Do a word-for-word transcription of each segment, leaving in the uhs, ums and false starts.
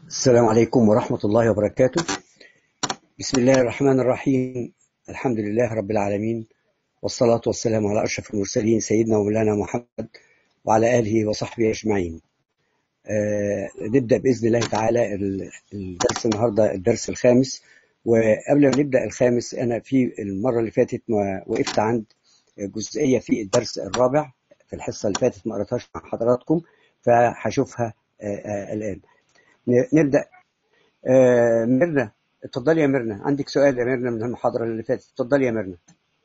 السلام عليكم ورحمة الله وبركاته. بسم الله الرحمن الرحيم. الحمد لله رب العالمين، والصلاة والسلام على أشرف المرسلين سيدنا ومولانا محمد وعلى آله وصحبه أجمعين. آه نبدأ بإذن الله تعالى الدرس النهاردة، الدرس الخامس. وقبل ما نبدأ الخامس، أنا في المرة اللي فاتت ما وقفت عند جزئية في الدرس الرابع في الحصة اللي فاتت، ما قرأتهاش مع حضراتكم، فهشوفها آه آه الآن. نبدأ. آه ميرنا، اتفضلي يا ميرنا، عندك سؤال يا ميرنا من المحاضرة اللي فاتت، اتفضلي يا ميرنا.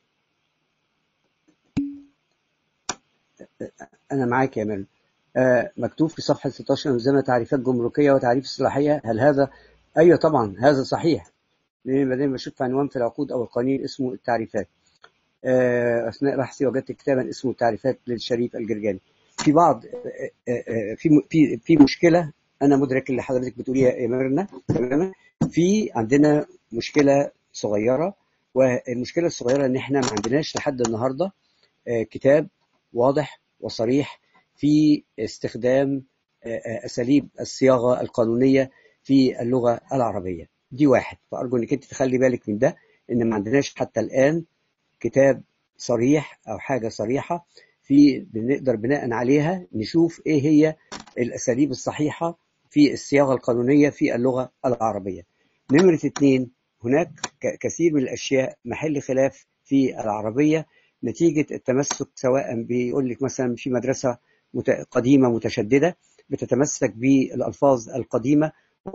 أنا معاك يا ميرنا. آه مكتوب في صفحة ستة عشر أنظمة تعريفات جمركية وتعريف الصلاحية، هل هذا؟ أيوة طبعا هذا صحيح، لأن بعدين بشوف عنوان في العقود أو القوانين اسمه التعريفات. آه أثناء بحثي وجدت كتابا اسمه التعريفات للشريف الجرجاني. في بعض آه آه في في في مشكلة، أنا مدرك اللي حضرتك بتقوليها يا ميرنا تماما. في عندنا مشكلة صغيرة، والمشكلة الصغيرة إن إحنا ما عندناش لحد النهاردة كتاب واضح وصريح في استخدام أساليب الصياغة القانونية في اللغة العربية. دي واحد، فأرجو إنك أنت تخلي بالك من ده، إن ما عندناش حتى الآن كتاب صريح أو حاجة صريحة في بنقدر بناء عليها نشوف إيه هي الأساليب الصحيحة في الصياغة القانونية في اللغة العربية. نمرة اثنين، هناك كثير من الأشياء محل خلاف في العربية نتيجة التمسك، سواء بيقول لك مثلا في مدرسة قديمة متشددة بتتمسك بالألفاظ القديمة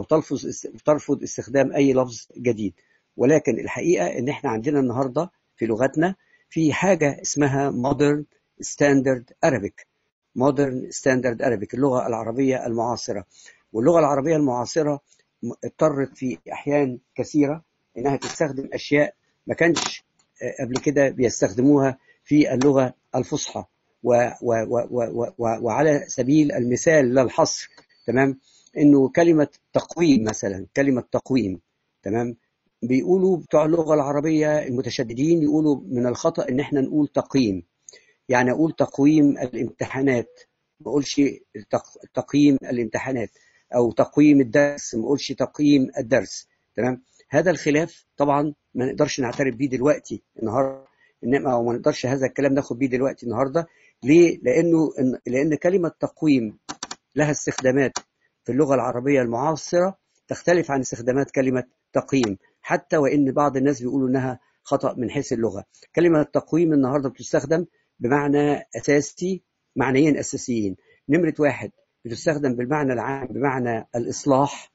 وترفض استخدام أي لفظ جديد. ولكن الحقيقة إن إحنا عندنا النهاردة في لغتنا في حاجة اسمها Modern Standard Arabic. Modern Standard Arabic، اللغة العربية المعاصرة. واللغة العربية المعاصرة اضطرت في أحيان كثيرة إنها تستخدم أشياء ما كانش قبل كده بيستخدموها في اللغة الفصحى. و و و و و وعلى سبيل المثال لا الحصر، تمام، إنه كلمة تقويم مثلا، كلمة تقويم، تمام، بيقولوا بتوع اللغة العربية المتشددين يقولوا من الخطأ إن احنا نقول تقييم. يعني أقول تقويم الامتحانات، ما أقولش تقييم الامتحانات، أو تقويم الدرس ما أقولش تقييم الدرس، تمام. هذا الخلاف طبعا ما نقدرش نعترف بيه دلوقتي النهارده، إنما أو ما نقدرش هذا الكلام ناخد بيه دلوقتي النهارده. ليه؟ لأنه لأن كلمة تقويم لها استخدامات في اللغة العربية المعاصرة تختلف عن استخدامات كلمة تقييم، حتى وإن بعض الناس بيقولوا إنها خطأ من حيث اللغة. كلمة التقويم النهارده بتستخدم بمعنى أساسي، معنيين أساسيين. نمرة واحد، بتستخدم بالمعنى العام بمعنى الإصلاح،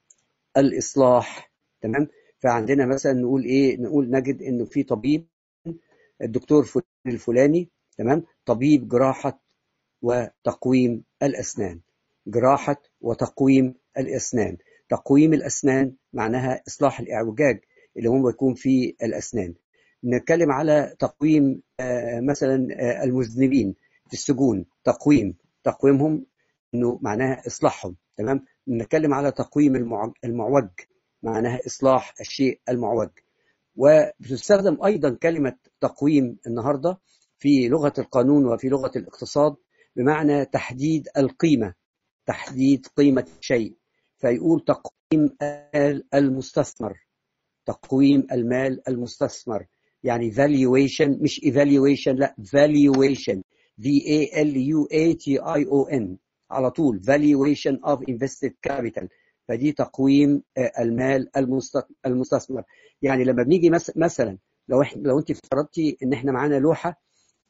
الإصلاح، تمام. فعندنا مثلا نقول إيه، نقول نجد إنه في طبيب، الدكتور فلان الفلاني، تمام، طبيب جراحة وتقويم الأسنان. جراحة وتقويم الأسنان. تقويم الأسنان معناها إصلاح الإعوجاج اللي هم يكون في الأسنان. نتكلم على تقويم مثلا المذنبين في السجون، تقويم تقويمهم إنه معناها إصلاحهم، تمام. نتكلم على تقويم المعوج، معناها إصلاح الشيء المعوج. وبتستخدم أيضا كلمة تقويم النهاردة في لغة القانون وفي لغة الاقتصاد بمعنى تحديد القيمة، تحديد قيمة شيء. فيقول تقويم المستثمر، تقويم المال المستثمر، يعني valuation مش evaluation، لا valuation، V A L U A T I O N على طول، valuation of invested capital. فدي تقويم المال المستثمر. يعني لما بنيجي مثلا، لو احنا لو انت افترضتي ان احنا معانا لوحة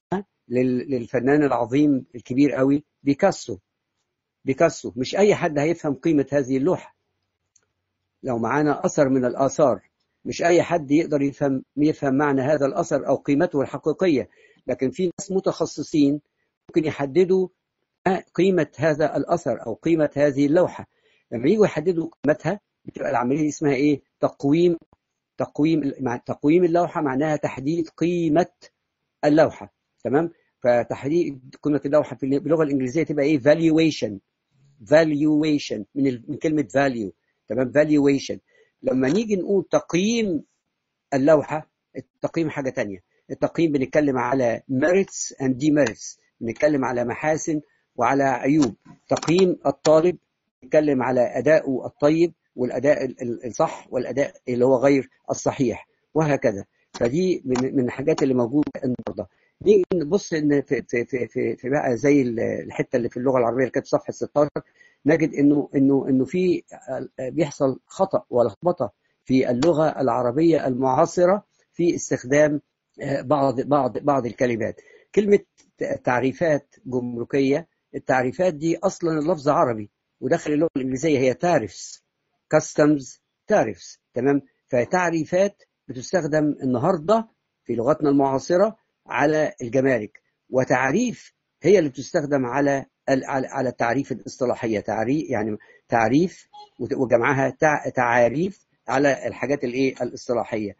للفنان العظيم الكبير قوي بيكاسو، بيكاسو مش اي حد هيفهم قيمة هذه اللوحة. لو معانا أثر من الآثار، مش أي حد يقدر يفهم يفهم معنى هذا الأثر أو قيمته الحقيقية، لكن في ناس متخصصين ممكن يحددوا قيمة هذا الأثر أو قيمة هذه اللوحة. لما يجوا يحددوا قيمتها بتبقى العملية اسمها إيه؟ تقويم. تقويم تقويم اللوحة معناها تحديد قيمة اللوحة، تمام. فتحديد قيمة اللوحة باللغة الإنجليزية تبقى إيه؟ valuation. valuation من من كلمة value، تمام، valuation. لما نيجي نقول تقييم اللوحة، التقييم حاجة تانية. التقييم بنتكلم على merits and demerits، بنتكلم على محاسن وعلى عيوب. تقييم الطالب بيتكلم على أداؤه الطيب والأداء الصح والأداء اللي هو غير الصحيح وهكذا. فدي من من الحاجات اللي موجودة النهارده. نيجي نبص ان في في في في, في بقى زي الحته اللي في اللغه العربيه اللي كانت صفحه ستاشر، نجد انه انه انه في بيحصل خطا ولخبطه في اللغه العربيه المعاصره في استخدام بعض بعض بعض الكلمات. كلمه تعريفات جمركيه، التعريفات دي اصلا اللفظ عربي وداخل اللغه الانجليزيه هي تاريفز، كاستمز، تاريفز، تمام. فتعريفات بتستخدم النهارده في لغتنا المعاصره على الجمارك، وتعريف هي اللي بتستخدم على على التعريف الاصطلاحيه، تعريف يعني تعريف وجمعها تعاريف على الحاجات الايه الاصطلاحيه.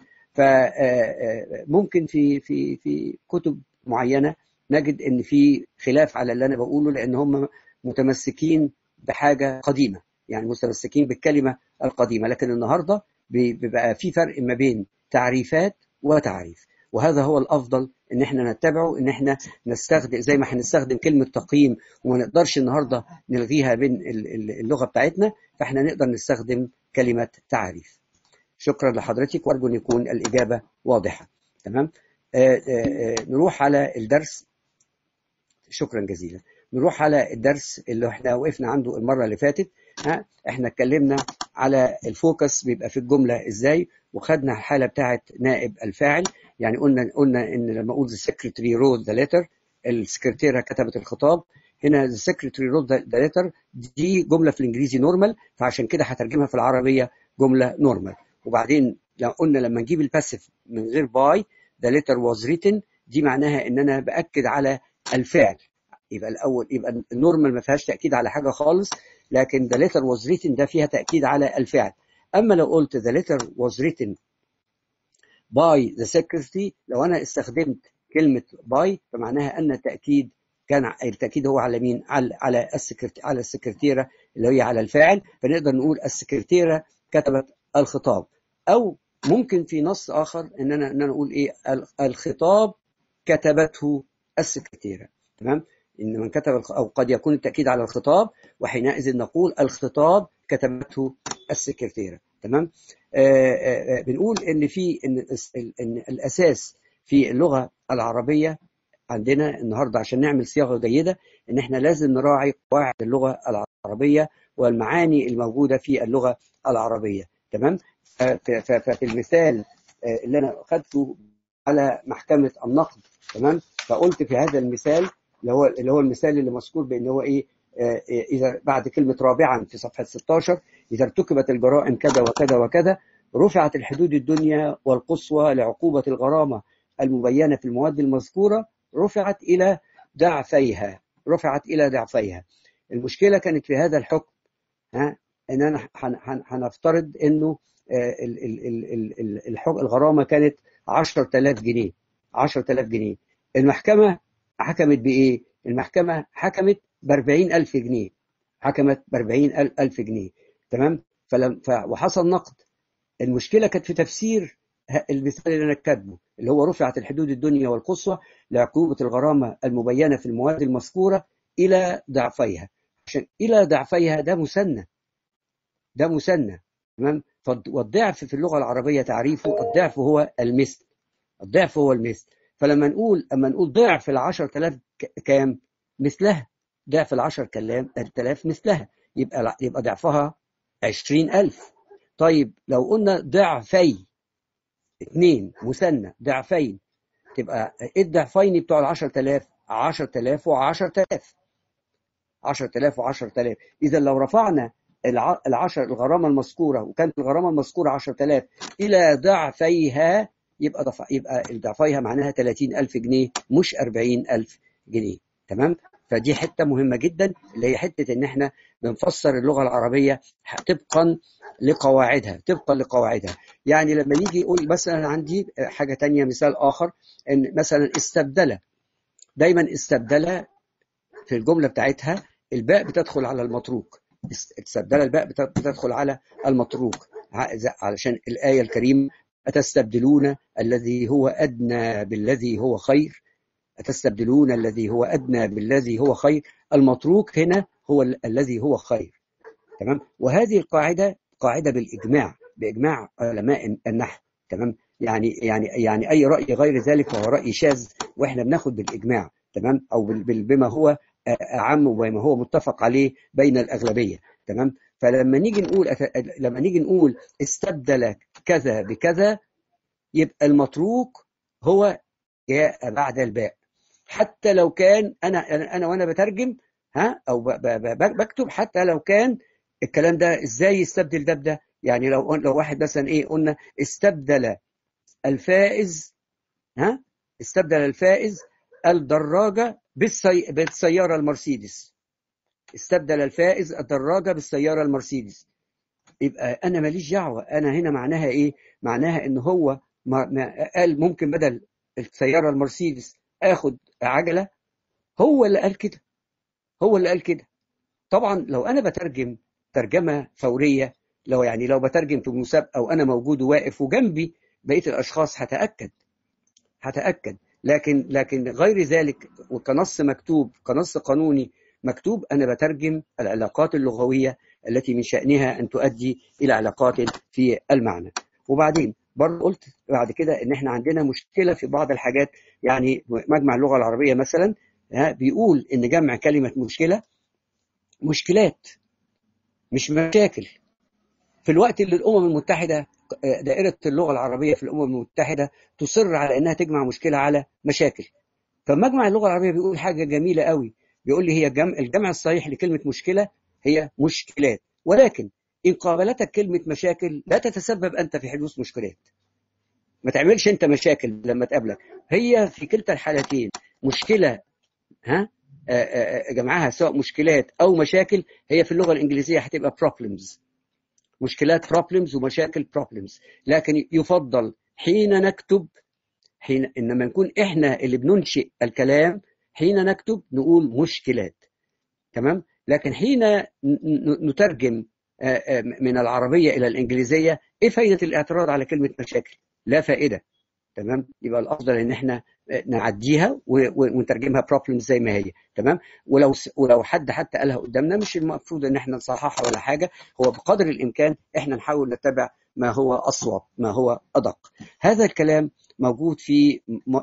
فممكن في في في كتب معينه نجد ان في خلاف على اللي انا بقوله، لان هم متمسكين بحاجه قديمه، يعني متمسكين بالكلمه القديمه. لكن النهارده بيبقى في فرق ما بين تعريفات وتعريف، وهذا هو الافضل ان احنا نتبعه، ان احنا نستخدم زي ما هنستخدم كلمه تقييم وما نقدرش النهارده نلغيها بين اللغه بتاعتنا، فاحنا نقدر نستخدم كلمه تعريف. شكرا لحضرتك، وارجو ان يكون الاجابه واضحه. تمام. آآ آآ نروح على الدرس. شكرا جزيلا. نروح على الدرس اللي احنا وقفنا عنده المره اللي فاتت. ها احنا اتكلمنا على الفوكس بيبقى في الجمله ازاي، وخدنا الحاله بتاعه نائب الفاعل. يعني قلنا قلنا ان لما اقول the secretary wrote the letter، السكرتيره كتبت الخطاب. هنا the secretary wrote the letter دي جمله في الانجليزي نورمال، فعشان كده هترجمها في العربيه جمله نورمال. وبعدين لو قلنا لما نجيب الباسيف من غير باي the letter was written، دي معناها ان انا باكد على الفعل. يبقى الاول يبقى النورمال ما فيهاش تاكيد على حاجه خالص، لكن the letter was written ده فيها تاكيد على الفعل. اما لو قلت the letter was written by the secretary، لو انا استخدمت كلمه by فمعناها ان التاكيد كان التاكيد هو على مين؟ على على السكرت على السكرتيره اللي هي على الفاعل، فنقدر نقول السكرتيره كتبت الخطاب. او ممكن في نص اخر ان انا ان انا اقول ايه؟ الخطاب كتبته السكرتيره. تمام. إن من كتب، أو قد يكون التأكيد على الخطاب، وحينئذ نقول الخطاب كتبته السكرتيرة. تمام. آآ آآ بنقول إن في إن, إن الأساس في اللغة العربية عندنا النهاردة عشان نعمل صياغة جيدة، إن إحنا لازم نراعي قواعد اللغة العربية والمعاني الموجودة في اللغة العربية. تمام. ففي المثال اللي أنا أخذته على محكمة النقد، تمام، فقلت في هذا المثال اللي هو اللي هو المثال اللي مذكور بان هو ايه؟ آه اذا بعد كلمه رابعا في صفحه ستاشر، اذا ارتكبت الجرائم كذا وكذا وكذا رفعت الحدود الدنيا والقصوى لعقوبه الغرامه المبينه في المواد المذكوره رفعت الى ضعفيها، رفعت الى ضعفيها. المشكله كانت في هذا الحكم، ها، ان انا هنفترض انه آه الغرامه كانت عشرة آلاف جنيه، عشرة آلاف جنيه. المحكمه حكمت بإيه؟ المحكمة حكمت ب أربعين ألف جنيه، حكمت ب أربعين ألف جنيه. تمام؟ فلم ف... وحصل نقد. المشكلة كانت في تفسير المثال اللي أنا كاتبه، اللي هو رفعت الحدود الدنيا والقصوى لعقوبة الغرامة المبينة في المواد المذكورة إلى ضعفيها. عشان إلى ضعفيها ده مثنى، ده مثنى. تمام؟ والضعف في اللغة العربية تعريفه الضعف هو المثل، الضعف هو المثل. فلما نقول اما نقول ضعف ال عشرة آلاف كام؟ مثلها. ضعف ال عشرة آلاف مثلها، يبقى يبقى ضعفها عشرين ألف. طيب لو قلنا ضعفي اثنين مثنى ضعفين، تبقى ايه الضعفين بتوع ال عشرة آلاف؟ عشرة آلاف وعشرة آلاف، عشرة آلاف وعشرة آلاف. اذا لو رفعنا العشر الغرامه المذكوره وكانت الغرامه المذكوره عشرة آلاف الى ضعفيها، يبقى ضف... يبقى ضعفيها معناها ثلاثين ألف جنيه مش أربعين ألف جنيه. تمام. فدي حته مهمه جدا، اللي هي حته ان احنا بنفسر اللغه العربيه طبقا لقواعدها، طبقا لقواعدها. يعني لما نيجي يقول مثلا عندي حاجه ثانيه، مثال اخر، ان مثلا استبدل، دايما استبدل في الجمله بتاعتها الباء بتدخل على المتروك. استبدل الباء بتدخل على المتروك علشان الآية الكريمة أتستبدلون الذي هو أدنى بالذي هو خير، أتستبدلون الذي هو أدنى بالذي هو خير. المتروك هنا هو ال الذي هو خير. تمام. وهذه القاعده قاعده بالاجماع، باجماع علماء النحو. تمام. يعني يعني يعني اي راي غير ذلك فهو راي شاذ، واحنا بناخد بالاجماع. تمام. او بما هو اعم وبما هو متفق عليه بين الاغلبيه. تمام. فلما نيجي نقول لما نيجي نقول استبدل كذا بكذا، يبقى المتروك هو جاء بعد الباء، حتى لو كان انا انا وانا بترجم ها او بكتب، حتى لو كان الكلام ده ازاي يستبدل ده بده. يعني لو لو واحد مثلا ايه قلنا استبدل الفائز، ها استبدل الفائز الدراجه بالسي... بالسياره المرسيدس. استبدل الفائز الدراجه بالسياره المرسيدس. يبقى انا ماليش دعوه. انا هنا معناها ايه؟ معناها ان هو ما ما قال ممكن بدل السياره المرسيدس اخد عجله. هو اللي قال كده، هو اللي قال كده. طبعا لو انا بترجم ترجمه فوريه، لو يعني لو بترجم في مسابقه وانا موجود وواقف وجنبي بقيه الاشخاص، هتاكد هتاكد لكن لكن غير ذلك، وكنص مكتوب كنص قانوني مكتوب، انا بترجم العلاقات اللغويه التي من شانها ان تؤدي الى علاقات في المعنى. وبعدين برضه قلت بعد كده ان احنا عندنا مشكله في بعض الحاجات. يعني مجمع اللغه العربيه مثلا بيقول ان جمع كلمه مشكله مشكلات مش مشاكل، في الوقت اللي الامم المتحده دائره اللغه العربيه في الامم المتحده تصر على انها تجمع مشكله على مشاكل. فمجمع اللغه العربيه بيقول حاجه جميله قوي، بيقول لي هي جمع الجمع الصحيح لكلمه مشكله هي مشكلات، ولكن ان قابلتك كلمه مشاكل لا تتسبب انت في حدوث مشكلات. ما تعملش انت مشاكل لما تقابلك. هي في كلتا الحالتين مشكله، ها جمعها سواء مشكلات او مشاكل، هي في اللغه الانجليزيه هتبقى problems. مشكلات problems ومشاكل problems. لكن يفضل حين نكتب، حين انما نكون احنا اللي بننشئ الكلام، حين نكتب نقول مشكلات. تمام. لكن حين نترجم من العربيه الى الانجليزيه، ايه فائده الاعتراض على كلمه مشاكل؟ لا فائده. تمام. يبقى الافضل ان احنا نعديها ونترجمها problems زي ما هي. تمام. ولو ولو حد حتى قالها قدامنا، مش المفروض ان احنا نصححها ولا حاجه، هو بقدر الامكان احنا نحاول نتبع ما هو اصوب، ما هو ادق. هذا الكلام موجود في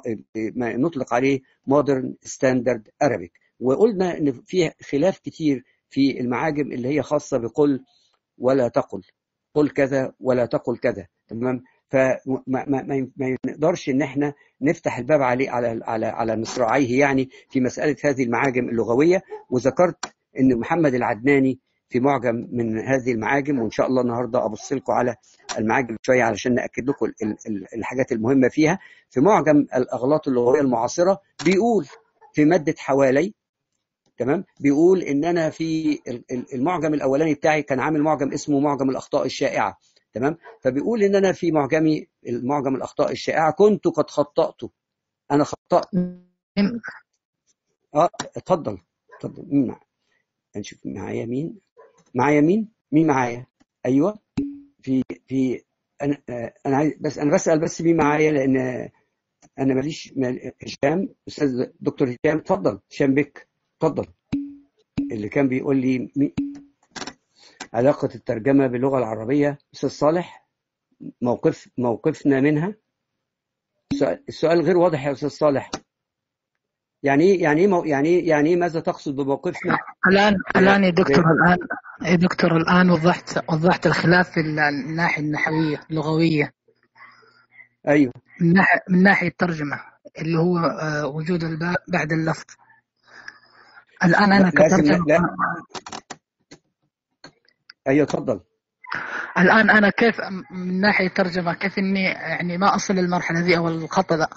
ما نطلق عليه modern standard Arabic. وقلنا ان في خلاف كتير في المعاجم اللي هي خاصه بقل ولا تقل، قل كذا ولا تقل كذا. تمام. فما ما ما نقدرش ان احنا نفتح الباب عليه على على على مصراعيه يعني في مساله هذه المعاجم اللغويه. وذكرت ان محمد العدناني في معجم من هذه المعاجم، وان شاء الله النهارده ابص لكم على المعاجم شويه علشان ناكد لكم الحاجات المهمه فيها. في معجم الاغلاط اللغويه المعاصره بيقول في ماده حوالي، تمام، بيقول ان انا في المعجم الاولاني بتاعي كان عامل معجم اسمه معجم الاخطاء الشائعه. تمام. فبيقول ان انا في معجمي المعجم الاخطاء الشائعه كنت قد خطأت. انا خطأت. اه اتفضل اتفضل. مين معايا؟ نشوف معايا مين معايا مين مين معايا. ايوه. في في انا انا عايز بس انا بسأل بس مين معايا، لان انا ماليش هشام، استاذ دكتور هشام. اتفضل هشام بك، اتفضل. اللي كان بيقول لي مي... علاقة الترجمة باللغة العربية. أستاذ صالح، موقف موقفنا منها. السؤال, السؤال غير واضح يا أستاذ صالح. يعني ايه يعني ايه يعني ايه يعني ايه ماذا تقصد بموقفنا؟ الآن الآن يا دكتور الآن يا دكتور الآن وضحت وضحت الخلاف في الناحية النحوية اللغوية. أيوه. من ناحية من ناحية الترجمة اللي هو وجود الباء بعد اللفظ. الآن أنا كترجمة. لا. أيوه اتفضل. الآن أنا كيف من ناحية ترجمة كيف إني يعني ما أصل للمرحلة دي أو الخطأ ده؟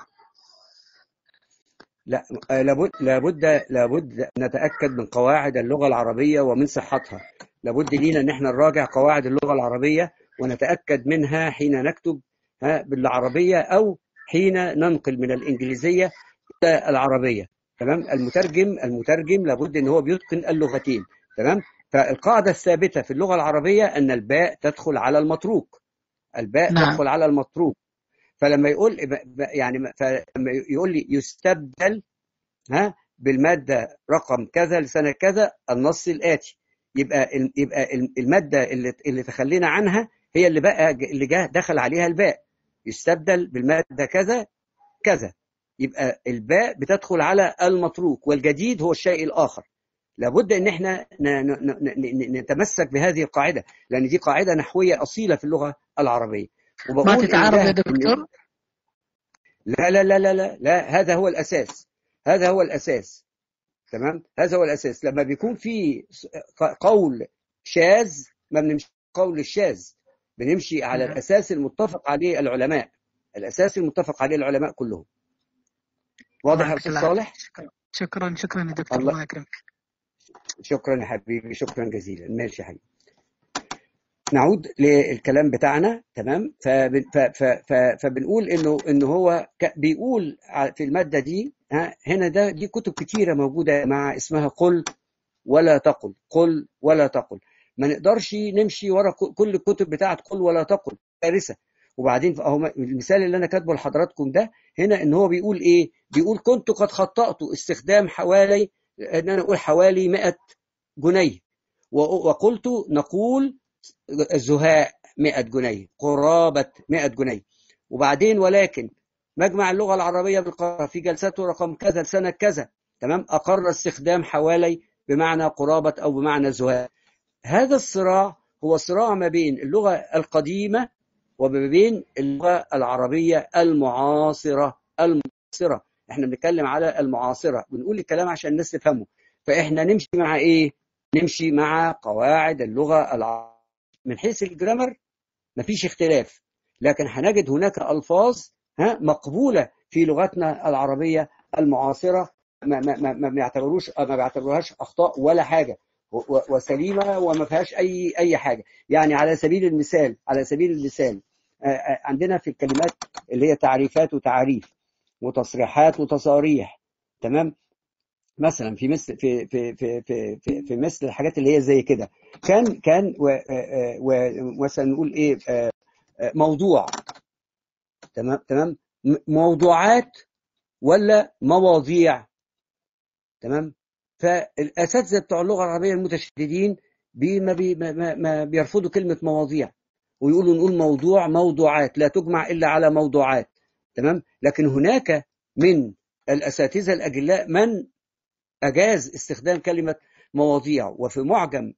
لا، لابد لابد لابد نتأكد من قواعد اللغة العربية ومن صحتها. لابد لينا ان احنا نراجع قواعد اللغة العربية ونتأكد منها حين نكتب بالعربية او حين ننقل من الإنجليزية إلى العربية. تمام. المترجم المترجم لابد ان هو بيتقن اللغتين. تمام. فالقاعدة الثابتة في اللغة العربية ان الباء تدخل على المتروك. الباء نعم. تدخل على المتروك. فلما يقول يعني فلما يقول لي يستبدل ها بالمادة رقم كذا لسنة كذا، النص الآتي يبقى يبقى الماده اللي اللي تخلينا عنها هي اللي بقى اللي جه دخل عليها الباء، يستبدل بالماده كذا كذا، يبقى الباء بتدخل على المتروك، والجديد هو الشيء الاخر. لابد ان احنا نتمسك بهذه القاعده، لان دي قاعده نحويه اصيله في اللغه العربيه. ما تتعارض يا دكتور؟ لا لا لا لا لا لا، هذا هو الاساس، هذا هو الاساس. تمام، هذا هو الاساس. لما بيكون في قول شاذ ما بنمشي قول الشاذ، بنمشي على الاساس المتفق عليه العلماء، الاساس المتفق عليه العلماء كلهم. واضح يا استاذ صالح؟ شكرا شكرا يا دكتور، الله, الله يكرمك. شكرا يا حبيبي، شكرا جزيلا. ماشي يا حبيبي، نعود للكلام بتاعنا. تمام، فبن فبنقول انه انه هو بيقول في الماده دي، ها هنا ده دي كتب كتيره موجوده مع اسمها قل ولا تقل، قل ولا تقل. ما نقدرش نمشي ورا كل الكتب بتاعت قل ولا تقل، كارثه. وبعدين اهو المثال اللي انا كاتبه لحضراتكم ده هنا، ان هو بيقول ايه؟ بيقول كنت قد خطأت استخدام حوالي، ان انا اقول حوالي مئة جنيه، وقلت نقول الزهاء مئة جنيه، قرابة مئة جنيه. وبعدين ولكن مجمع اللغة العربية بالقاهرة في جلسته رقم كذا سنة كذا، تمام، أقر استخدام حوالي بمعنى قرابة أو بمعنى زهاء. هذا الصراع هو صراع ما بين اللغة القديمة وما بين اللغة العربية المعاصرة. المعاصرة احنا بنتكلم على المعاصرة، بنقول الكلام عشان الناس تفهمه. فاحنا نمشي مع ايه؟ نمشي مع قواعد اللغة العربية. من حيث الجرامر مفيش اختلاف، لكن هنجد هناك ألفاظ ها مقبولة في لغتنا العربية المعاصرة، ما ما ما ما بيعتبروش ما بيعتبروهاش أخطاء ولا حاجة، وسليمة وما فيهاش أي أي حاجة. يعني على سبيل المثال، على سبيل المثال عندنا في الكلمات اللي هي تعريفات وتعريف وتصريحات وتصاريح، تمام، مثلا في مثل في في في في في, في مثل الحاجات اللي هي زي كده، كان كان ومثلا نقول ايه، موضوع، تمام تمام، موضوعات ولا مواضيع، تمام. فالاساتذه بتوع اللغه العربيه المتشددين بي ما, بي ما, ما بيرفضوا كلمه مواضيع، ويقولوا نقول موضوع موضوعات لا تجمع الا على موضوعات، تمام. لكن هناك من الاساتذه الاجلاء من أجاز استخدام كلمة مواضيع. وفي معجم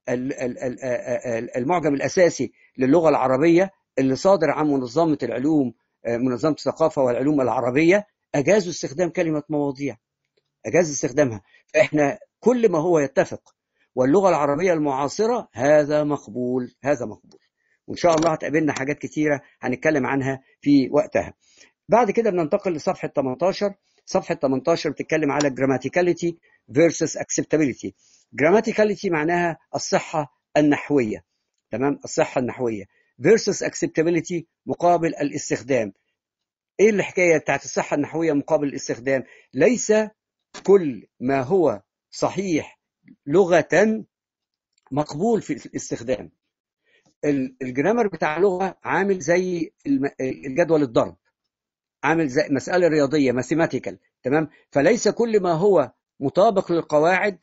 المعجم الأساسي للغة العربية اللي صادر عن منظمة العلوم، منظمة الثقافة والعلوم العربية، أجازوا استخدام كلمة مواضيع، أجاز استخدامها. فإحنا كل ما هو يتفق واللغة العربية المعاصرة هذا مقبول، هذا مقبول. وإن شاء الله هتقابلنا حاجات كتيرة هنتكلم عنها في وقتها. بعد كده بننتقل لصفحة ثمانية عشر. صفحة ثمانية عشر بتتكلم على grammaticality versus acceptability. grammaticality معناها الصحة النحوية، تمام، الصحة النحوية versus acceptability مقابل الاستخدام. ايه الحكاية بتاعت الصحة النحوية مقابل الاستخدام؟ ليس كل ما هو صحيح لغة مقبول في الاستخدام. الجرامر بتاع اللغة عامل زي الجدول الضرب، عامل زي مسألة رياضية ماثيماتيكال، تمام. فليس كل ما هو مطابق للقواعد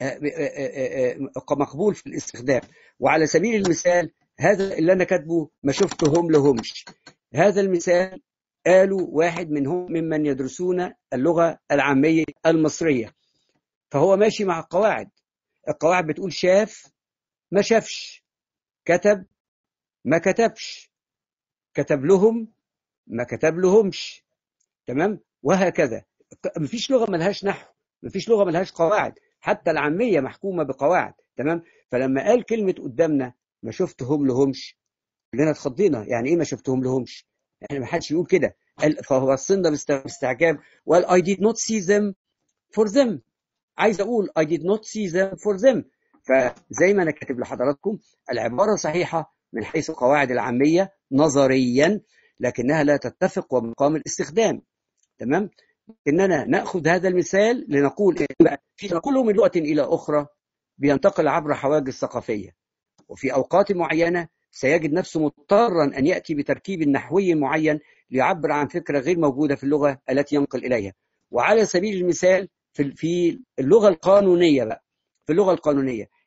مقبول في الاستخدام. وعلى سبيل المثال هذا اللي أنا كاتبه ما شفتهم لهمش، هذا المثال قالوا واحد منهم ممن يدرسون اللغة العامية المصرية، فهو ماشي مع القواعد. القواعد بتقول شاف ما شافش، كتب ما كتبش، كتب لهم ما كتب لهمش، تمام، وهكذا. مفيش لغة ملهاش نحو، مفيش لغة ملهاش قواعد، حتى العامية محكومة بقواعد، تمام. فلما قال كلمة قدامنا ما شفتهم لهمش كلنا اتخضينا، يعني ايه ما شفتهم لهمش؟ يعني ما حدش يقول كده. فهو بصينا باستعجاب وقال I did not see them for them. عايز اقول I did not see them for them. فزي ما انا كاتب لحضراتكم العبارة صحيحة من حيث القواعد العامية نظريا، لكنها لا تتفق ومقام الاستخدام، تمام. إننا نأخذ هذا المثال لنقول في كل من لغة إلى أخرى بينتقل عبر حواجز ثقافية، وفي أوقات معينة سيجد نفسه مضطرا أن يأتي بتركيب نحوي معين ليعبر عن فكرة غير موجودة في اللغة التي ينقل إليها. وعلى سبيل المثال في اللغة القانونية بقى، في اللغة القانونية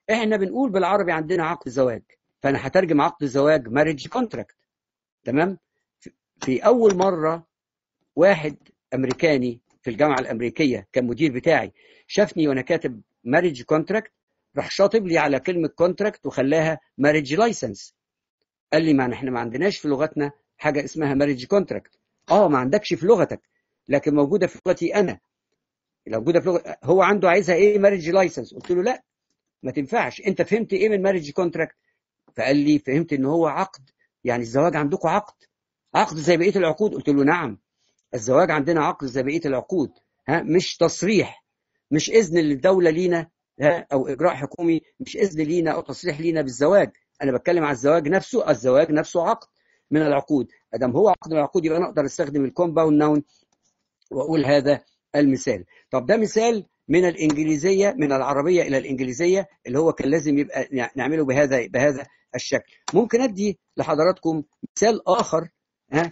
احنا بنقول بالعربي عندنا عقد زواج، فانا هترجم عقد الزواج ماريج كونتراكت. تمام. في اول مره واحد امريكاني في الجامعه الامريكيه كان مدير بتاعي شافني وانا كاتب ماريج كونتراكت، راح شاطب لي على كلمه كونتراكت وخلاها ماريج لايسنس. قال لي ما احنا ما عندناش في لغتنا حاجه اسمها ماريج كونتراكت. اه ما عندكش في لغتك، لكن موجوده في لغتي انا. لو موجوده في لغه هو عنده عايزها ايه ماريج لايسنس. قلت له لا ما تنفعش. انت فهمت ايه من ماريج كونتراكت؟ فقال لي فهمت ان هو عقد، يعني الزواج عندكم عقد عقد زي بقيه العقود. قلت له نعم، الزواج عندنا عقد زي بقيه العقود، ها مش تصريح، مش اذن للدوله لينا، ها او اجراء حكومي، مش اذن لينا او تصريح لينا بالزواج. انا بتكلم على الزواج نفسه. الزواج نفسه عقد من العقود. ادم هو عقد من العقود يبقى انا اقدر استخدم الكومباوند ناون واقول هذا المثال. طب ده مثال من الانجليزيه، من العربيه الى الانجليزيه، اللي هو كان لازم يبقى نعمله بهذا بهذا الشكل. ممكن ادي لحضراتكم مثال اخر، ها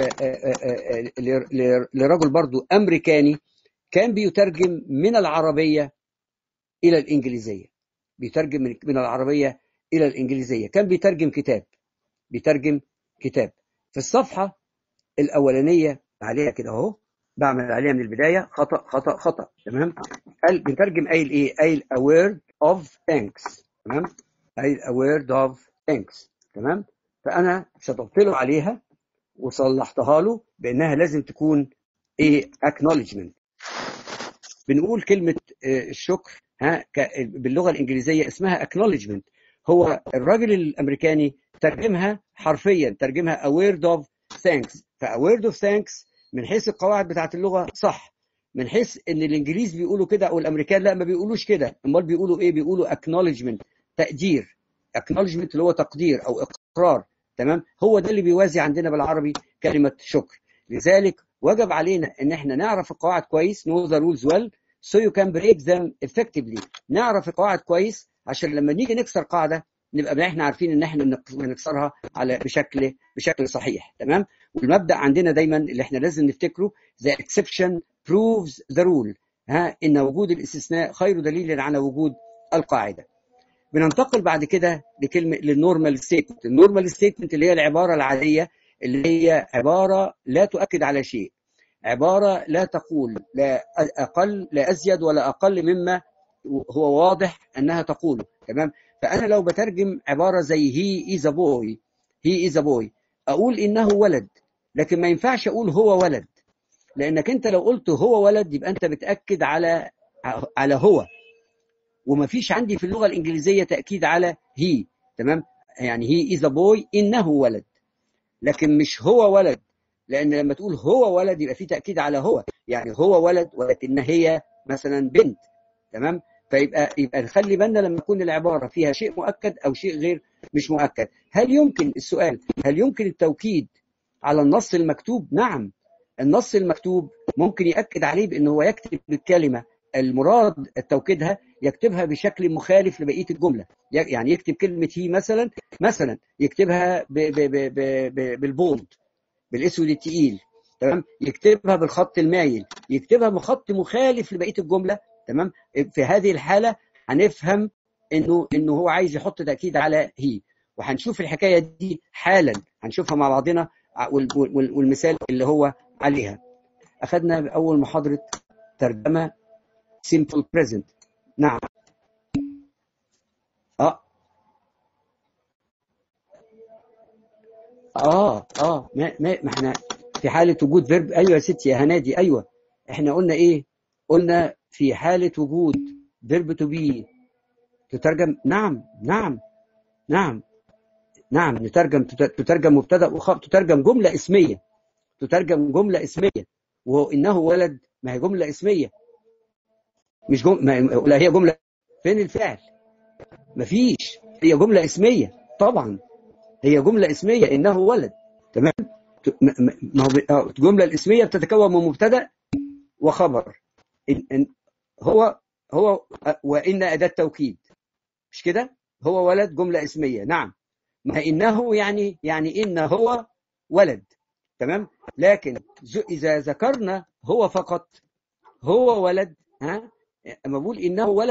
لرجل برضو امريكاني كان بيترجم من العربيه الى الانجليزيه. بيترجم من العربيه الى الانجليزيه. كان بيترجم كتاب بيترجم كتاب في الصفحه الاولانيه عليها كده اهو، بعمل عليها من البدايه خطا خطا خطا. تمام. قال بنترجم قايل ايه؟ قايل a word of thanks. تمام. قايل a word of thanks. تمام. فانا شطبت له عليها وصلحتها له بانها لازم تكون ايه acknowledgement. بنقول كلمه الشكر ها باللغه الانجليزيه اسمها acknowledgement. هو الراجل الامريكاني ترجمها حرفيا، ترجمها a word of thanks. ف a word of thanks من حيث القواعد بتاعت اللغه صح، من حيث ان الانجليز بيقولوا كده او الامريكان لا ما بيقولوش كده. امال بيقولوا ايه؟ بيقولوا acknowledgement، تقدير. acknowledgement اللي هو تقدير او اقرار. تمام. هو ده اللي بيوازي عندنا بالعربي كلمه شكر. لذلك وجب علينا ان احنا نعرف القواعد كويس، know the rules well so you can break them effectively. نعرف القواعد كويس عشان لما نيجي نكسر قاعده نبقى احنا عارفين ان احنا نكسرها على بشكل بشكل صحيح. تمام. والمبدا عندنا دايما اللي احنا لازم نفتكره the exception proves the rule. ها ان وجود الاستثناء خير دليل على وجود القاعده. بننتقل بعد كده لكلمه للنورمال ستيتمنت. النورمال ستيتمنت اللي هي العباره العاديه، اللي هي عباره لا تؤكد على شيء، عباره لا تقول لا اقل لا ازيد ولا اقل مما هو واضح انها تقوله. تمام. فانا لو بترجم عباره زي هي از ا بوي، هي از ا بوي، اقول انه ولد، لكن ما ينفعش اقول هو ولد، لانك انت لو قلت هو ولد يبقى انت بتاكد على على هو، وما فيش عندي في اللغه الانجليزيه تاكيد على هي. تمام. يعني هي از ا بوي انه ولد، لكن مش هو ولد، لان لما تقول هو ولد يبقى في تاكيد على هو، يعني هو ولد ولكن هي مثلا بنت. تمام. فيبقى يبقى نخلي بالنا لما تكون العباره فيها شيء مؤكد او شيء غير مش مؤكد. هل يمكن السؤال هل يمكن التوكيد على النص المكتوب؟ نعم. النص المكتوب ممكن يأكد عليه بأنه هو يكتب الكلمة المراد توكيدها يكتبها بشكل مخالف لبقية الجملة. يعني يكتب كلمة هي مثلا مثلا يكتبها ب ب ب ب بالبولد، بالاسود التقيل. تمام. يكتبها بالخط المايل، يكتبها بخط مخالف لبقية الجملة. تمام. في هذه الحالة هنفهم انه انه هو عايز يحط تأكيد على هي، وهنشوف الحكاية دي حالا، هنشوفها مع بعضنا والمثال اللي هو عليها. أخذنا بأول محاضرة ترجمة simple present. نعم. آه آه آه ما ما ما إحنا في حالة وجود فيرب. أيوة يا ستي يا هنادي، أيوة. إحنا قلنا إيه؟ قلنا في حالة وجود فيرب to be تترجم. نعم نعم نعم نعم نترجم تترجم مبتدأ وخبر، تترجم جملة اسمية، تترجم جملة اسمية. وهو إنه ولد ما هي جملة اسمية، مش جملة. لا هي جملة. فين الفعل؟ مفيش. هي جملة اسمية طبعا، هي جملة اسمية إنه ولد. تمام. ما هو الجملة الاسمية بتتكون من مبتدأ وخبر. إن إن هو هو وإن أداة توكيد، مش كده؟ هو ولد جملة اسمية. نعم. ما إنه يعني يعني إن هو ولد. تمام. لكن إذا ذكرنا هو فقط، هو ولد، ها، اما بقول انه ولد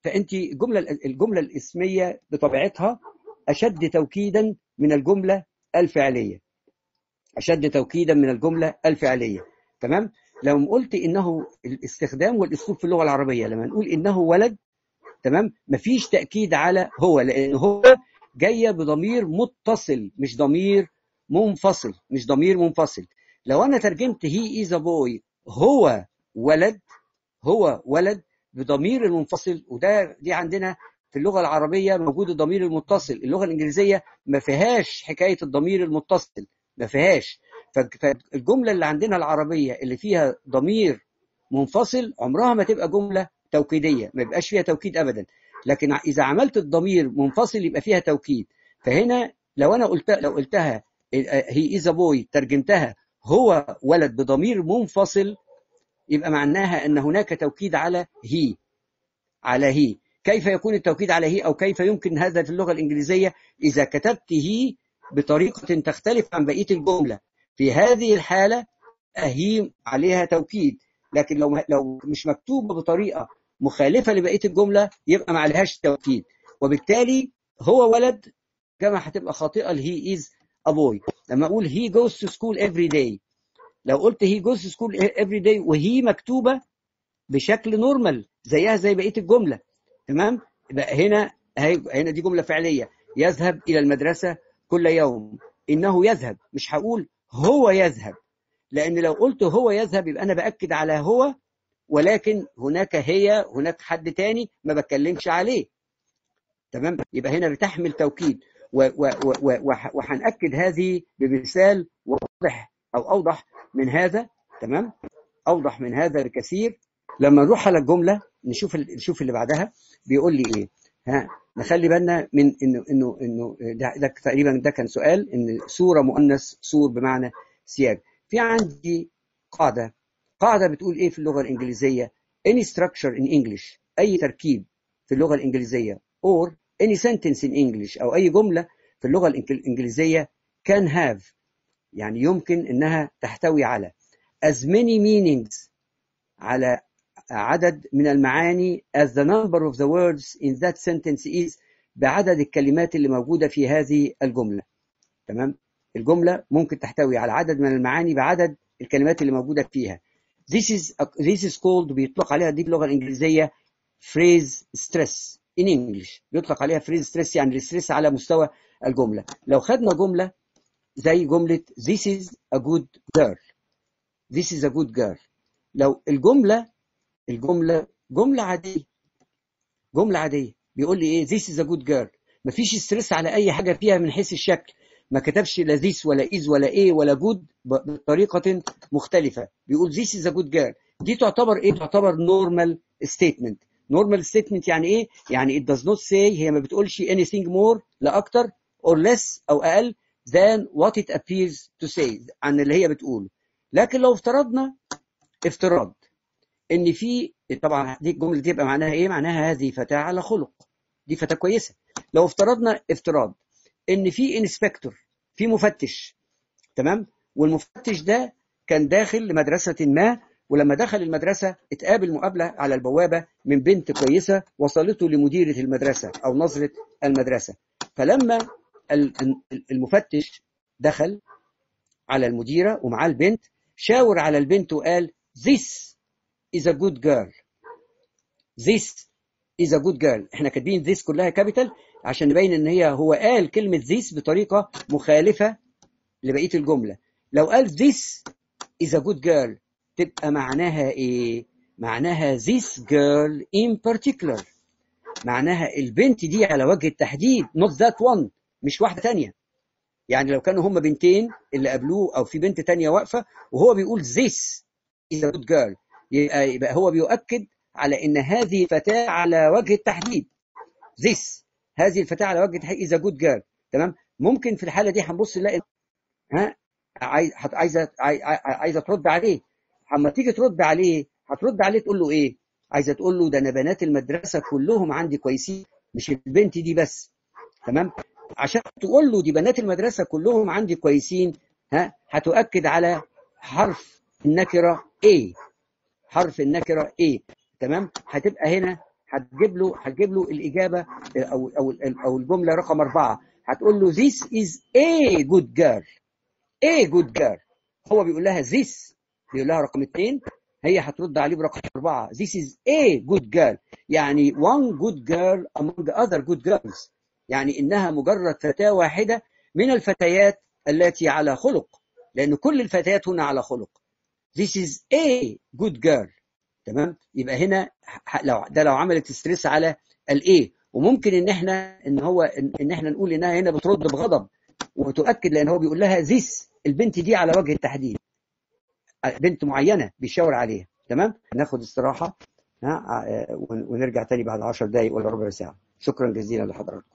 فانت الجمله الجمله الاسميه بطبيعتها اشد توكيدا من الجمله الفعليه، اشد توكيدا من الجمله الفعليه. تمام. لو قلت انه الاستخدام والاسلوب في اللغه العربيه لما نقول انه ولد، تمام، مفيش تاكيد على هو، لان هو جايه بضمير متصل مش ضمير منفصل، مش ضمير منفصل. لو انا ترجمت هي از ا بوي هو ولد، هو ولد بضمير المنفصل، وده دي عندنا في اللغه العربيه موجود الضمير المتصل. اللغه الانجليزيه ما فيهاش حكايه الضمير المتصل، ما فيهاش. فالجمله اللي عندنا العربيه اللي فيها ضمير منفصل عمرها ما تبقى جمله توكيديه، ما يبقاش فيها توكيد ابدا. لكن اذا عملت الضمير منفصل يبقى فيها توكيد. فهنا لو انا قلت لو قلتها هي از بوي ترجمتها هو ولد بضمير منفصل، يبقى معناها ان هناك توكيد على هي، على هي. كيف يكون التوكيد على هي، او كيف يمكن هذا في اللغه الانجليزيه؟ اذا كتبت هي بطريقه تختلف عن بقيه الجمله، في هذه الحاله هي عليها توكيد. لكن لو لو مش مكتوبه بطريقه مخالفه لبقيه الجمله يبقى ما عليهاش توكيد، وبالتالي هو ولد كما هتبقى خاطئه الهي از ا بوي. لما اقول he goes to school every day، لو قلت he goes to school every day وهي مكتوبه بشكل نورمال زيها زي بقيه الجمله، تمام، يبقى هنا هنا دي جمله فعليه. يذهب الى المدرسه كل يوم، انه يذهب. مش هقول هو يذهب، لان لو قلت هو يذهب يبقى انا باكد على هو، ولكن هناك هي، هناك حد تاني ما بتكلمش عليه، تمام. يبقى هنا بتحمل توكيد، وهنأكد هذه بمثال واضح او اوضح من هذا، تمام، اوضح من هذا بكثير. لما نروح على الجمله نشوف نشوف اللي بعدها بيقول لي ايه. ها، نخلي بالنا من انه انه انه ده, ده تقريبا ده كان سؤال، ان سوره مؤنث سور بمعنى سياج. في عندي قاعده قاعده بتقول ايه في اللغه الانجليزيه؟ any structure in English، اي تركيب في اللغه الانجليزيه، or any sentence in English، او اي جمله في اللغه الانجليزيه can have، يعني يمكن انها تحتوي على as many meanings، على عدد من المعاني as the number of the words in that sentence is، بعدد الكلمات اللي موجودة في هذه الجملة، تمام. الجملة ممكن تحتوي على عدد من المعاني بعدد الكلمات اللي موجودة فيها. This is this is called، بيطلق عليها دي باللغة الإنجليزية phrase stress in English، بيطلق عليها phrase stress، يعني الستريس على مستوى الجملة. لو خدنا جملة زي جملة this is a good girl، this is a good girl، لو الجملة الجملة جملة عادية، جملة عادية بيقول لي ايه this is a good girl، مفيش ستريس على اي حاجة فيها من حيث الشكل، ما كتبش لا this ولا is ولا ايه ولا good بطريقة مختلفة، بيقول this is a good girl. دي تعتبر ايه؟ تعتبر normal statement. normal statement يعني ايه؟ يعني it does not say، هي ما بتقولش anything more، لا اكتر or less او اقل than what it appears to say عن اللي هي بتقوله. لكن لو افترضنا افتراض ان في، طبعا دي الجمله دي يبقى معناها ايه؟ معناها هذه فتاه على خلق، دي فتاه كويسه. لو افترضنا افتراض ان في انسبكتور، في مفتش، تمام، والمفتش ده كان داخل لمدرسه ما، ولما دخل المدرسه اتقابل مقابله على البوابه من بنت كويسه وصلته لمديره المدرسه او نظره المدرسه. فلما المفتش دخل على المديره ومعاه البنت، شاور على البنت وقال this is a good girl، this is a good girl. احنا كاتبين this كلها كابيتال عشان نبين ان هي هو قال كلمة this بطريقة مخالفة لبقية الجملة. لو قال this is a good girl تبقى معناها ايه؟ معناها this girl in particular، معناها البنت دي على وجه التحديد، not that one، مش واحدة تانية. يعني لو كانوا هما بنتين اللي قابلوه او في بنت تانية واقفة وهو بيقول this is a good girl، يبقى هو بيؤكد على ان هذه فتاة على وجه التحديد. this، هذه الفتاة على وجه التحديد is a good girl، تمام. ممكن في الحالة دي هنبص نلاقي ها عايزة عايزة ترد عليه. اما تيجي ترد عليه هترد عليه تقول له ايه؟ عايزة تقول له ده انا بنات المدرسة كلهم عندي كويسين، مش البنت دي بس، تمام. عشان تقول له دي بنات المدرسة كلهم عندي كويسين، ها، هتؤكد على حرف النكرة A، حرف النكرة A، تمام. هتبقى هنا هتجيب له هتجيب له الاجابه او او او الجمله رقم اربعه، هتقول له this is a good girl. a good girl. هو بيقول لها this، بيقول لها رقم اثنين، هي هترد عليه برقم اربعه this is a good girl، يعني one good girl among other good girls، يعني انها مجرد فتاه واحده من الفتيات التي على خلق، لان كل الفتيات هنا على خلق. this is a good girl. تمام. يبقى هنا لو ده لو عملت ستريس على الايه، وممكن ان احنا ان هو ان, إن احنا نقول انها هنا بترد بغضب وتؤكد، لان هو بيقول لها this، البنت دي على وجه التحديد بنت معينه بيشاور عليها. تمام. ناخد استراحه ها ونرجع تاني بعد عشر دقائق ولا ربع ساعه. شكرا جزيلا لحضراتكم.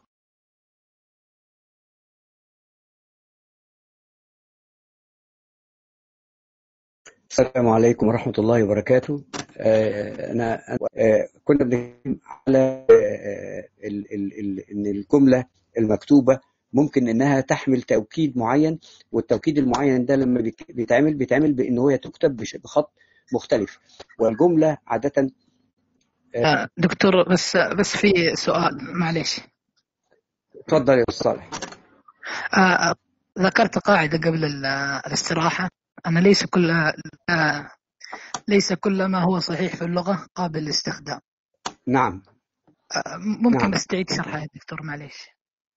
السلام عليكم ورحمة الله وبركاته. أنا كنا بنتكلم على إن الجملة المكتوبة ممكن إنها تحمل توكيد معين، والتوكيد المعين ده لما بيتعمل بيتعمل بإن هو تكتب بخط مختلف، والجملة عادة. دكتور بس بس في سؤال معلش. اتفضل يا أستاذ صالح. ذكرت قاعدة قبل الاستراحة، أن ليس كل ليس كل ما هو صحيح في اللغة قابل للاستخدام. نعم. ممكن نعم. بس تعيد شرحها يا دكتور معلش.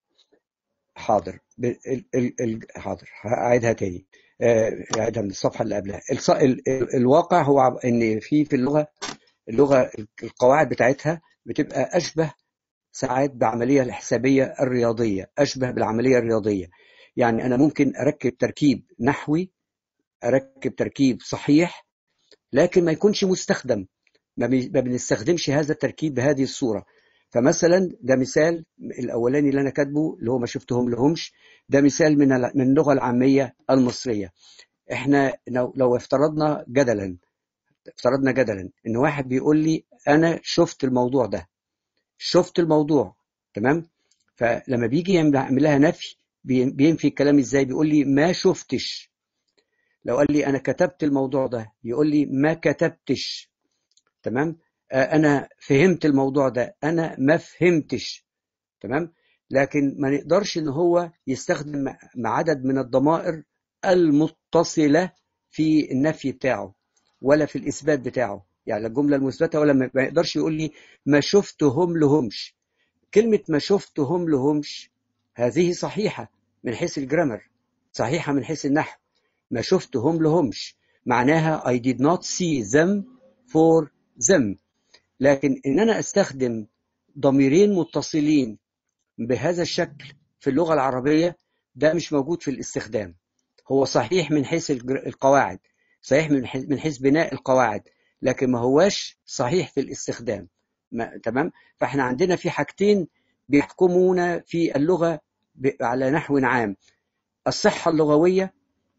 حاضر. ال ال ال حاضر هعيدها تاني، اعيدها من الصفحة اللي قبلها. ال ال الواقع هو ان في في اللغة اللغة القواعد بتاعتها بتبقى أشبه ساعات بعملية الحسابية الرياضية، أشبه بالعملية الرياضية. يعني أنا ممكن أركب تركيب نحوي، أركب تركيب صحيح، لكن ما يكونش مستخدم، ما بنستخدمش هذا التركيب بهذه الصورة. فمثلا ده مثال الأولاني اللي أنا كاتبه اللي هو ما شفتهم لهمش، ده مثال من من اللغة العامية المصرية. إحنا لو لو افترضنا جدلا افترضنا جدلا إن واحد بيقول لي أنا شفت الموضوع ده، شفت الموضوع. تمام. فلما بيجي يعمل لها نفي بينفي الكلام ازاي؟ بيقول لي ما شفتش. لو قال لي انا كتبت الموضوع ده يقول لي ما كتبتش. تمام. آه انا فهمت الموضوع ده، انا ما فهمتش. تمام. لكن ما نقدرش ان هو يستخدم مع عدد من الضمائر المتصلة في النفي بتاعه ولا في الإثبات بتاعه، يعني الجملة المثبتة، ولا ما يقدرش يقول لي ما شفتهم لهمش. كلمة ما شفتهم لهمش هذه صحيحة من حيث الجرامر، صحيحة من حيث النحو. ما شفتهم لهمش معناها I did not see them for them. لكن إن أنا أستخدم ضميرين متصلين بهذا الشكل في اللغة العربية ده مش موجود في الاستخدام. هو صحيح من حيث القواعد، صحيح من حيث بناء القواعد، لكن ما هواش صحيح في الاستخدام. تمام. فاحنا عندنا في حاجتين بيحكمونا في اللغة على نحو عام: الصحة اللغوية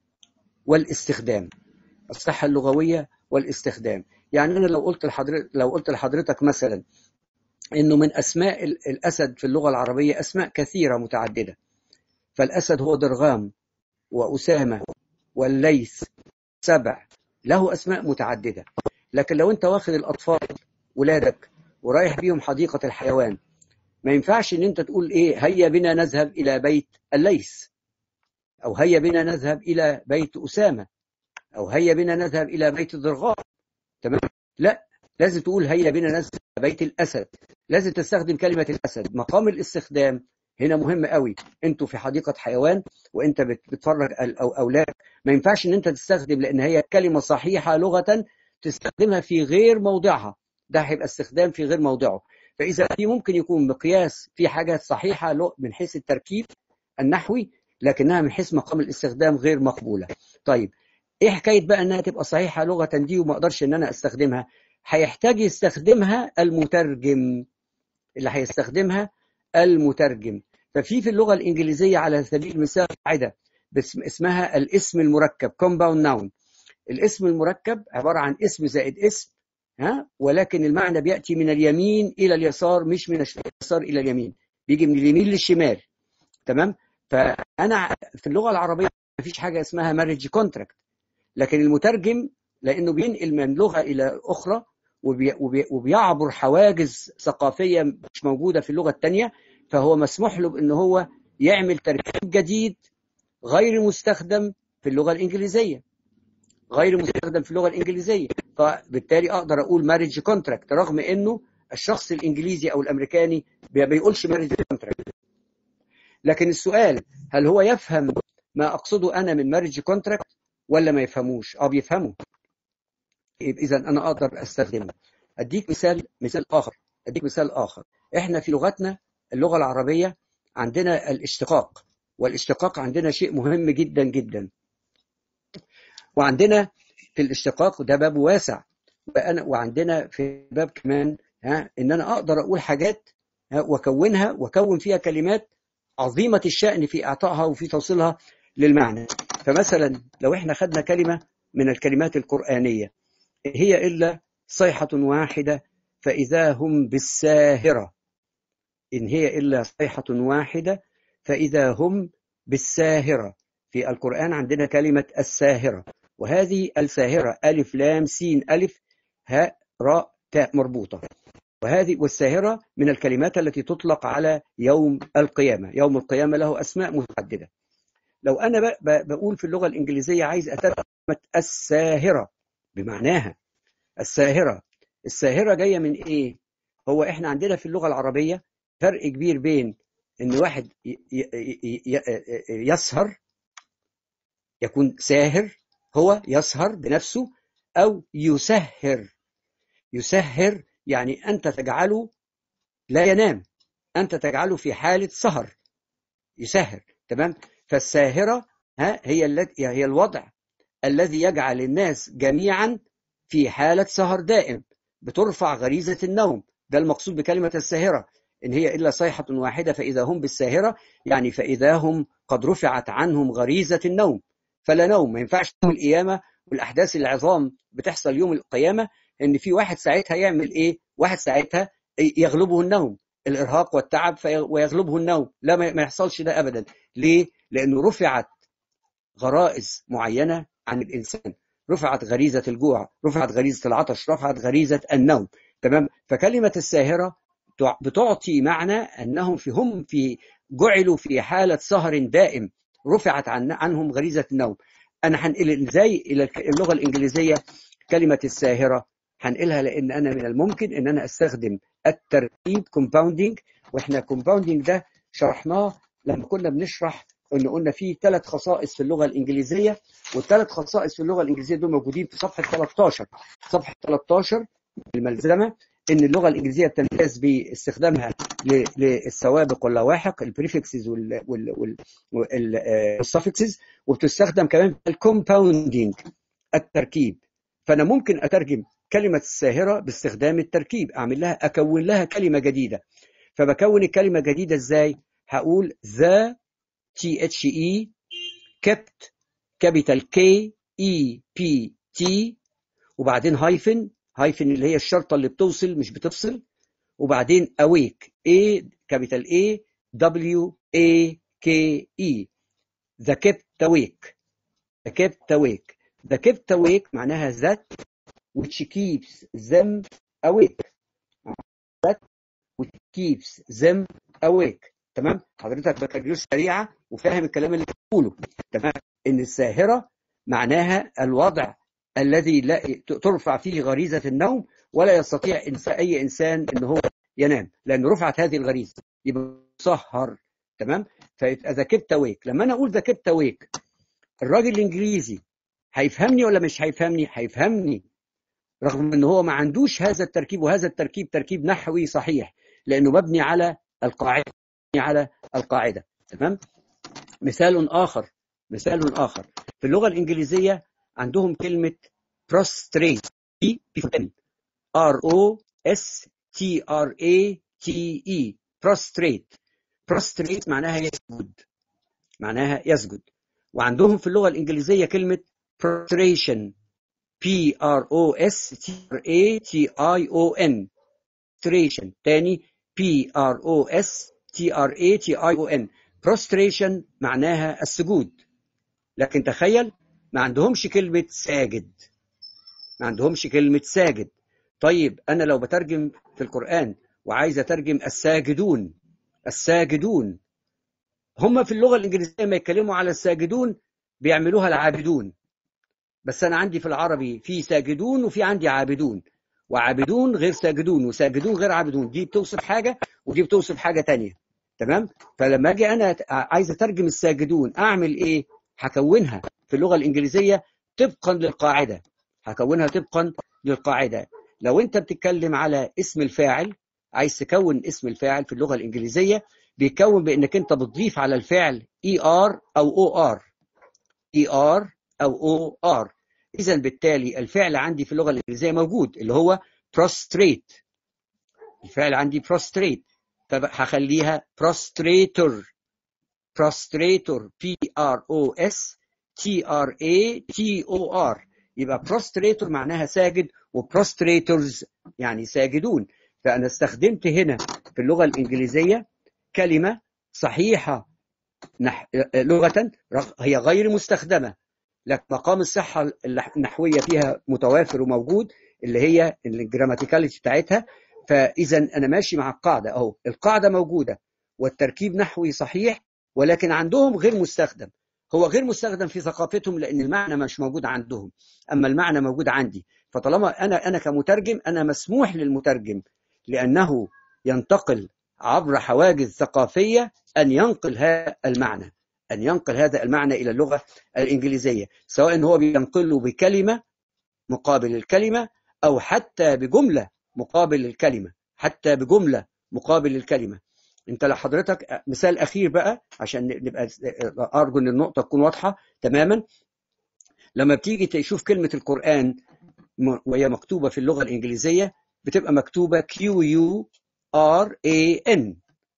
والاستخدام. الصحة اللغوية والاستخدام. يعني أنا لو قلت لحضرتك لو قلت لحضرتك مثلا إنه من أسماء الأسد في اللغة العربية أسماء كثيرة متعددة، فالأسد هو درغام وأسامة والليث سبع، له أسماء متعددة. لكن لو أنت واخد الأطفال ولادك ورايح بيهم حديقة الحيوان، ما ينفعش إن أنت تقول إيه هيا بنا نذهب إلى بيت الليث، أو هيا بنا نذهب إلى بيت أسامة، أو هيا بنا نذهب إلى بيت الضرغام. تمام. لا، لازم تقول هيا بنا نذهب إلى بيت الأسد، لازم تستخدم كلمة الأسد. مقام الاستخدام هنا مهم قوي. انتوا في حديقة حيوان وانت بتفرج أولاد، ما ينفعش ان انت تستخدم لان هي كلمة صحيحة لغة تستخدمها في غير موضعها، ده هيبقى استخدام في غير موضعه. فإذا في ممكن يكون مقياس في حاجات صحيحة من حيث التركيب النحوي، لكنها من حيث مقام الاستخدام غير مقبولة. طيب ايه حكاية بقى انها تبقى صحيحة لغة دي وما اقدرش ان انا استخدمها؟ هيحتاج يستخدمها المترجم، اللي هيستخدمها المترجم. ففي في اللغة الإنجليزية على سبيل المثال قاعدة اسمها الاسم المركب compound noun. الاسم المركب عبارة عن اسم زائد اسم، ها، ولكن المعنى بيأتي من اليمين إلى اليسار، مش من اليسار إلى اليمين، بيجي من اليمين للشمال. تمام. فأنا في اللغة العربية ما فيش حاجة اسمها marriage contract، لكن المترجم لأنه بينقل من لغة إلى أخرى وبي وبي وبيعبر حواجز ثقافية مش موجودة في اللغة الثانية، فهو مسموح له بأن هو يعمل تركيب جديد غير مستخدم في اللغة الإنجليزية، غير مستخدم في اللغة الإنجليزية. فبالتالي أقدر أقول ماريج كونتراكت رغم أنه الشخص الإنجليزي أو الأمريكاني ما بيقولش ماريج كونتراكت. لكن السؤال، هل هو يفهم ما أقصده أنا من ماريج كونتراكت ولا ما يفهموش؟ أه بيفهمه. إذا أنا أقدر أستخدمه. أديك مثال مثال آخر أديك مثال آخر إحنا في لغتنا اللغة العربية عندنا الاشتقاق، والاشتقاق عندنا شيء مهم جدا جدا، وعندنا في الاشتقاق ده باب واسع، وأنا وعندنا في باب كمان ها إن أنا أقدر أقول حاجات وأكونها وأكون فيها كلمات عظيمة الشأن في إعطائها وفي توصيلها للمعنى. فمثلا لو إحنا خدنا كلمة من الكلمات القرآنية، هي إلا صيحة واحدة فإذا هم بالساهرة، إن هي إلا صيحة واحدة فإذا هم بالساهرة. في القرآن عندنا كلمة الساهرة، وهذه الساهرة ألف لام سين ألف هاء راء تاء مربوطة، وهذه والساهرة من الكلمات التي تطلق على يوم القيامة. يوم القيامة له أسماء متعددة. لو أنا بقول في اللغة الإنجليزية عايز أترجم الساهرة بمعناها، الساهرة الساهرة جاية من إيه؟ هو إحنا عندنا في اللغة العربية فرق كبير بين إن واحد يسهر، يكون ساهر، هو يسهر بنفسه، أو يسهر. يسهر يعني أنت تجعله لا ينام، أنت تجعله في حالة سهر، يسهر. تمام؟ فالساهرة ها هي التي هي الوضع الذي يجعل الناس جميعا في حالة سهر دائم، بترفع غريزة النوم. ده المقصود بكلمة الساهرة، إن هي إلا صيحة واحدة فإذا هم بالساهرة، يعني فإذا هم قد رفعت عنهم غريزة النوم، فلا نوم. ما ينفعش يوم القيامة والأحداث العظام بتحصل يوم القيامة إن في واحد ساعتها يعمل إيه؟ واحد ساعتها يغلبه النوم، الإرهاق والتعب ويغلبه النوم. لا، ما يحصلش ده أبدا. ليه؟ لأنه رفعت غرائز معينة عن الإنسان، رفعت غريزة الجوع، رفعت غريزة العطش، رفعت غريزة النوم. تمام؟ فكلمة الساهرة بتعطي معنى أنهم في هم في جعلوا في حالة سهر دائم، رفعت عن عنهم غريزة النوم. أنا هنقل إزاي إلى اللغة الإنجليزية كلمة الساهرة؟ هنقلها لأن أنا من الممكن أن أنا أستخدم التركيب compounding، وإحنا compounding ده شرحناه لما كنا بنشرح إن قلنا فيه ثلاث خصائص في اللغة الإنجليزية، والثلاث خصائص في اللغة الإنجليزية دول موجودين في صفحة ثلاثة عشر. صفحة ثلاثة عشر الملزمة إن اللغة الإنجليزية بتمتاز باستخدامها للسوابق واللواحق، البريفكسز والسفكسز، وبتستخدم كمان الكومباوندينج، التركيب. فأنا ممكن أترجم كلمة الساهرة باستخدام التركيب، أعمل لها أكون لها كلمة جديدة. فبكون الكلمة جديدة إزاي؟ هقول the T H E kept capital K E P T، وبعدين هايفن، هايفن اللي هي الشرطة اللي بتوصل مش بتفصل، وبعدين awake A capital A W A K E، the kept awake، the kept awake the kept awake معناها that which keeps them awake، that which keeps them awake. تمام؟ حضرتك بكالوريوس سريعة وفاهم الكلام اللي بقوله. تمام؟ إن الساهرة معناها الوضع الذي لا ترفع فيه غريزة النوم، ولا يستطيع إنسان أي إنسان إن هو ينام، لأن رفعت هذه الغريزة يبقى سهر. تمام؟ فإذا كبت awake، لما أنا أقول ذا كبت awake، الراجل الإنجليزي هيفهمني ولا مش هيفهمني؟ هيفهمني، رغم إن هو ما عندوش هذا التركيب، وهذا التركيب تركيب نحوي صحيح لأنه مبني على القاعدة، على القاعدة. تمام؟ مثال آخر مثال آخر في اللغة الإنجليزية عندهم كلمة prostrate، R O S T R A T E، prostrate. prostrate معناها يسجد، معناها يسجد. وعندهم في اللغة الإنجليزية كلمة prostration، P R O S T R A T I O N، prostration تاني P R O S T R A T I O N. prostration معناها السجود. لكن تخيل ما عندهمش كلمة ساجد، ما عندهمش كلمة ساجد. طيب أنا لو بترجم في القرآن وعايز أترجم الساجدون، الساجدون هم في اللغة الإنجليزية ما يتكلموا على الساجدون بيعملوها العابدون، بس أنا عندي في العربي في ساجدون وفي عندي عابدون، وعابدون غير ساجدون وساجدون غير عابدون، دي بتوصف حاجة ودي بتوصف حاجة تانية. تمام؟ فلما أجي أنا عايز أترجم الساجدون أعمل إيه؟ هكونها في اللغة الإنجليزية طبقا للقاعدة، هكونها طبقا للقاعدة. لو أنت بتتكلم على اسم الفاعل، عايز تكون اسم الفاعل في اللغة الإنجليزية بيكون بأنك أنت بتضيف على الفعل إي آر أو أو آر، إي آر أو أو آر. إذا بالتالي الفعل عندي في اللغة الإنجليزية موجود اللي هو prostrate، الفعل عندي prostrate، طب هخليها prostrator، prostrator P R O S T R A T O R، يبقى prostrator معناها ساجد وprostrators يعني ساجدون. فأنا استخدمت هنا في اللغة الإنجليزية كلمة صحيحة نح... لغة هي غير مستخدمة، لكن مقام الصحة النحوية فيها متوافر وموجود اللي هي الجراماتيكاليتي بتاعتها. فإذا أنا ماشي مع القاعدة أهو، القاعدة موجودة والتركيب نحوي صحيح، ولكن عندهم غير مستخدم، هو غير مستخدم في ثقافتهم لأن المعنى مش موجود عندهم، أما المعنى موجود عندي. فطالما أنا أنا كمترجم أنا مسموح للمترجم لأنه ينتقل عبر حواجز ثقافية أن ينقل هذا المعنى، أن ينقل هذا المعنى إلى اللغة الإنجليزية، سواء هو بينقله بكلمة مقابل الكلمة أو حتى بجملة مقابل الكلمة، حتى بجملة مقابل الكلمة. أنت لحضرتك مثال أخير بقى عشان نبقى أرجو أن النقطة تكون واضحة تماما. لما بتيجي تشوف كلمة القرآن وهي مكتوبة في اللغة الإنجليزية بتبقى مكتوبة Q U R A N،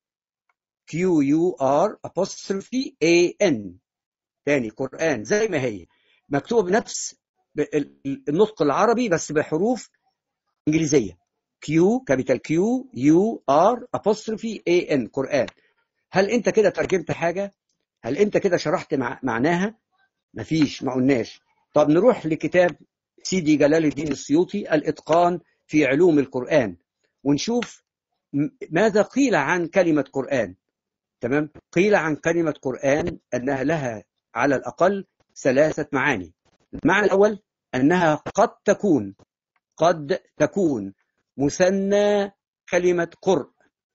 Q U R apostrophe A N، تاني قرآن زي ما هي مكتوبة بنفس النطق العربي بس بحروف إنجليزية، Q capital Q U R apostrophe A N قرآن. هل أنت كده ترجمت حاجة؟ هل أنت كده شرحت مع... معناها؟ مفيش، ما قلناش. طب نروح لكتاب سيدي جلال الدين السيوطي الإتقان في علوم القرآن ونشوف ماذا قيل عن كلمة قرآن. تمام؟ قيل عن كلمة قرآن أنها لها على الأقل ثلاثة معاني. المعنى الأول أنها قد تكون قد تكون مثنى كلمة قرء،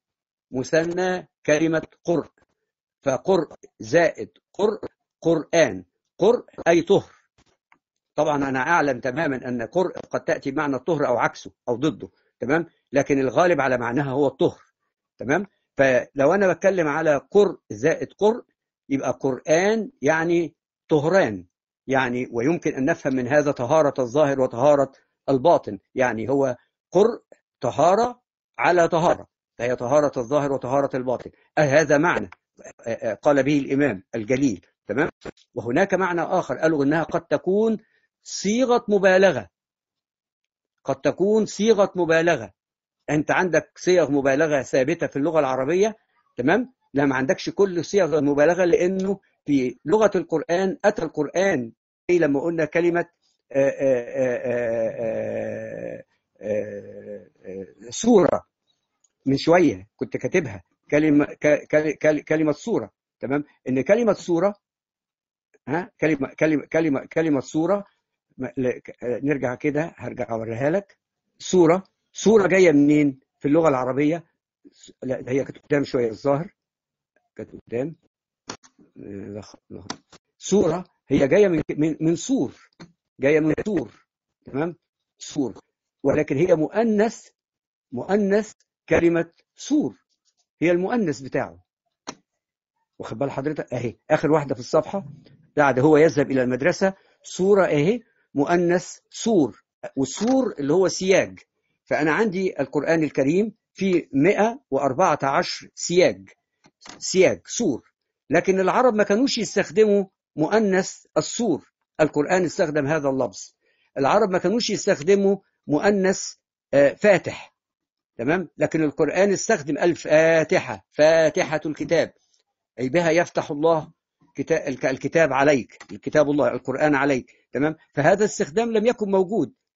مثنى كلمة قرء، فقرء زائد قرء قرآن، قرء أي طهر. طبعا أنا أعلم تماما أن قرء قد تأتي بمعنى الطهر أو عكسه أو ضده، تمام، لكن الغالب على معناها هو الطهر. تمام. فلو أنا بتكلم على قرء زائد قرء يبقى قرآن يعني طهران، يعني ويمكن أن نفهم من هذا طهارة الظاهر وطهارة الباطن، يعني هو قرء طهارة على طهارة، فهي طهارة الظاهر وطهارة الباطن. هذا معنى قال به الإمام الجليل. تمام. وهناك معنى آخر قالوا إنها قد تكون صيغة مبالغة، قد تكون صيغة مبالغة. أنت عندك صيغ مبالغة ثابتة في اللغة العربية، تمام؟ لا، ما عندكش كل صيغ المبالغة، لأنه في لغة القرآن أتى القرآن أي لما قلنا كلمة آآ آآ آآ سورة من شوية كنت كاتبها كلمة كلمة سورة. تمام. إن كلمة سورة ها كلمة كلمة كلمة كلمة سورة، نرجع كده هرجع أوريها لك. سورة سورة جاية منين في اللغة العربية؟ لا هي كانت قدام شوية الظاهر، كانت قدام. سورة هي جاية من من من سور، جاية من سور. تمام. سور، ولكن هي مؤنث، مؤنث كلمة سور هي المؤنث بتاعه. واخد بال حضرتك؟ اهي آخر واحدة في الصفحة بعد هو يذهب إلى المدرسة، سورة اهي مؤنث سور، والسور اللي هو سياج. فأنا عندي القرآن الكريم في مئة وأربعة عشر سياج، سياج سور، لكن العرب ما كانوش يستخدموا مؤنث السور، القرآن استخدم هذا اللفظ. العرب ما كانوش يستخدموا مؤنث فاتح، تمام، لكن القرآن استخدم الفاتحة، فاتحة الكتاب، أي بها يفتح الله الكتاب عليك، الكتاب الله القرآن عليك. تمام. فهذا الاستخدام لم يكن موجود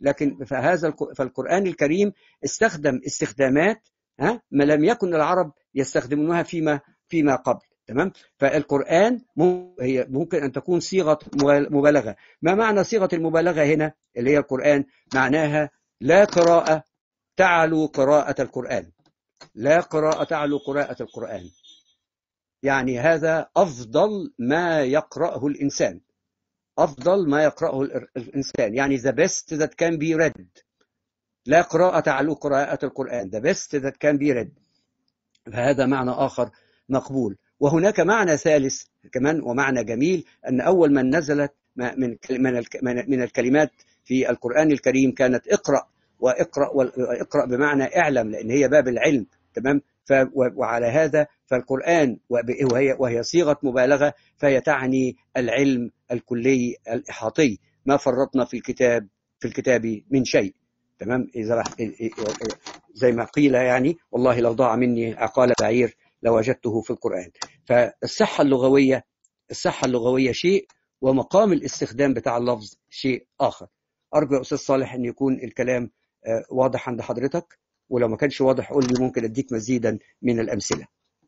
لكن فهذا فالقرآن الكريم استخدم استخدامات ها ما لم يكن العرب يستخدمونها فيما فيما قبل. تمام. فالقرآن هي ممكن أن تكون صيغة مبالغة. ما معنى صيغة المبالغة هنا اللي هي القرآن؟ معناها لا قراءة تعلو قراءة القرآن، لا قراءة تعلو قراءة القرآن، يعني هذا أفضل ما يقرأه الإنسان، أفضل ما يقرأه الإنسان، يعني the best that can be read. لا قراءة تعلو قراءة القرآن، the best that can be read. فهذا معنى آخر مقبول. وهناك معنى ثالث كمان ومعنى جميل، أن أول من نزلت من من الكلمات في القرآن الكريم كانت اقرأ، واقرأ واقرأ بمعنى اعلم، لأن هي باب العلم. تمام. وعلى هذا فالقرآن وهي وهي صيغة مبالغة، فهي تعني العلم الكلي الإحاطي، ما فرطنا في الكتاب في الكتاب من شيء. تمام. إذا زي ما قيل يعني والله لو ضاع مني عقال بعير لوجدته في القرآن. فالصحة اللغوية الصحة اللغوية شيء، ومقام الاستخدام بتاع اللفظ شيء آخر. أرجو يا أستاذ صالح أن يكون الكلام واضح عند حضرتك، ولو ما كانش واضح قول لي ممكن أديك مزيدا من الأمثلة.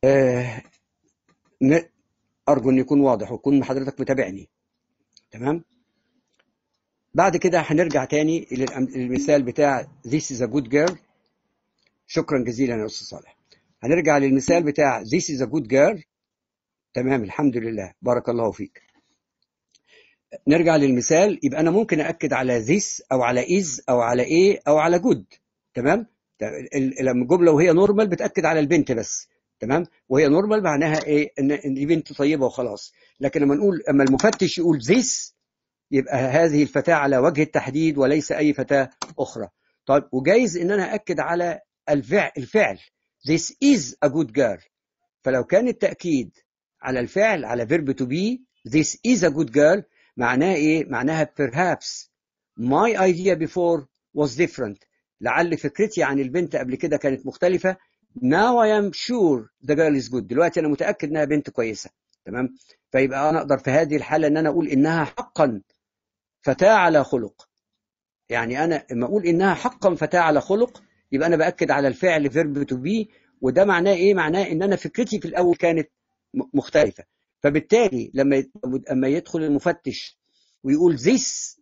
أرجو أن يكون واضح ويكون حضرتك متابعني. تمام. بعد كده هنرجع تاني للمثال بتاع This is a good girl. شكرا جزيلا يا أستاذ صالح. هنرجع للمثال بتاع This is a good girl. تمام. الحمد لله. بارك الله فيك. نرجع للمثال. يبقى أنا ممكن أأكد على this أو على is أو على a أو على good. تمام. لما الجملة وهي نورمال بتأكد على البنت بس. تمام. وهي نورمال معناها إيه؟ إن دي بنت طيبة وخلاص. لكن لما نقول أما المفتش يقول this يبقى هذه الفتاة على وجه التحديد وليس أي فتاة أخرى. طيب وجايز إن أنا أأكد على الفعل الفعل this is a good girl. فلو كان التأكيد على الفعل على verb to be this is a good girl معناها إيه؟ معناها perhaps my idea before was different. لعل فكرتي عن البنت قبل كده كانت مختلفة. now I am sure the girl is good. دلوقتي أنا متأكد إنها بنت كويسة. تمام. فيبقى أنا أقدر في هذه الحالة إن أنا أقول إنها حقا فتاة على خلق. يعني أنا لما أقول إنها حقا فتاة على خلق يبقى أنا بأكد على الفعل verb to be. وده معناه إيه؟ معناه إن أنا فكرتي في الأول كانت مختلفة. فبالتالي لما لما يدخل المفتش ويقول this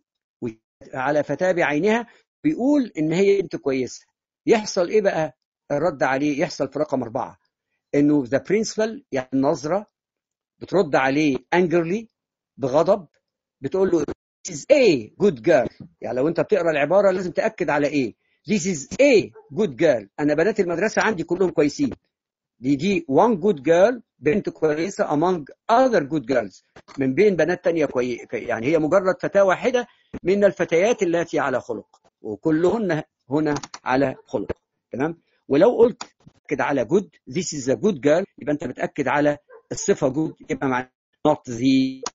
على فتاة بعينها بيقول إن هي بنت كويسة. يحصل إيه بقى الرد عليه؟ يحصل في رقم أربعة إنه the principal يعني النظرة بترد عليه angrily بغضب، بتقول له this is a good girl. يعني لو أنت بتقرأ العبارة لازم تأكد على إيه؟ this is a good girl. أنا بنات المدرسة عندي كلهم كويسين. دي دي one good girl بنت كويسة among other good girls من بين بنات تانية كويسة. يعني هي مجرد فتاة واحدة من الفتيات التي على خلق، وكلهن هنا على خلق. تمام. ولو قلت كده على good this is a good girl يبقى أنت بتأكد على الصفة good، يبقى معنى not the.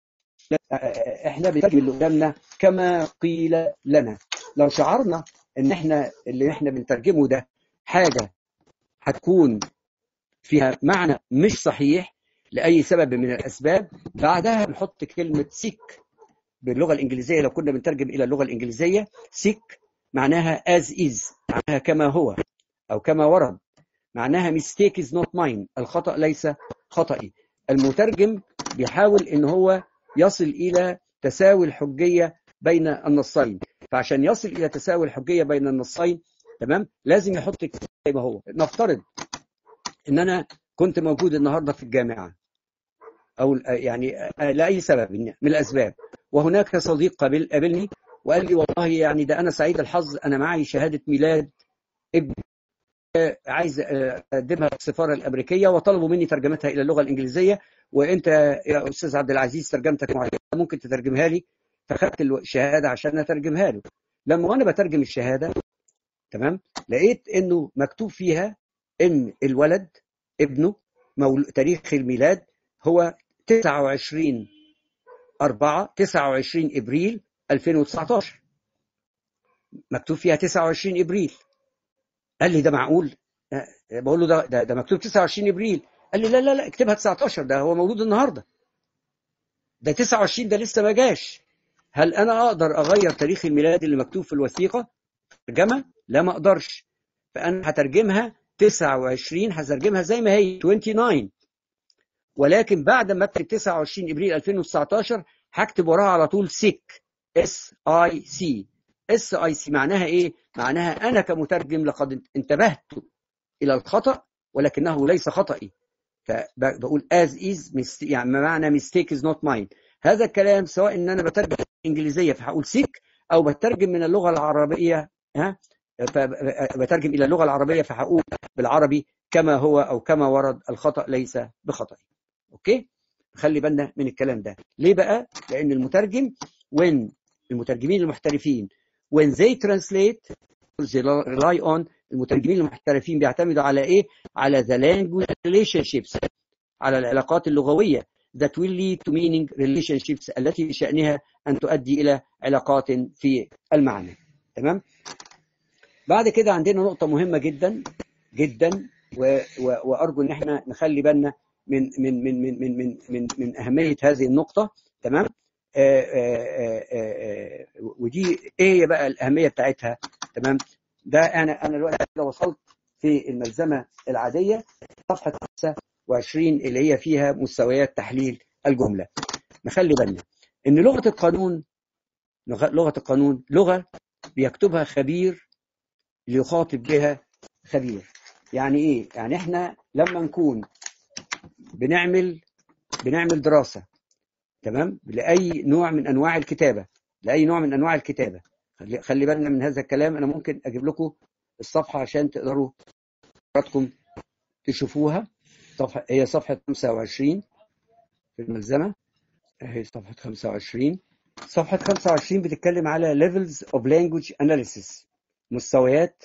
احنا بنترجم اللي قدامنا كما قيل لنا. لو شعرنا ان احنا اللي احنا بنترجمه ده حاجة هتكون فيها معنى مش صحيح لأي سبب من الأسباب، بعدها بنحط كلمة seek باللغة الإنجليزية. لو كنا بنترجم إلى اللغة الإنجليزية seek معناها as is، معناها كما هو أو كما ورد، معناها mistake is not mine، الخطأ ليس خطئي. المترجم بيحاول إن هو يصل إلى تساوي الحجية بين النصين. فعشان يصل إلى تساوي الحجية بين النصين تمام لازم يحط زي ما هو. نفترض إن أنا كنت موجود النهاردة في الجامعة أو يعني لأي سبب من الأسباب، وهناك صديق قابل قابلني وقال لي والله يعني ده أنا سعيد الحظ، أنا معي شهادة ميلاد ابني عايز أقدمها السفارة الأمريكية وطلبوا مني ترجمتها إلى اللغة الإنجليزية، وأنت يا أستاذ عبد العزيز ترجمتك معينة ممكن تترجمها لي. فخدت الشهادة عشان أترجمها له. لما وأنا بترجم الشهادة تمام لقيت إنه مكتوب فيها إن الولد ابنه تاريخ الميلاد هو تسعة وعشرين أربعة تسعة وعشرين إبريل ألفين وتسعة عشر. مكتوب فيها تسعة وعشرين إبريل. قال لي ده معقول؟ بقول له ده, ده ده مكتوب تسعة وعشرين إبريل. قال لي لا لا لا اكتبها تسعة عشر، ده هو مولود النهارده. ده تسعة وعشرين ده لسه ما جاش. هل انا اقدر اغير تاريخ الميلاد اللي مكتوب في الوثيقه ترجمه؟ لا، ما اقدرش. فانا هترجمها تسعة وعشرين، هترجمها زي ما هي تسعة وعشرين، ولكن بعد ما اكتب تسعة وعشرين ابريل ألفين وتسعتاشر هكتب وراها على طول سيك، اس اي سي. اس اي سي معناها ايه؟ معناها انا كمترجم لقد انتبهت الى الخطا ولكنه ليس خطئي، فبقول as is، يعني معنى mistake is not mine. هذا الكلام سواء ان انا بترجم انجليزيه فهقول سيك، او بترجم من اللغه العربيه، ها، بترجم الى اللغه العربيه فهقول بالعربي كما هو او كما ورد، الخطا ليس بخطئي. اوكي، خلي بالنا من الكلام ده. ليه بقى؟ لان المترجم when المترجمين المحترفين when they translate they rely on، المترجمين المحترفين بيعتمدوا على ايه؟ على the language relationships، على العلاقات اللغويه that will lead to meaning relationships، التي بشأنها ان تؤدي الى علاقات في المعنى. تمام؟ بعد كده عندنا نقطه مهمه جدا جدا، و... و... وارجو ان احنا نخلي بالنا من من من من من من من, من اهميه هذه النقطه. تمام؟ آآ آآ آآ ودي ايه هي بقى الاهميه بتاعتها؟ تمام؟ ده انا انا دلوقتي وصلت في الملزمه العاديه صفحه خمسة وعشرين اللي هي فيها مستويات تحليل الجمله. نخلي بالنا ان لغه القانون لغه القانون لغه بيكتبها خبير ليخاطب بها خبير. يعني ايه؟ يعني احنا لما نكون بنعمل بنعمل دراسه، تمام، لاي نوع من انواع الكتابه لاي نوع من انواع الكتابه خلي, خلي بالنا من هذا الكلام. انا ممكن اجيب لكم الصفحه عشان تقدروا حضراتكم تشوفوها. صفحه هي صفحه خمسة وعشرين في الملزمه، اهي صفحه خمسة وعشرين. صفحه خمسة وعشرين بتتكلم على levels of language analysis، مستويات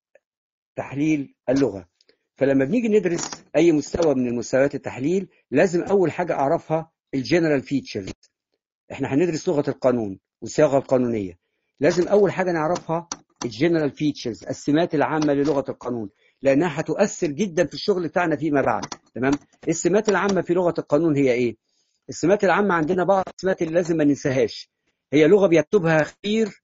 تحليل اللغه. فلما بنيجي ندرس اي مستوى من المستويات التحليل لازم اول حاجه اعرفها الجنرال فيتشرز. احنا هندرس لغه القانون والصياغه القانونيه، لازم اول حاجه نعرفها الجنرال فيتشرز، السمات العامه للغه القانون، لانها هتؤثر جدا في الشغل بتاعنا فيما بعد. تمام؟ السمات العامه في لغه القانون هي ايه؟ السمات العامه عندنا بعض السمات اللي لازم ما ننساهاش. هي لغه بيكتبها خبير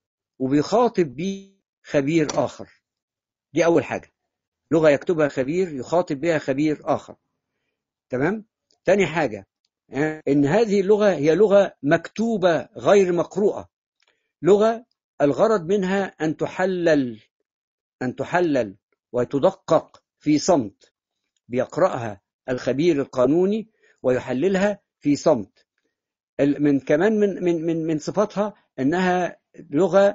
وبيخاطب بيه خبير اخر، دي اول حاجه. لغه يكتبها خبير يخاطب بها خبير اخر. تمام؟ تاني حاجه ان هذه اللغه هي لغه مكتوبه غير مقروءه، لغه الغرض منها ان تحلل ان تحلل وتدقق في صمت، بيقراها الخبير القانوني ويحللها في صمت. من كمان من من من من صفاتها انها لغه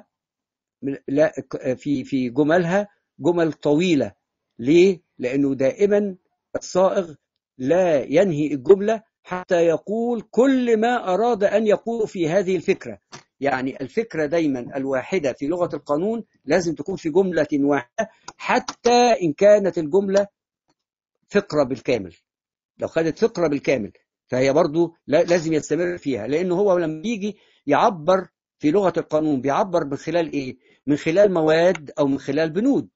لا في في جملها جمل طويله. ليه؟ لانه دائما الصائغ لا ينهي الجمله حتى يقول كل ما اراد ان يقول في هذه الفكره. يعني الفكره دايما الواحده في لغه القانون لازم تكون في جمله واحده، حتى ان كانت الجمله فقره بالكامل. لو خدت فقره بالكامل فهي برضو لازم يستمر فيها، لانه هو لما يجي يعبر في لغه القانون بيعبر من خلال ايه؟ من خلال مواد او من خلال بنود.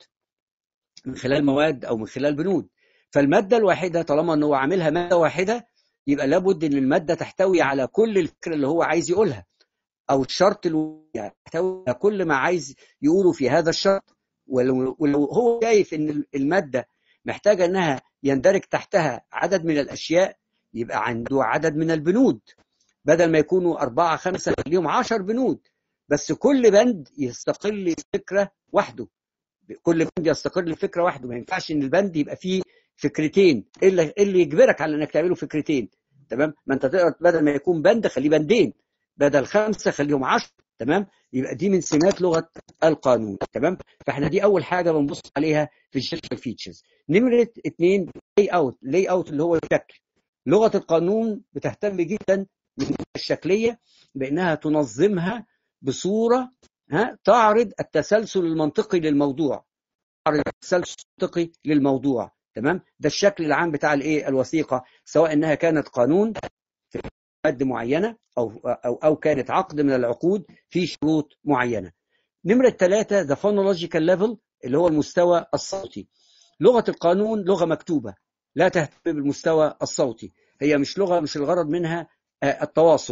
من خلال مواد او من خلال بنود. فالماده الواحده طالما انه عاملها ماده واحده يبقى لابد ان الماده تحتوي على كل الفكره اللي هو عايز يقولها، او الشرط اللي يحتوي على كل ما عايز يقوله في هذا الشرط. ولو, ولو هو شايف ان الماده محتاجه انها يندرج تحتها عدد من الاشياء يبقى عنده عدد من البنود، بدل ما يكونوا أربعة خمسة ليهم عشر بنود، بس كل بند يستقل فكره وحده. كل بند يستقل فكره وحده. ما ينفعش ان البند يبقى فيه فكرتين، الا اللي يجبرك على انك تعمله فكرتين. تمام؟ ما انت تقدر بدل ما يكون بند خليه بندين، بدل خمسه خليهم عشر. تمام؟ يبقى دي من سمات لغه القانون. تمام؟ فاحنا دي اول حاجه بنبص عليها في الجنرال فيتشرز. نمره اثنين لاي اوت. لاي اوت اللي هو الشكل. لغه القانون بتهتم جدا من الشكليه بانها تنظمها بصوره ها تعرض التسلسل المنطقي للموضوع. تعرض التسلسل المنطقي للموضوع. تمام؟ ده الشكل العام بتاع الايه الوثيقه، سواء انها كانت قانون في ماده معينه او او او كانت عقد من العقود في شروط معينه. نمره ثلاثة ذا فونولوجيكال ليفل اللي هو المستوى الصوتي. لغه القانون لغه مكتوبه لا تهتم بالمستوى الصوتي. هي مش لغه مش الغرض منها التواصل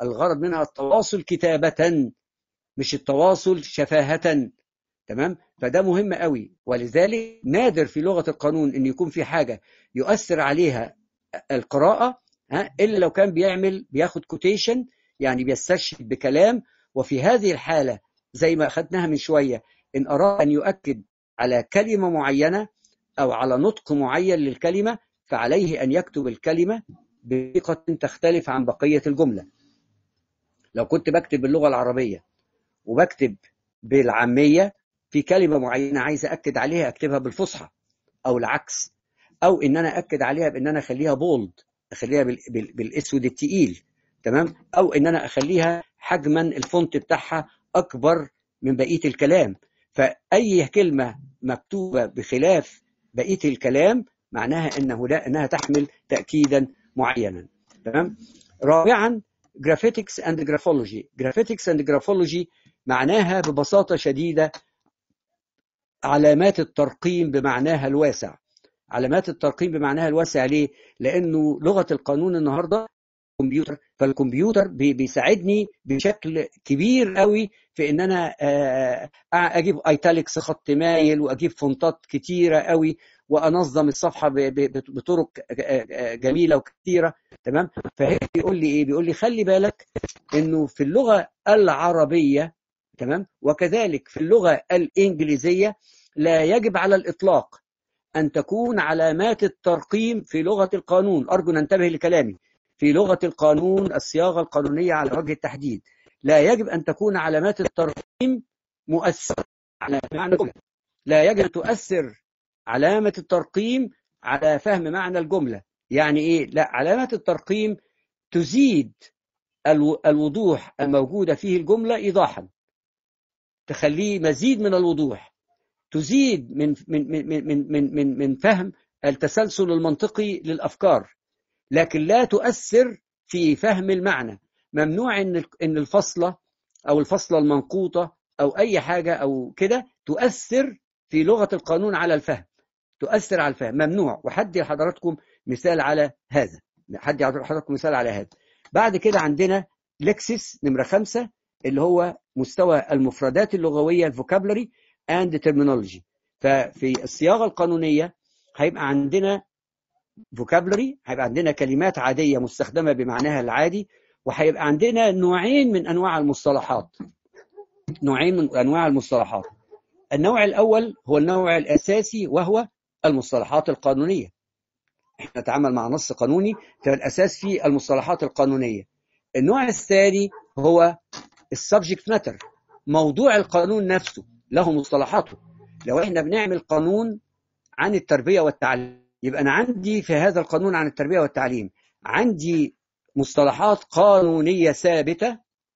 الغرض منها التواصل كتابة مش التواصل شفاهة. تمام؟ فده مهم قوي، ولذلك نادر في لغة القانون ان يكون في حاجة يؤثر عليها القراءة، ها، الا لو كان بيعمل بياخد كوتيشن، يعني بيستشهد بكلام. وفي هذه الحالة زي ما اخذناها من شوية، ان اراد ان يؤكد على كلمة معينة او على نطق معين للكلمة، فعليه ان يكتب الكلمة بطريقة تختلف عن بقية الجملة. لو كنت بكتب باللغة العربية وبكتب بالعامية في كلمة معينة عايز أكد عليها، أكتبها بالفصحى أو العكس، أو إن أنا أكد عليها بإن أنا أخليها بولد، أخليها بالأسود التقيل. تمام؟ أو إن أنا أخليها حجما الفونت بتاعها أكبر من بقية الكلام. فأي كلمة مكتوبة بخلاف بقية الكلام معناها إنه لا إنها تحمل تأكيدا معينا. تمام؟ رابعا graphics and graphology. graphics and graphology معناها ببساطة شديدة علامات الترقيم بمعناها الواسع. علامات الترقيم بمعناها الواسع ليه؟ لأنه لغة القانون النهاردة كمبيوتر، فالكمبيوتر بيساعدني بشكل كبير قوي في ان انا اجيب ايتاليكس خط مايل، واجيب فونتات كتيره قوي، وانظم الصفحه بطرق جميله وكثيره. تمام؟ فهي بيقول لي ايه؟ بيقول لي خلي بالك انه في اللغه العربيه، تمام، وكذلك في اللغه الانجليزيه لا يجب على الاطلاق ان تكون علامات الترقيم في لغه القانون، ارجو ننتبه لكلامي، في لغة القانون الصياغة القانونية على وجه التحديد لا يجب أن تكون علامات الترقيم مؤثرة على معنى الجملة. لا يجب أن تؤثر علامة الترقيم على فهم معنى الجملة. يعني إيه؟ لا، علامات الترقيم تزيد الوضوح الموجودة فيه الجملة إيضاحا، تخليه مزيد من الوضوح، تزيد من من من من من من, من فهم التسلسل المنطقي للأفكار، لكن لا تؤثر في فهم المعنى. ممنوع ان ان الفصله او الفصله المنقوطه او اي حاجه او كده تؤثر في لغه القانون على الفهم، تؤثر على الفهم، ممنوع. وحدي لحضراتكم مثال على هذا، حدي لحضراتكم مثال على هذا. بعد كده عندنا لكسس نمره خمسة، اللي هو مستوى المفردات اللغويه، الفوكابلري اند ترمينولوجي. ففي الصياغه القانونيه هيبقى عندنا vocabulary، هيبقى عندنا كلمات عادية مستخدمة بمعناها العادي، وهيبقى عندنا نوعين من أنواع المصطلحات. نوعين من أنواع المصطلحات. النوع الأول هو النوع الأساسي، وهو المصطلحات القانونية. احنا نتعامل مع نص قانوني، فالأساس فيه المصطلحات القانونية. النوع الثاني هو السبجكت ماتر، موضوع القانون نفسه له مصطلحاته. لو احنا بنعمل قانون عن التربية والتعليم، يبقى أنا عندي في هذا القانون عن التربية والتعليم عندي مصطلحات قانونية ثابتة،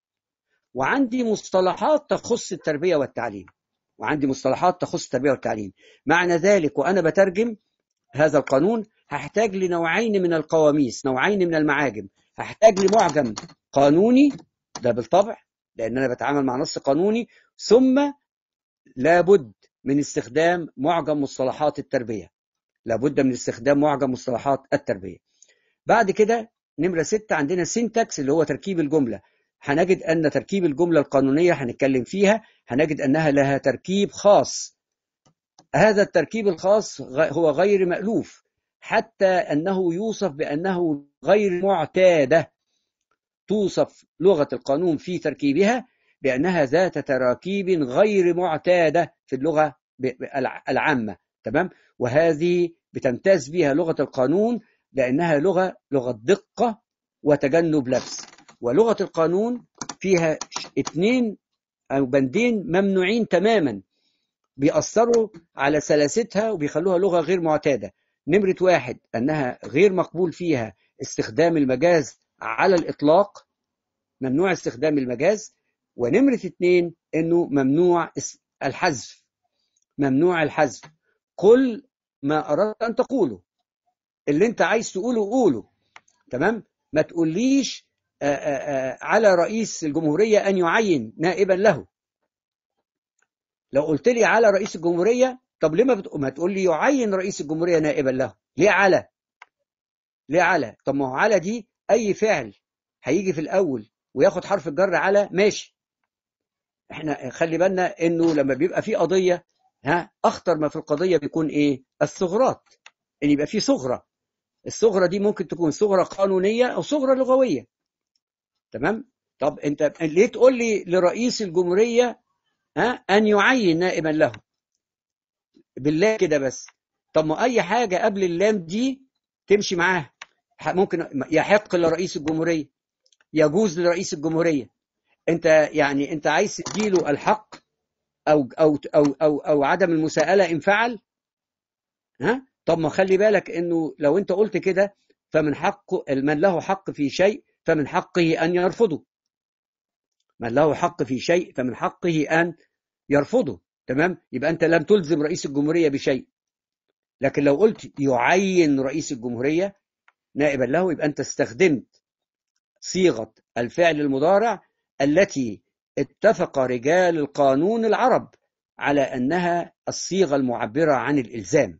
وعندي مصطلحات تخص التربية والتعليم، وعندي مصطلحات تخص التربية والتعليم. معنى ذلك وأنا بترجم هذا القانون هحتاج لنوعين من القواميس، نوعين من المعاجم. هحتاج لمعجم قانوني، ده بالطبع لأن أنا بتعامل مع نص قانوني، ثم لابد من استخدام معجم مصطلحات التربية، لابد من استخدام معجم مصطلحات التربية. بعد كده نمرة ستة عندنا سينتاكس، اللي هو تركيب الجملة. هنجد أن تركيب الجملة القانونية هنتكلم فيها، هنجد أنها لها تركيب خاص. هذا التركيب الخاص هو غير مألوف، حتى أنه يوصف بأنه غير معتادة. توصف لغة القانون في تركيبها بأنها ذات تراكيب غير معتادة في اللغة العامة. تمام؟ وهذه بتمتاز بها لغة القانون لأنها لغة لغة دقة وتجنب لبس. ولغة القانون فيها اثنين أو بندين ممنوعين تماما، بيأثروا على سلاستها وبيخلوها لغة غير معتادة. نمرة واحد أنها غير مقبول فيها استخدام المجاز على الإطلاق، ممنوع استخدام المجاز. ونمرة اثنين أنه ممنوع الحذف، ممنوع الحذف. قل ما أردت أن تقوله، اللي أنت عايز تقوله قوله. تمام؟ ما تقوليش آآ آآ على رئيس الجمهورية أن يعين نائبا له. لو قلت لي على رئيس الجمهورية، طب ليه ما, بت... ما تقول لي يعين رئيس الجمهورية نائبا له؟ ليه على؟ ليه على؟ طب ما هو على دي أي فعل هيجي في الأول وياخد حرف الجر على ماشي. احنا خلي بالنا انه لما بيبقى في قضيه، ها اخطر ما في القضيه بيكون ايه؟ الثغرات، ان يبقى في ثغره. الثغره دي ممكن تكون ثغره قانونيه او ثغره لغويه. تمام؟ طب انت ليه تقول لي لرئيس الجمهوريه ها ان يعين نائبا له؟ بالله كده بس. طب ما اي حاجه قبل اللام دي تمشي معاها. ممكن يحق لرئيس الجمهوريه، يجوز لرئيس الجمهوريه. انت يعني انت عايز تديله الحق او او او او, أو عدم المساءله ان فعل. ها طب ما خلي بالك انه لو انت قلت كده فمن حقه، من له حق في شيء فمن حقه ان يرفضه. من له حق في شيء فمن حقه ان يرفضه. تمام؟ يبقى انت لم تلزم رئيس الجمهوريه بشيء. لكن لو قلت يعين رئيس الجمهوريه نائبا له، يبقى انت استخدمت صيغه الفعل المضارع التي اتفق رجال القانون العرب على انها الصيغه المعبره عن الالزام.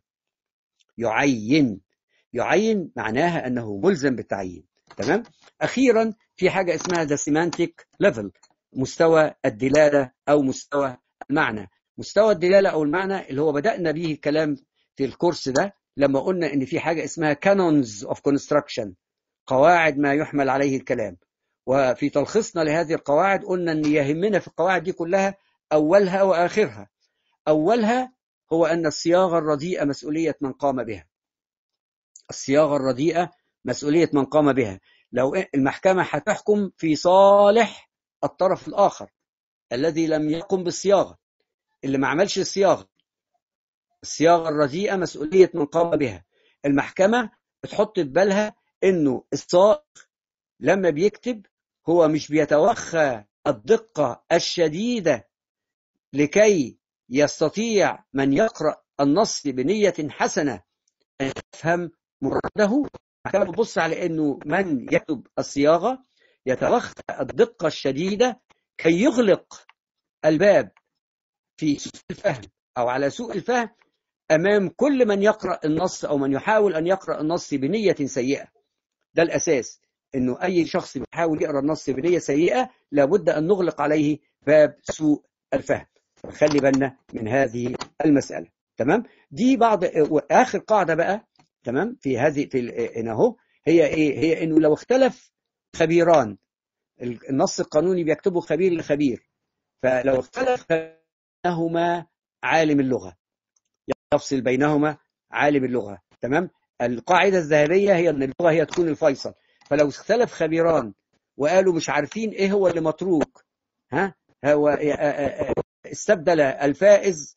يعين، يعين معناها انه ملزم بالتعيين. تمام؟ اخيرا في حاجه اسمها ذا سيمانتيك ليفل، مستوى الدلاله او مستوى المعنى. مستوى الدلاله او المعنى اللي هو بدانا به الكلام في الكورس ده لما قلنا ان في حاجه اسمها canons of construction، قواعد ما يحمل عليه الكلام. وفي تلخيصنا لهذه القواعد قلنا ان يهمنا في القواعد دي كلها اولها واخرها. اولها هو ان الصياغه الرديئه مسؤوليه من قام بها. الصياغه الرديئه مسؤوليه من قام بها. لو المحكمه هتحكم في صالح الطرف الاخر الذي لم يقم بالصياغه، اللي ما عملش الصياغه، الصياغه الرديئه مسؤوليه من قام بها. المحكمه بتحط في بالها انه الصائغ لما بيكتب هو مش بيتوخى الدقه الشديده لكي يستطيع من يقرأ النص بنية حسنة أن يفهم مراده. المحكمة بتبص على أنه من يكتب الصياغة يتوخى الدقة الشديدة كي يغلق الباب في سوء الفهم أو على سوء الفهم أمام كل من يقرأ النص أو من يحاول أن يقرأ النص بنية سيئة. ده الأساس، أنه أي شخص بيحاول يقرأ النص بنية سيئة لابد أن نغلق عليه باب سوء الفهم. خلي بالنا من هذه المسألة. تمام؟ دي بعض آخر قاعدة بقى. تمام؟ في هذه في هنا اهو هي ايه؟ هي انه لو اختلف خبيران، النص القانوني بيكتبه خبير لخبير، فلو اختلف بينهما عالم اللغة يفصل بينهما عالم اللغة. تمام؟ القاعدة الذهبية هي ان اللغة هي تكون الفيصل. فلو اختلف خبيران وقالوا مش عارفين ايه هو اللي متروك، ها هو استبدل الفائز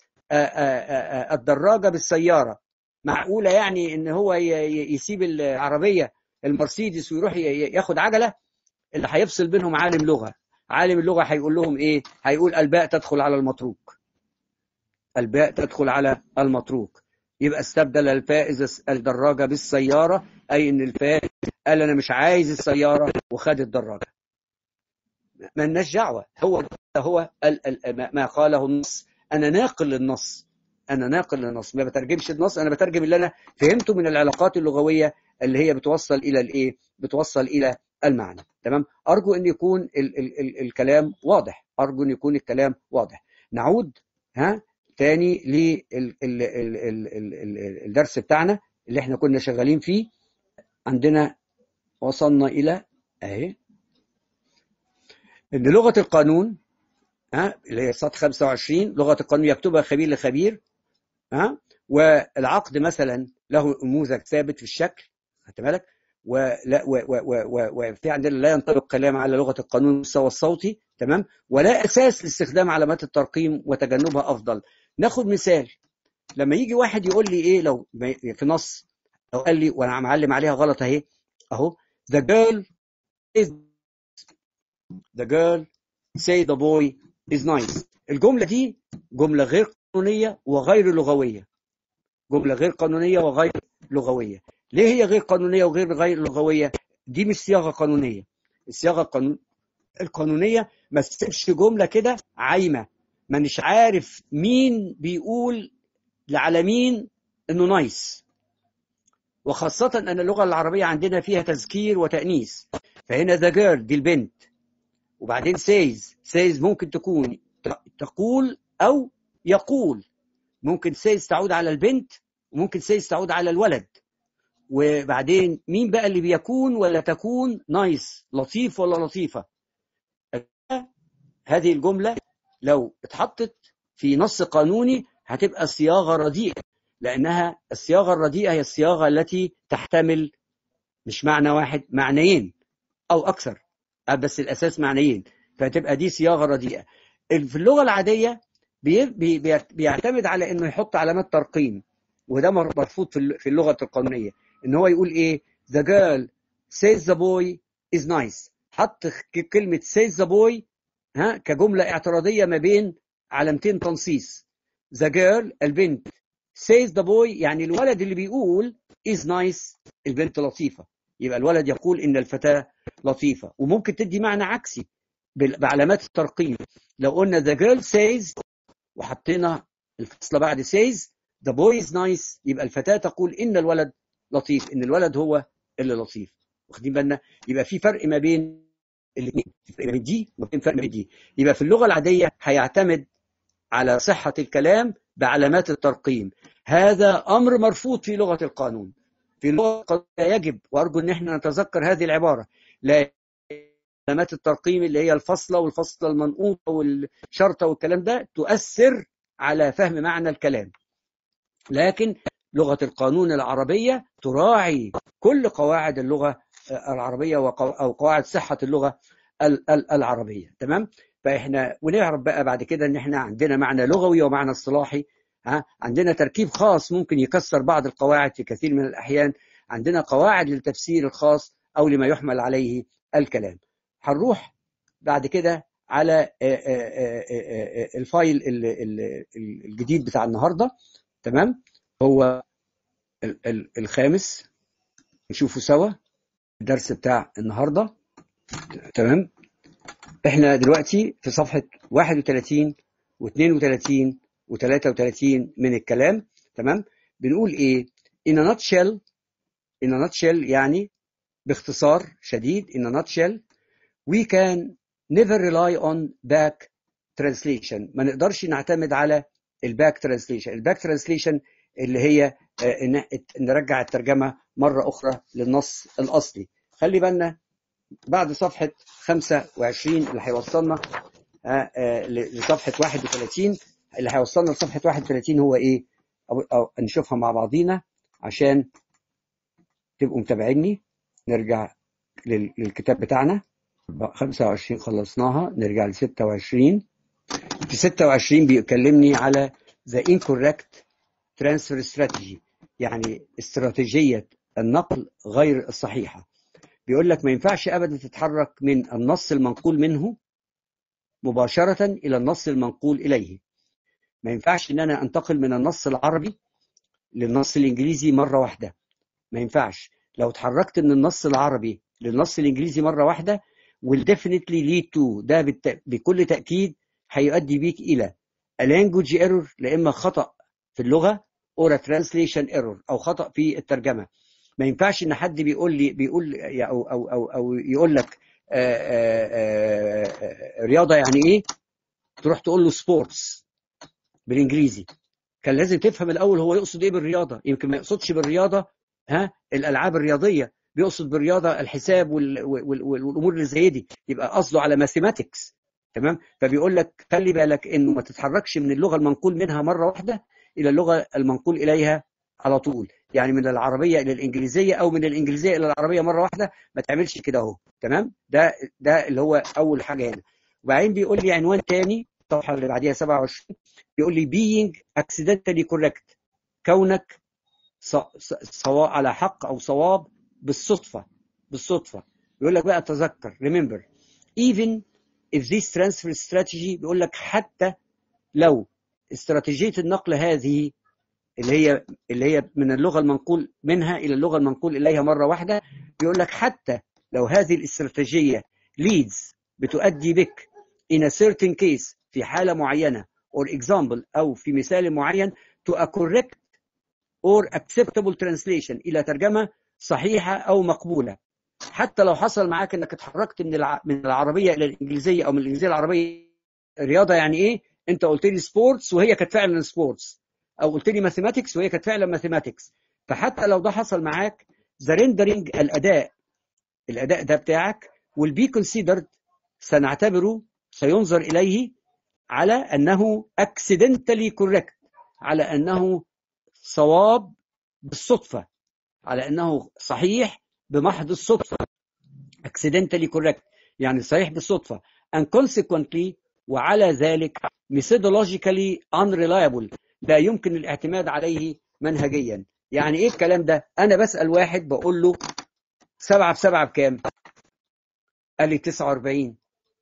الدراجة بالسيارة، معقولة يعني ان هو يسيب العربية المرسيدس ويروح ياخد عجلة؟ اللي هيفصل بينهم عالم لغة. عالم اللغة هيقول لهم ايه؟ هيقول الباء تدخل على المتروك، الباء تدخل على المتروك. يبقى استبدل الفائز الدراجة بالسيارة، اي ان الفائز قال انا مش عايز السيارة وخد الدراجة. ما لناش دعوة، هو هو ما قاله النص. انا ناقل للنص، انا ناقل للنص، ما بترجمش النص، انا بترجم اللي انا فهمته من العلاقات اللغويه اللي هي بتوصل الى الايه؟ بتوصل الى المعنى. تمام؟ ارجو ان يكون ال ال ال الكلام واضح، ارجو ان يكون الكلام واضح. نعود ها تاني للدرس بتاعنا اللي احنا كنا شغالين فيه. عندنا وصلنا الى اهي ان لغه القانون، ها اللي هي سطر خمسة وعشرين، لغه القانون يكتبها خبير لخبير، ها والعقد مثلا له نموذج ثابت في الشكل، خدت بالك؟ ولا وفي عندنا لا ينطبق كلام على لغه القانون المستوى الصوتي. تمام؟ ولا اساس لاستخدام علامات الترقيم وتجنبها افضل. ناخد مثال. لما يجي واحد يقول لي ايه، لو في نص لو قال لي وانا معلم عليها غلط اهي اهو the girl is the girl say the boy is nice. الجمله دي جمله غير قانونيه وغير لغويه. جمله غير قانونيه وغير لغويه. ليه هي غير قانونيه وغير غير لغويه؟ دي مش صياغه قانونيه. الصياغه القانون القانونيه ما تسيبش جمله كده عايمه، ما مش عارف مين بيقول على مين انه نايس. وخاصه ان اللغه العربيه عندنا فيها تذكير وتانيث. فهنا ذا جيرل دي البنت، وبعدين says. says ممكن تكون تقول أو يقول. ممكن says تعود على البنت وممكن says تعود على الولد. وبعدين مين بقى اللي بيكون ولا تكون؟ نايس، لطيف ولا لطيفة. هذه الجملة لو اتحطت في نص قانوني هتبقى صياغة رديئة، لأنها الصياغة الرديئة هي الصياغة التي تحتمل مش معنى واحد، معنيين أو أكثر، بس الأساس معنيين، فتبقى دي صياغة رديئة. في اللغة العادية بي بي بيعتمد على إنه يحط علامات ترقيم، وده مرفوض في اللغة القانونية. إن هو يقول إيه؟ the girl says the boy is nice. حط كلمة says the boy ها كجملة اعتراضية ما بين علامتين تنصيص. the girl البنت، says the boy يعني الولد اللي بيقول is nice البنت لطيفة. يبقى الولد يقول إن الفتاة لطيفة، وممكن تدي معنى عكسي بعلامات الترقيم. لو قلنا the girl says وحطينا الفصلة بعد says the boy is nice، يبقى الفتاة تقول إن الولد لطيف، إن الولد هو اللي لطيف. واخدين بالنا؟ يبقى في فرق ما بين الاثنين، فرق ما بين دي وبين فرق ما بين دي. يبقى في اللغة العادية هيعتمد على صحة الكلام بعلامات الترقيم. هذا أمر مرفوض في لغة القانون. في اللغة القانونية يجب، وأرجو أن احنا نتذكر هذه العبارة، لا علامات الترقيم اللي هي الفصلة والفصلة المنقوطة والشرطة والكلام ده تؤثر على فهم معنى الكلام. لكن لغة القانون العربية تراعي كل قواعد اللغة العربية أو قواعد صحة اللغة العربية. تمام؟ فإحنا ونعرف بقى بعد كده إن إحنا عندنا معنى لغوي ومعنى اصطلاحي. ها، عندنا تركيب خاص ممكن يكسر بعض القواعد في كثير من الأحيان. عندنا قواعد للتفسير الخاص أو لما يحمل عليه الكلام. هنروح بعد كده على الفايل الجديد بتاع النهارده. تمام؟ هو الخامس، نشوفه سوا الدرس بتاع النهارده. تمام؟ احنا دلوقتي في صفحة واحد وثلاثين واثنين وثلاثين وثلاثة وثلاثين من الكلام. تمام؟ بنقول ايه؟ in a nutshell in a nutshell يعني باختصار شديد. in a nutshell we can never rely on back translation. ما نقدرش نعتمد على الباك ترانسليشن. الباك ترانسليشن اللي هي ان نرجع الترجمة مرة أخرى للنص الأصلي. خلي بالنا بعد صفحة خمسة وعشرين اللي هيوصلنا لصفحة واحد وثلاثين، اللي هيوصلنا لصفحة واحد وثلاثين هو ايه؟ أو, أو نشوفها مع بعضينا عشان تبقوا متابعيني. نرجع للكتاب بتاعنا. خمسة وعشرين خلصناها، نرجع ل ستة وعشرين. في ستة وعشرين بيكلمني على the incorrect transfer strategy، يعني استراتيجية النقل غير الصحيحة. بيقول لك ما ينفعش أبدا تتحرك من النص المنقول منه مباشرة إلى النص المنقول إليه. ما ينفعش إن أنا أنتقل من النص العربي للنص الإنجليزي مرة واحدة. ما ينفعش. لو اتحركت من النص العربي للنص الإنجليزي مرة واحدة will definitely lead to، ده بالت... بكل تأكيد هيؤدي بيك إلى a language error، لإما خطأ في اللغة or a translation error أو خطأ في الترجمة. ما ينفعش إن حد بيقول لي بيقول أو أو أو, أو يقول لك آآ آآ رياضة يعني إيه، تروح تقول له سبورتس بالإنجليزي. كان لازم تفهم الأول هو يقصد إيه بالرياضة. يمكن ما يقصدش بالرياضة ها الألعاب الرياضية، بيقصد بالرياضة الحساب وال وال والأمور اللي زي دي، يبقى قصده على ماثيماتكس. تمام؟ فبيقول لك خلي بالك إنه ما تتحركش من اللغة المنقول منها مرة واحدة إلى اللغة المنقول إليها على طول. يعني من العربية إلى الإنجليزية أو من الإنجليزية إلى العربية مرة واحدة، ما تعملش كده أهو. تمام؟ ده ده اللي هو أول حاجة هنا. وبعدين بيقول لي عنوان تاني، الصفحة اللي بعديها سبعة وعشرين، بيقول لي being accidentally correct، كونك صواب على حق أو صواب بالصدفة. بالصدفة. بيقول لك بقى تذكر remember even if this transfer strategy، بيقول لك حتى لو استراتيجية النقل هذه اللي هي اللي هي من اللغة المنقول منها إلى اللغة المنقول إليها مرة واحدة، بيقول لك حتى لو هذه الاستراتيجية leads بتؤدي بك in a certain case في حالة معينة or example أو في مثال معين to a correct or acceptable translation إلى ترجمة صحيحة أو مقبولة. حتى لو حصل معاك انك اتحركت من الع... من العربيه الى الانجليزيه او من الانجليزيه العربيه. رياضه يعني ايه؟ انت قلت لي سبورتس وهي كانت فعلا سبورتس، او قلت لي ماثيماتكس وهي كانت فعلا ماثيماتكس. فحتى لو ده حصل معاك، ذا ريندرنج الاداء الاداء ده بتاعك will be considered، سنعتبره سينظر اليه على انه accidentally correct، على انه صواب بالصدفه، على انه صحيح بمحض الصدفه. accidentally correct يعني صحيح بالصدفه. and consequently، وعلى ذلك methodologically unreliable، لا يمكن الاعتماد عليه منهجيا. يعني ايه الكلام ده؟ انا بسأل واحد بقول له سبعة في سبعة بكام؟ قال لي تسعة وأربعين.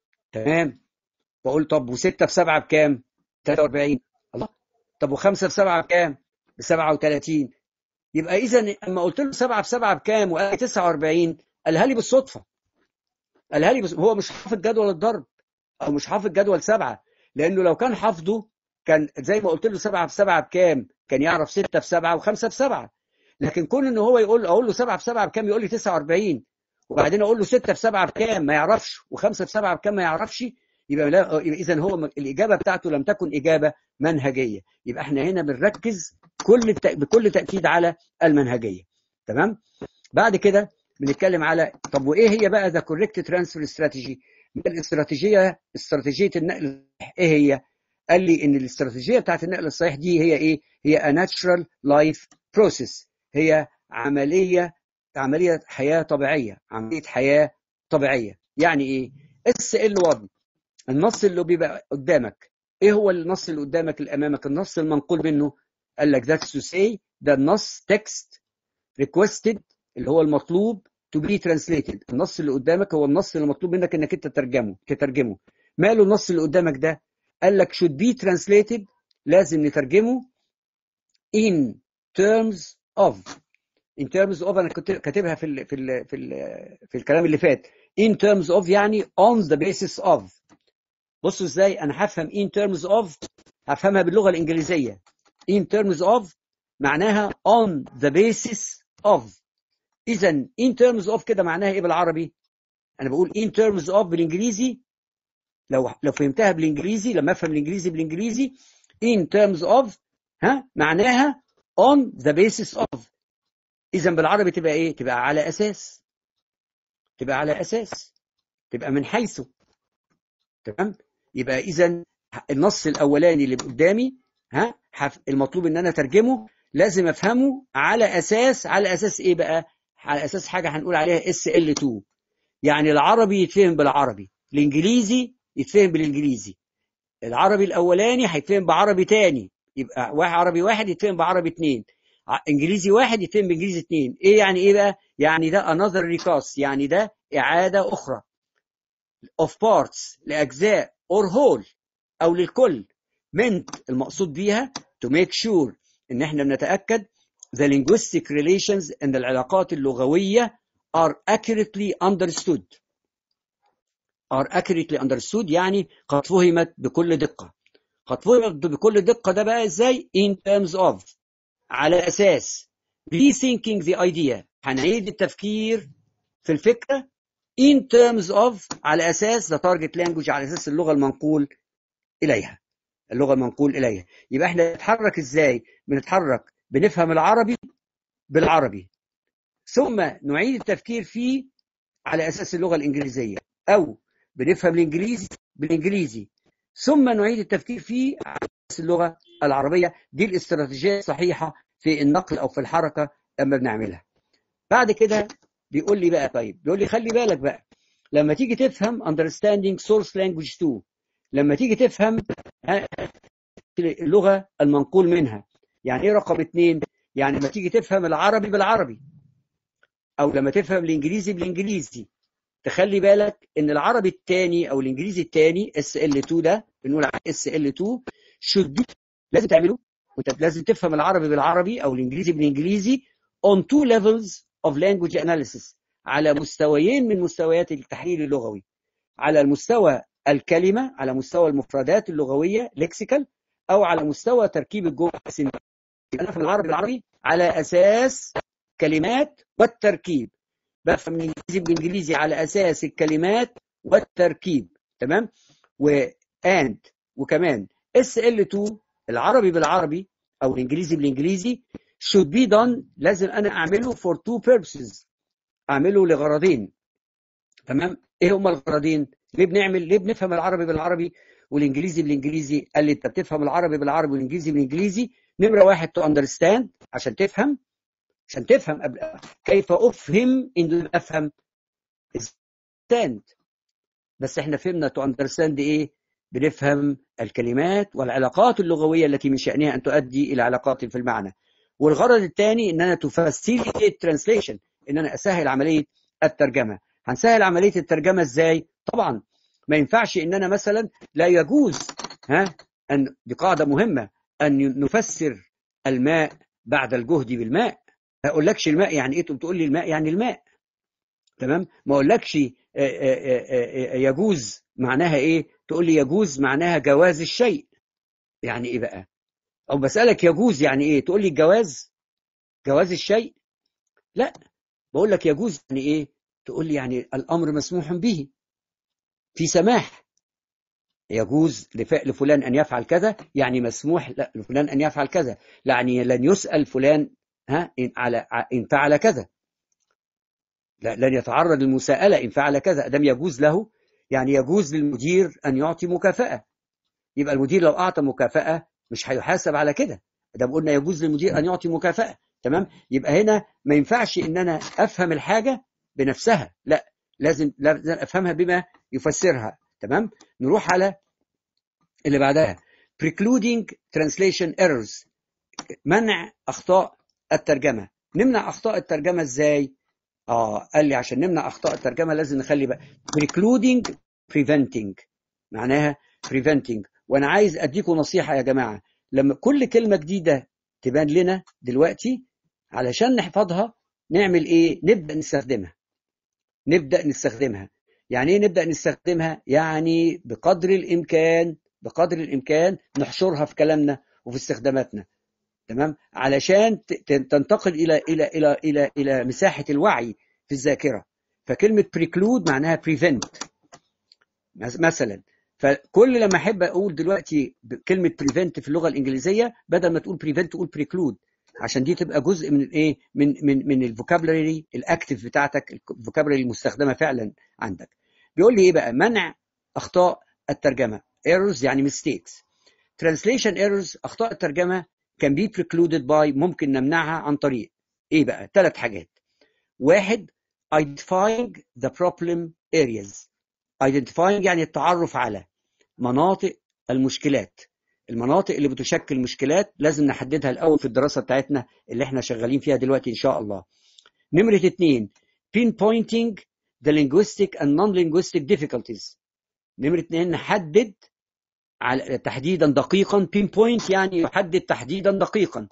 تمام. بقول طب وستة في سبعة بكام؟ ثلاثة وأربعين. الله. طب وخمسة في سبعة بكام؟ ب سبعة وثلاثين. يبقى اذا اما قلت له سبعة في سبعة بكام وقال لي تسعة وأربعين، قالها لي بالصدفه. قالها لي بس هو مش حافظ جدول الضرب او مش حافظ جدول سبعة، لانه لو كان حافظه كان زي ما قلت له سبعة في سبعة بكام كان يعرف ستة في سبعة وخمسة في سبعة. لكن كون ان هو يقول اقول له سبعة في سبعة بكام يقول لي تسعة وأربعين، وبعدين اقول له ستة في سبعة بكام ما يعرفش، وخمسة في سبعة بكام ما يعرفش، يبقى لا، اذا هو الاجابه بتاعته لم تكن اجابه منهجيه. يبقى احنا هنا بنركز كل بكل تاكيد على المنهجيه. تمام. بعد كده بنتكلم على طب وايه هي بقى ذا كوريكت ترانسفير استراتيجي؟ الاستراتيجيه استراتيجيه النقل ايه هي؟ قال لي ان الاستراتيجيه بتاعت النقل الصحيح دي هي ايه؟ هي a natural life process، هي عمليه عمليه حياه طبيعيه، عمليه حياه طبيعيه. يعني ايه؟ اس ال واحد النص اللي بيبقى قدامك. ايه هو النص اللي قدامك اللي امامك؟ النص المنقول منه. قال لك that's to say ده النص text requested اللي هو المطلوب to be translated. النص اللي قدامك هو النص اللي مطلوب منك انك انت تترجمه تترجمه. ماله النص اللي قدامك ده؟ قال لك should be translated، لازم نترجمه in terms of. in terms of انا كنت كاتبها في ال في ال في ال في الكلام اللي فات. in terms of يعني on the basis of. بصوا ازاي انا هفهم in terms of، هفهمها باللغه الانجليزيه. in terms of معناها on the basis of. اذا in terms of كده معناها ايه بالعربي؟ انا بقول in terms of بالانجليزي، لو لو فهمتها بالانجليزي، لما افهم الانجليزي بالانجليزي in terms of ها معناها on the basis of. اذا بالعربي تبقى ايه؟ تبقى على اساس، تبقى على اساس، تبقى من حيث. تمام. يبقى اذا النص الاولاني اللي قدامي ها المطلوب ان انا اترجمه لازم افهمه على اساس، على اساس ايه بقى؟ على اساس حاجه هنقول عليها اس ال اتنين. يعني العربي يتفهم بالعربي، الانجليزي يتفهم بالانجليزي، العربي الاولاني هيتفهم بعربي تاني، يبقى واحد عربي واحد يتفهم بعربي اتنين، انجليزي واحد يتفهم بانجليزي اتنين. ايه يعني ايه بقى؟ يعني ده another recast، يعني ده اعاده اخرى of parts لاجزاء or whole او للكل. meant المقصود بيها to make sure ان احنا بنتاكد the linguistic relations ان العلاقات اللغويه are accurately understood. are accurately understood يعني قد فهمت بكل دقه. قد فهمت بكل دقه ده بقى ازاي؟ in terms of على اساس rethinking the idea، هنعيد التفكير في الفكره in terms of على اساس the target language، على اساس اللغه المنقول اليها، اللغه المنقول اليها. يبقى احنا بنتحرك ازاي؟ بنتحرك بنفهم العربي بالعربي، ثم نعيد التفكير فيه على اساس اللغه الانجليزيه، او بنفهم الانجليزي بالانجليزي ثم نعيد التفكير فيه على اساس اللغه العربيه. دي الاستراتيجيه الصحيحه في النقل او في الحركه لما بنعملها. بعد كده بيقول لي بقى طيب، بيقول لي خلي بالك بقى لما تيجي تفهم understanding source language two، لما تيجي تفهم اللغة المنقول منها. يعني ايه رقم اتنين؟ يعني لما تيجي تفهم العربي بالعربي او لما تفهم الانجليزي بالانجليزي، تخلي بالك ان العربي الثاني او الانجليزي الثاني اس ال اتنين ده بنقول عليه اس ال اتنين should be، لازم تعمله، وانت لازم تفهم العربي بالعربي او الانجليزي بالانجليزي on two levels of language analysis، على مستويين من مستويات التحليل اللغوي. على المستوى الكلمة، على مستوى المفردات اللغوية lexical، او على مستوى تركيب الجمل. انا في العربي بالعربي على اساس كلمات والتركيب. بفهم الانجليزي بالانجليزي على اساس الكلمات والتركيب. تمام. و and وكمان اس ال اتنين العربي بالعربي او الانجليزي بالانجليزي should be done لازم انا اعمله for two purposes، اعمله لغرضين. تمام. ايه هما الغرضين؟ ليه بنعمل ليه بنفهم العربي بالعربي والانجليزي بالانجليزي؟ قال لي انت بتفهم العربي بالعربي والانجليزي بالانجليزي نمره واحد to understand، عشان تفهم عشان تفهم قبل كيف افهم ان افهم understand. بس احنا فهمنا to understand ايه؟ بنفهم الكلمات والعلاقات اللغويه التي من شانها ان تؤدي الى علاقات في المعنى. والغرض الثاني ان انا to facilitate translation، ان انا اسهل عمليه الترجمه. هنسهل عمليه الترجمه ازاي؟ طبعا ما ينفعش ان انا مثلا لا يجوز ها ان دي قاعده مهمه ان نفسر الماء بعد الجهد بالماء. ما اقولكش الماء يعني ايه تقول لي الماء يعني الماء. تمام. ما اقولكش يجوز معناها ايه تقول لي يجوز معناها جواز الشيء. يعني ايه بقى؟ او بسالك يجوز يعني ايه تقول لي الجواز جواز الشيء؟ لا، بقول لك يجوز يعني ايه تقول لي يعني الامر مسموح به، في سماح. يجوز لفلان ان يفعل كذا يعني مسموح لفلان ان يفعل كذا، يعني لن يسال فلان ها ان على ان فعل كذا، لن يتعرض للمساءله ان فعل كذا. ادم يجوز له يعني يجوز للمدير ان يعطي مكافاه، يبقى المدير لو اعطى مكافاه مش هيحاسب على كده. ادم قلنا يجوز للمدير ان يعطي مكافاه. تمام. يبقى هنا ما ينفعش ان انا افهم الحاجه بنفسها، لا، لازم لازم افهمها بما يفسرها. تمام. نروح على اللي بعدها precluding translation errors، منع اخطاء الترجمه. نمنع اخطاء الترجمه ازاي؟ اه قال لي عشان نمنع اخطاء الترجمه لازم نخلي بقى precluding preventing، معناها preventing. وانا عايز اديكم نصيحه يا جماعه، لما كل كلمه جديده تبان لنا دلوقتي علشان نحفظها نعمل ايه؟ نبدا نستخدمها نبدا نستخدمها يعني ايه نبدا نستخدمها؟ يعني بقدر الامكان بقدر الامكان نحشرها في كلامنا وفي استخداماتنا. تمام. علشان تنتقل الى الى الى الى الى مساحه الوعي في الذاكره. فكلمه preclude معناها prevent مثلا. فكل لما احب اقول دلوقتي كلمه prevent في اللغه الانجليزيه بدل ما تقول prevent تقول preclude، عشان دي تبقى جزء من الايه من من من الفوكابلري الاكتف بتاعتك، الفوكابلري المستخدمه فعلا عندك. بيقول لي ايه بقى؟ منع اخطاء الترجمه errors يعني mistakes. translation errors اخطاء الترجمه can be precluded by ممكن نمنعها عن طريق ايه بقى؟ ثلاث حاجات. واحد identifying the problem areas. identifying يعني التعرف على مناطق المشكلات. المناطق اللي بتشكل مشكلات لازم نحددها الأول في الدراسة بتاعتنا اللي احنا شغالين فيها دلوقتي إن شاء الله. نمرة اتنين pinpointing the linguistic and non-linguistic difficulties. نمرة اتنين نحدد على تحديدا دقيقا. pinpoint يعني يحدد تحديدا دقيقا.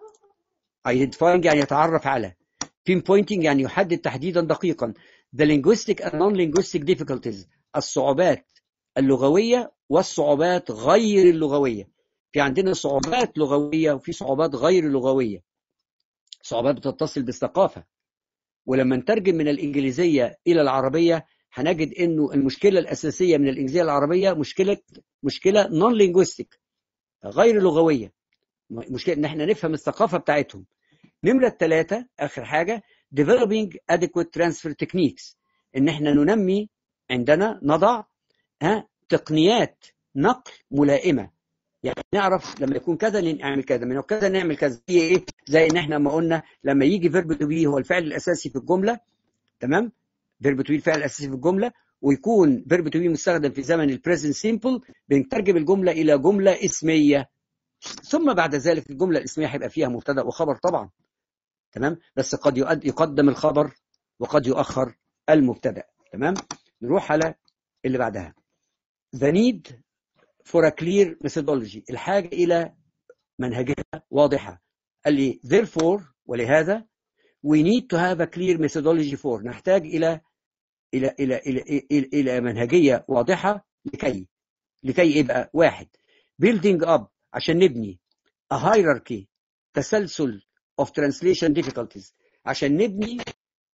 identifying يعني يتعرف على. pinpointing يعني يحدد تحديدا دقيقا. the linguistic and non-linguistic difficulties الصعوبات اللغوية والصعوبات غير اللغوية. في عندنا صعوبات لغوية وفي صعوبات غير لغوية. صعوبات بتتصل بالثقافة، ولما نترجم من الإنجليزية إلى العربية هنجد إنه المشكلة الأساسية من الإنجليزية العربية مشكلة مشكلة non-linguistic غير لغوية، مشكلة إن إحنا نفهم الثقافة بتاعتهم. نمرة الثلاثة آخر حاجة developing adequate transfer techniques، إن إحنا ننمي عندنا نضع ها تقنيات نقل ملائمة. يعني نعرف لما يكون كذا نعمل كذا، من كذا نعمل كذا. زي ايه؟ زي ان احنا ما قلنا لما يجي فيرب تو بي هو الفعل الاساسي في الجمله. تمام. فيرب تو بي الفعل الاساسي في الجمله، ويكون فيرب تو بي مستخدم في زمن البريزنت سيمبل، بنترجم الجمله الى جمله اسميه. ثم بعد ذلك الجمله الاسميه هيبقى فيها مبتدا وخبر طبعا. تمام. بس قد يقدم الخبر وقد يؤخر المبتدا. تمام. نروح على اللي بعدها the need for a clear methodology، الحاجة إلى منهجية واضحة. قال لي therefore ولهذا we need to have a clear methodology for، نحتاج إلى إلى إلى إلى إلى, إلى منهجية واضحة لكي لكي يبقى واحد building up عشان نبني a hierarchy تسلسل of translation difficulties، عشان نبني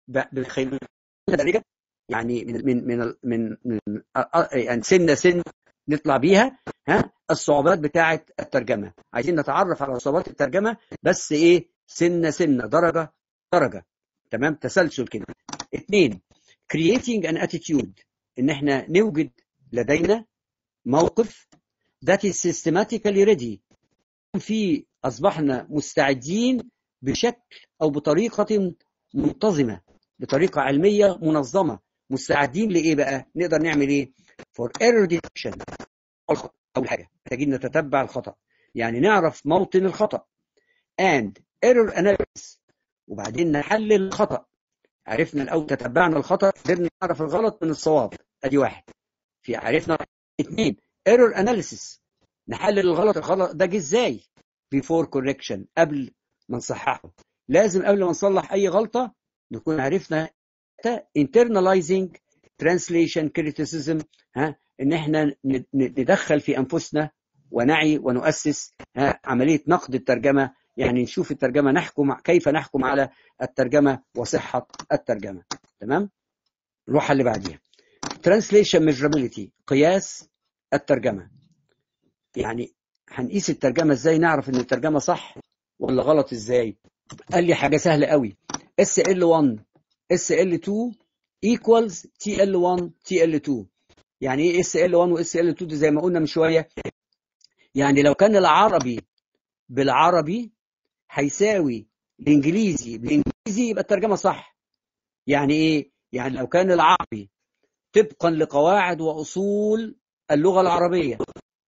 بخيل درجة، يعني من من من من, من يعني سنة سن نطلع بيها ها الصعوبات بتاعة الترجمة. عايزين نتعرف على صعوبات الترجمة بس ايه سنة سنة درجة درجة، تمام، تسلسل كده. اثنين creating an attitude، ان احنا نوجد لدينا موقف that is systematically ready، في اصبحنا مستعدين بشكل او بطريقة منتظمة، بطريقة علمية منظمة. مستعدين لإيه بقى؟ نقدر نعمل إيه؟ for error detection. أول حاجة محتاجين نتتبع الخطأ، يعني نعرف موطن الخطأ. and error analysis، وبعدين نحلل الخطأ. عرفنا الأول تتبعنا الخطأ، قدرنا نعرف الغلط من الصواب. أدي واحد. في عرفنا. اثنين error analysis، نحلل الغلط. الغلط ده جه إزاي؟ before correction، قبل ما نصححه. لازم قبل ما نصلح أي غلطة نكون عرفنا internalizing translation criticism، ها ان احنا ندخل في انفسنا ونعي ونؤسس ها عمليه نقد الترجمه، يعني نشوف الترجمه، نحكم كيف نحكم على الترجمه وصحه الترجمه. تمام. نروح اللي بعديها translation measurability، قياس الترجمه. يعني هنقيس الترجمه ازاي؟ نعرف ان الترجمه صح ولا غلط ازاي؟ قال لي حاجه سهله قوي، إس إل واحد إس إل اتنين equals تي إل واحد تي إل اتنين. يعني ايه إس إل واحد و إس إل اتنين؟ زي ما قلنا من شويه، يعني لو كان العربي بالعربي هيساوي الانجليزي بالانجليزي يبقى الترجمه صح. يعني ايه؟ يعني لو كان العربي طبقا لقواعد واصول اللغه العربيه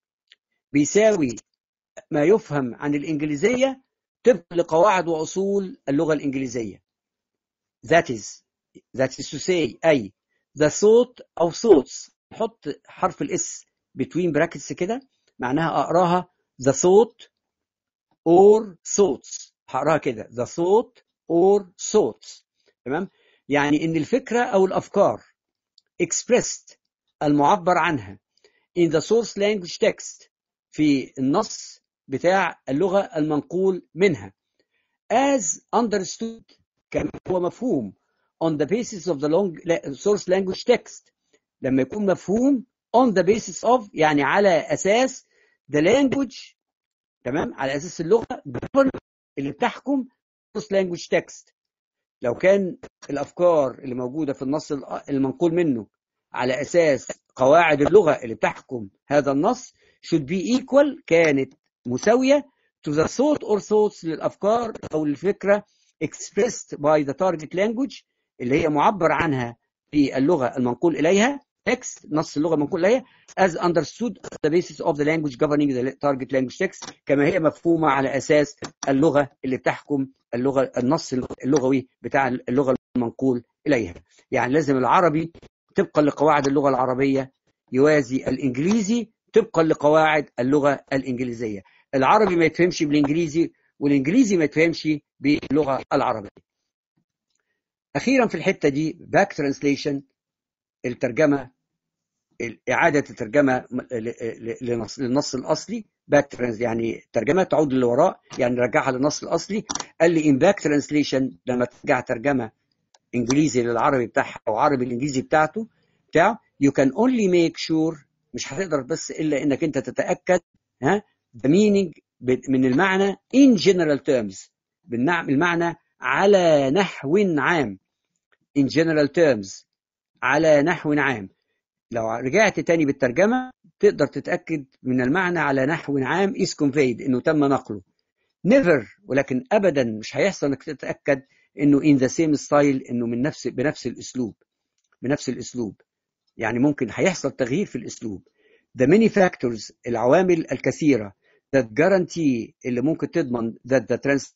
بيساوي ما يفهم عن الانجليزيه طبقا لقواعد واصول اللغه الانجليزيه. that is that is to say أي the thought أو thoughts، نحط حرف الاس between brackets كده، معناها أقراها the thought or thoughts، هقراها كده the thought or thoughts. تمام. يعني إن الفكرة أو الأفكار expressed، المعبر عنها in the source language text، في النص بتاع اللغة المنقول منها as understood، كما هو مفهوم on the basis of the long source language text. لما يكون مفهوم on the basis of يعني على أساس the language، تمام، على أساس اللغة اللي بتحكم source language text. لو كان الأفكار اللي موجودة في النص المنقول منه على أساس قواعد اللغة اللي بتحكم هذا النص should be equal، كانت مساوية to the thought or thoughts، للأفكار أو الفكرة expressed by the target language، اللي هي معبر عنها في اللغة المنقول إليها text، نص اللغة المنقول إليها as understood on the basis of the language governing the target language text، كما هي مفهومة على أساس اللغة اللي بتحكم اللغة النص اللغوي بتاع اللغة المنقول إليها. يعني لازم العربي طبقا لقواعد اللغة العربية يوازي الإنجليزي طبقا لقواعد اللغة الإنجليزية. العربي ما يتفهمش بالإنجليزي والإنجليزي ما يتفهمش باللغة العربية. أخيرا في الحتة دي باك ترانسليشن، الترجمة، إعادة الترجمة للنص الأصلي. باك ترانس يعني ترجمة تعود للوراء، يعني نرجعها للنص الأصلي. قال لي إن باك ترانسليشن لما ترجع ترجمة إنجليزي للعربي بتاعها أو عربي الإنجليزي بتاعته بتاعه you can only make sure، مش هتقدر بس إلا إنك أنت تتأكد ها the meaning من المعنى in general terms، بالمعنى على نحو عام. in general terms على نحو عام. لو رجعت تاني بالترجمة تقدر تتأكد من المعنى على نحو عام is conveyed، إنه تم نقله. never، ولكن أبدا مش هيحصل إنك تتأكد إنه in the same style، إنه من نفس بنفس الأسلوب بنفس الأسلوب يعني ممكن هيحصل تغيير في الأسلوب. the many factors، العوامل الكثيرة that guarantee، اللي ممكن تضمن that the trans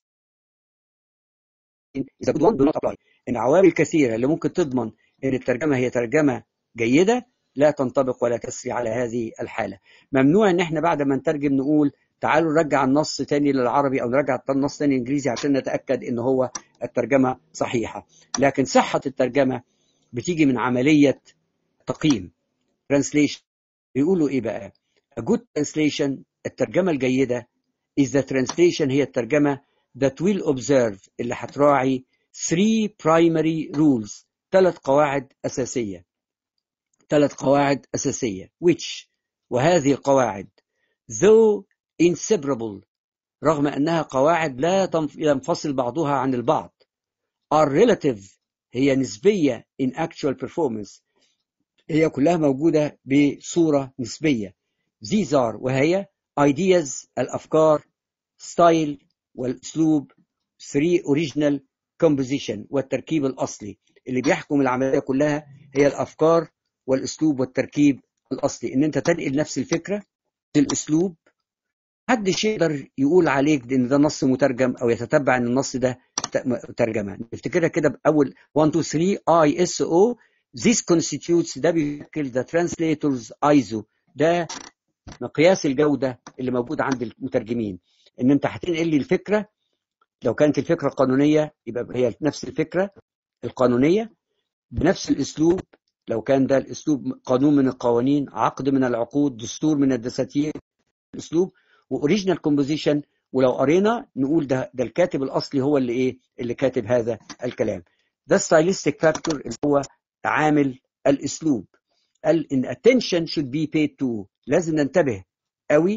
is a good one do not apply. العوامل الكثيرة اللي ممكن تضمن إن الترجمة هي ترجمة جيدة لا تنطبق ولا تسري على هذه الحالة. ممنوع إن إحنا بعد ما نترجم نقول تعالوا نرجع النص تاني للعربي أو نرجع النص تاني إنجليزي عشان نتأكد إن هو الترجمة صحيحة. لكن صحة الترجمة بتيجي من عملية تقييم translation. بيقولوا إيه بقى؟ a good translation، الترجمة الجيدة is the translation، هي الترجمة that will observe، اللي هتراعي three primary rules. ثلاث قواعد أساسية. ثلاث قواعد أساسية. which وهذه القواعد though inseparable رغم أنها قواعد لا ينفصل بعضها عن البعض are relative هي نسبية in actual performance هي كلها موجودة بصورة نسبية. these are وهي ideas الأفكار style والأسلوب three original composition والتركيب الأصلي. اللي بيحكم العملية كلها هي الأفكار والأسلوب والتركيب الأصلي. إن أنت تنقل نفس الفكرة الأسلوب محدش يقدر يقول عليك إن ده نص مترجم أو يتتبع إن النص ده ترجمة. نفتكرها كده بأول one two three I S O. This constitutes ده بيشكل the translators آي إس او ده مقياس الجودة اللي موجود عند المترجمين. إن أنت هتنقل لي الفكرة لو كانت الفكرة قانونية يبقى هي نفس الفكرة القانونية بنفس الأسلوب لو كان ده الأسلوب قانون من القوانين عقد من العقود دستور من الدساتير الأسلوب وأوريجينال كومبوزيشن. ولو قرينا نقول ده ده الكاتب الأصلي هو اللي إيه اللي كاتب هذا الكلام. ده ستايلستيك فاكتور اللي هو عامل الأسلوب. قال إن attention should be paid to لازم ننتبه قوي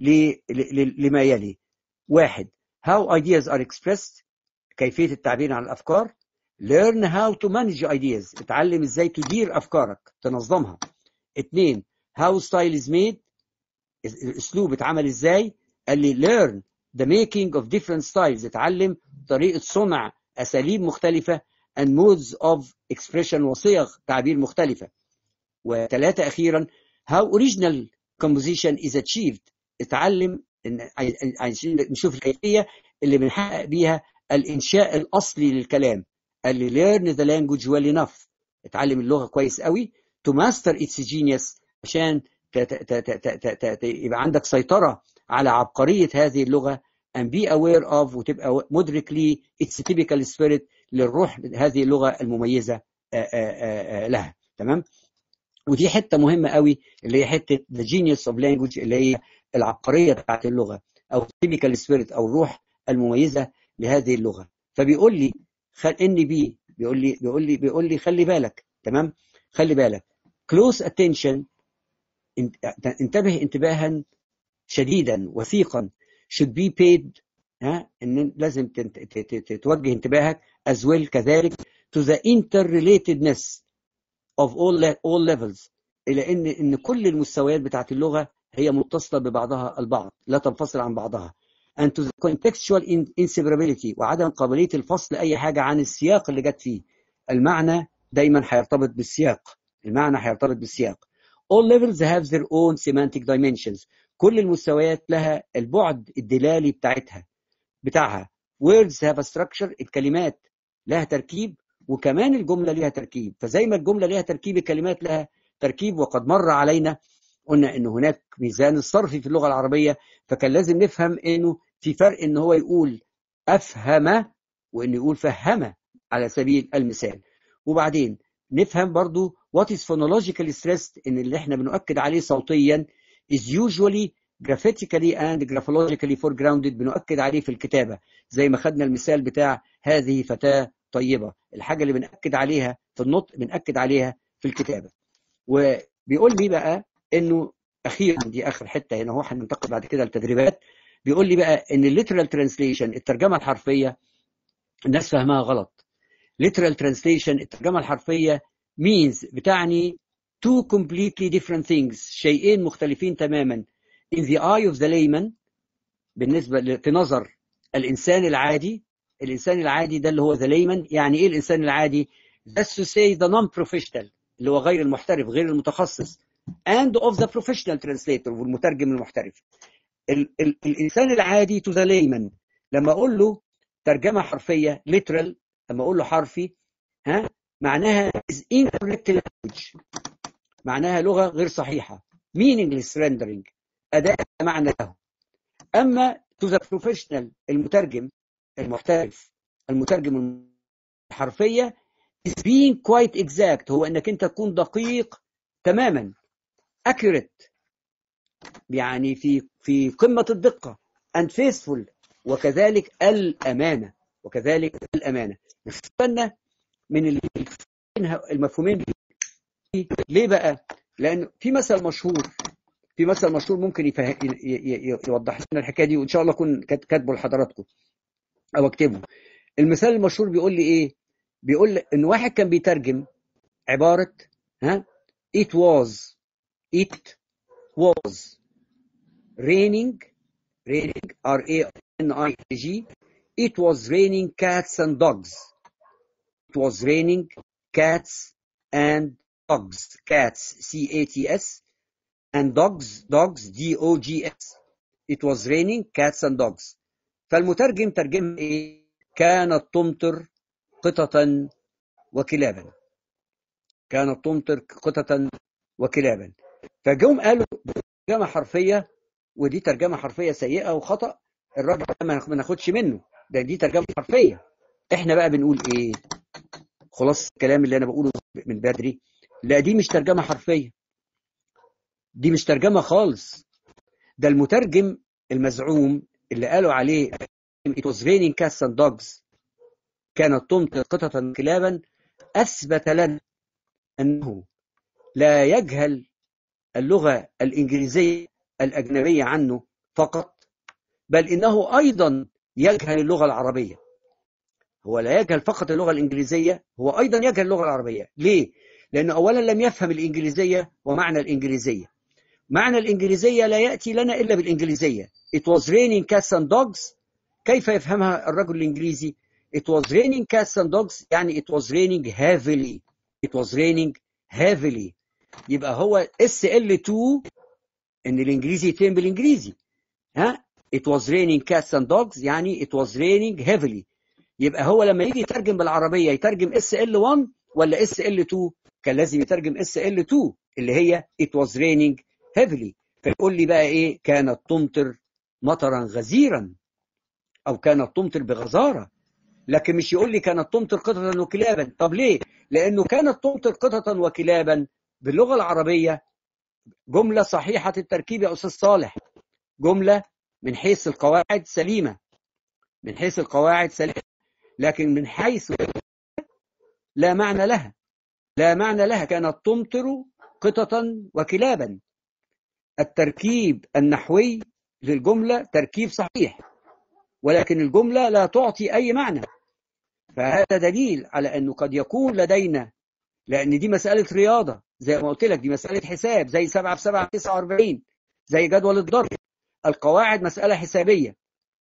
لما يلي. واحد how ideas are expressed كيفية التعبير عن الأفكار. learn how to manage ideas اتعلم ازاي تدير أفكارك تنظمها. اثنين how style is made الأسلوب اتعمل ازاي. قال لي learn the making of different styles اتعلم طريقة صنع أساليب مختلفة and modes of expression وصيغ تعبير مختلفة. وثلاثة أخيرا how original composition is achieved اتعلم إن عايزين نشوف الكيفية اللي بنحقق بيها الإنشاء الأصلي للكلام. قال لي learn the language well enough اتعلم اللغة كويس قوي to master its genius عشان يبقى عندك سيطرة على عبقرية هذه اللغة and be aware of وتبقى مدرك لي its typical spirit للروح هذه اللغة المميزة لها. تمام. ودي حتة مهمة قوي اللي هي حتة the genius of language اللي هي العبقرية بتاعت اللغة أو typical spirit أو الروح المميزة لهذه اللغة. فبيقول لي خل إني بي بيقول لي بيقول لي بيقول لي خلي بالك. تمام. خلي بالك close attention انتبه انتباها شديدا وثيقا should be paid ها إن لازم تتوجه انتباهك as well كذلك to the interrelatedness of all all levels إلى إن إن كل المستويات بتاعت اللغة هي متصلة ببعضها البعض لا تنفصل عن بعضها and to the contextual inseparability وعدم قابلية الفصل أي حاجة عن السياق اللي جت فيه. المعنى دايما هيرتبط بالسياق. المعنى هيرتبط بالسياق. all levels have their own semantic dimensions كل المستويات لها البعد الدلالي بتاعتها بتاعها. words have a structure الكلمات لها تركيب وكمان الجملة لها تركيب. فزي ما الجملة لها تركيب الكلمات لها تركيب. وقد مر علينا قلنا إنه هناك ميزان الصرفي في اللغة العربية فكان لازم نفهم إنه في فرق إن هو يقول أفهم وإنه يقول فهم على سبيل المثال. وبعدين نفهم برضو what is phonologically stressed إن اللي إحنا بنؤكد عليه صوتيا is usually grammatically and graphologically foregrounded بنؤكد عليه في الكتابة. زي ما خدنا المثال بتاع هذه فتاة طيبة الحاجة اللي بنأكد عليها في النطق بنأكد عليها في الكتابة. وبيقول لي بقى إنه أخيرا دي آخر حتة هنا هو هننتقل بعد كده التدريبات. بيقول لي بقى إن literal translation الترجمة الحرفية الناس فهمها غلط. literal translation الترجمة الحرفية means بتعني two completely different things شيئين مختلفين تماما in the eye of the layman بالنسبة في نظر الإنسان العادي. الإنسان العادي ده اللي هو the layman. يعني إيه الإنسان العادي؟ that's to say the non-professional اللي هو غير المحترف غير المتخصص and of the professional translator والمترجم المحترف. ال ال الإنسان العادي to the layman لما أقول له ترجمة حرفية literal لما أقول له حرفي ها معناها is incorrect language معناها لغة غير صحيحة meaningless rendering أداة معنى له. أما to the professional المترجم المحترف المترجم الحرفية is being quite exact هو أنك أنت تكون دقيق تماما accurate يعني في في قمة الدقة and faithful وكذلك الأمانة وكذلك الأمانة. نستنى من المفهومين دي. ليه بقى؟ لأن في مثل مشهور في مثل مشهور ممكن يفهم يوضح لنا الحكايه دي، وان شاء الله اكون كاتبه لحضراتكم او اكتبه. المثال المشهور بيقول لي ايه؟ بيقول لي ان واحد كان بيترجم عباره ها it was it was raining raining R A N I G it was raining cats and dogs. It was raining cats and dogs. Cats C A T S and dogs dogs D O G S. It was raining cats and dogs. فالمترجم ترجم ايه؟ كانت تمطر قططا وكلابا. كانت تمطر قططا وكلابا. فجم قالوا ترجمه حرفيه، ودي ترجمه حرفيه سيئه وخطا، الراجل ما ناخدش منه، ده دي ترجمه حرفيه. احنا بقى بنقول ايه؟ خلاص الكلام اللي انا بقوله من بدري، لا دي مش ترجمه حرفيه، دي مش ترجمه خالص. ده المترجم المزعوم اللي قالوا عليه it was raining cats and dogs كانت تمطر قططا كلابا، اثبت لنا انه لا يجهل اللغه الانجليزيه الاجنبيه عنه فقط، بل انه ايضا يجهل اللغه العربيه. هو لا يجهل فقط اللغه الانجليزيه، هو ايضا يجهل اللغه العربيه. ليه؟ لانه اولا لم يفهم الانجليزيه ومعنى الانجليزيه. معنى الإنجليزية لا يأتي لنا إلا بالإنجليزية. It was raining cats and dogs. كيف يفهمها الرجل الإنجليزي؟ It was raining cats and dogs يعني it was raining heavily. It was raining heavily. يبقى هو إس إل تو إن الإنجليزي يتم بالإنجليزي. ها؟ It was raining cats and dogs يعني it was raining heavily. يبقى هو لما يجي يترجم بالعربية يترجم إس إل ون ولا إس إل تو؟ كان لازم يترجم إس إل تو اللي هي it was raining heavily. فيقول لي بقى ايه؟ كانت تمطر مطرا غزيرا او كانت تمطر بغزاره، لكن مش يقول لي كانت تمطر قططا وكلابا. طب ليه؟ لانه كانت تمطر قططا وكلابا باللغه العربيه جمله صحيحه التركيب يا استاذ صالح، جمله من حيث القواعد سليمه، من حيث القواعد سليمه، لكن من حيث لا معنى لها، لا معنى لها. كانت تمطر قططا وكلابا. التركيب النحوي للجملة تركيب صحيح، ولكن الجملة لا تعطي أي معنى. فهذا دليل على أنه قد يكون لدينا، لأن دي مسألة رياضة زي ما قلت لك، دي مسألة حساب زي سبعة في سبعة تسعة وأربعين، زي جدول الضرب. القواعد مسألة حسابية،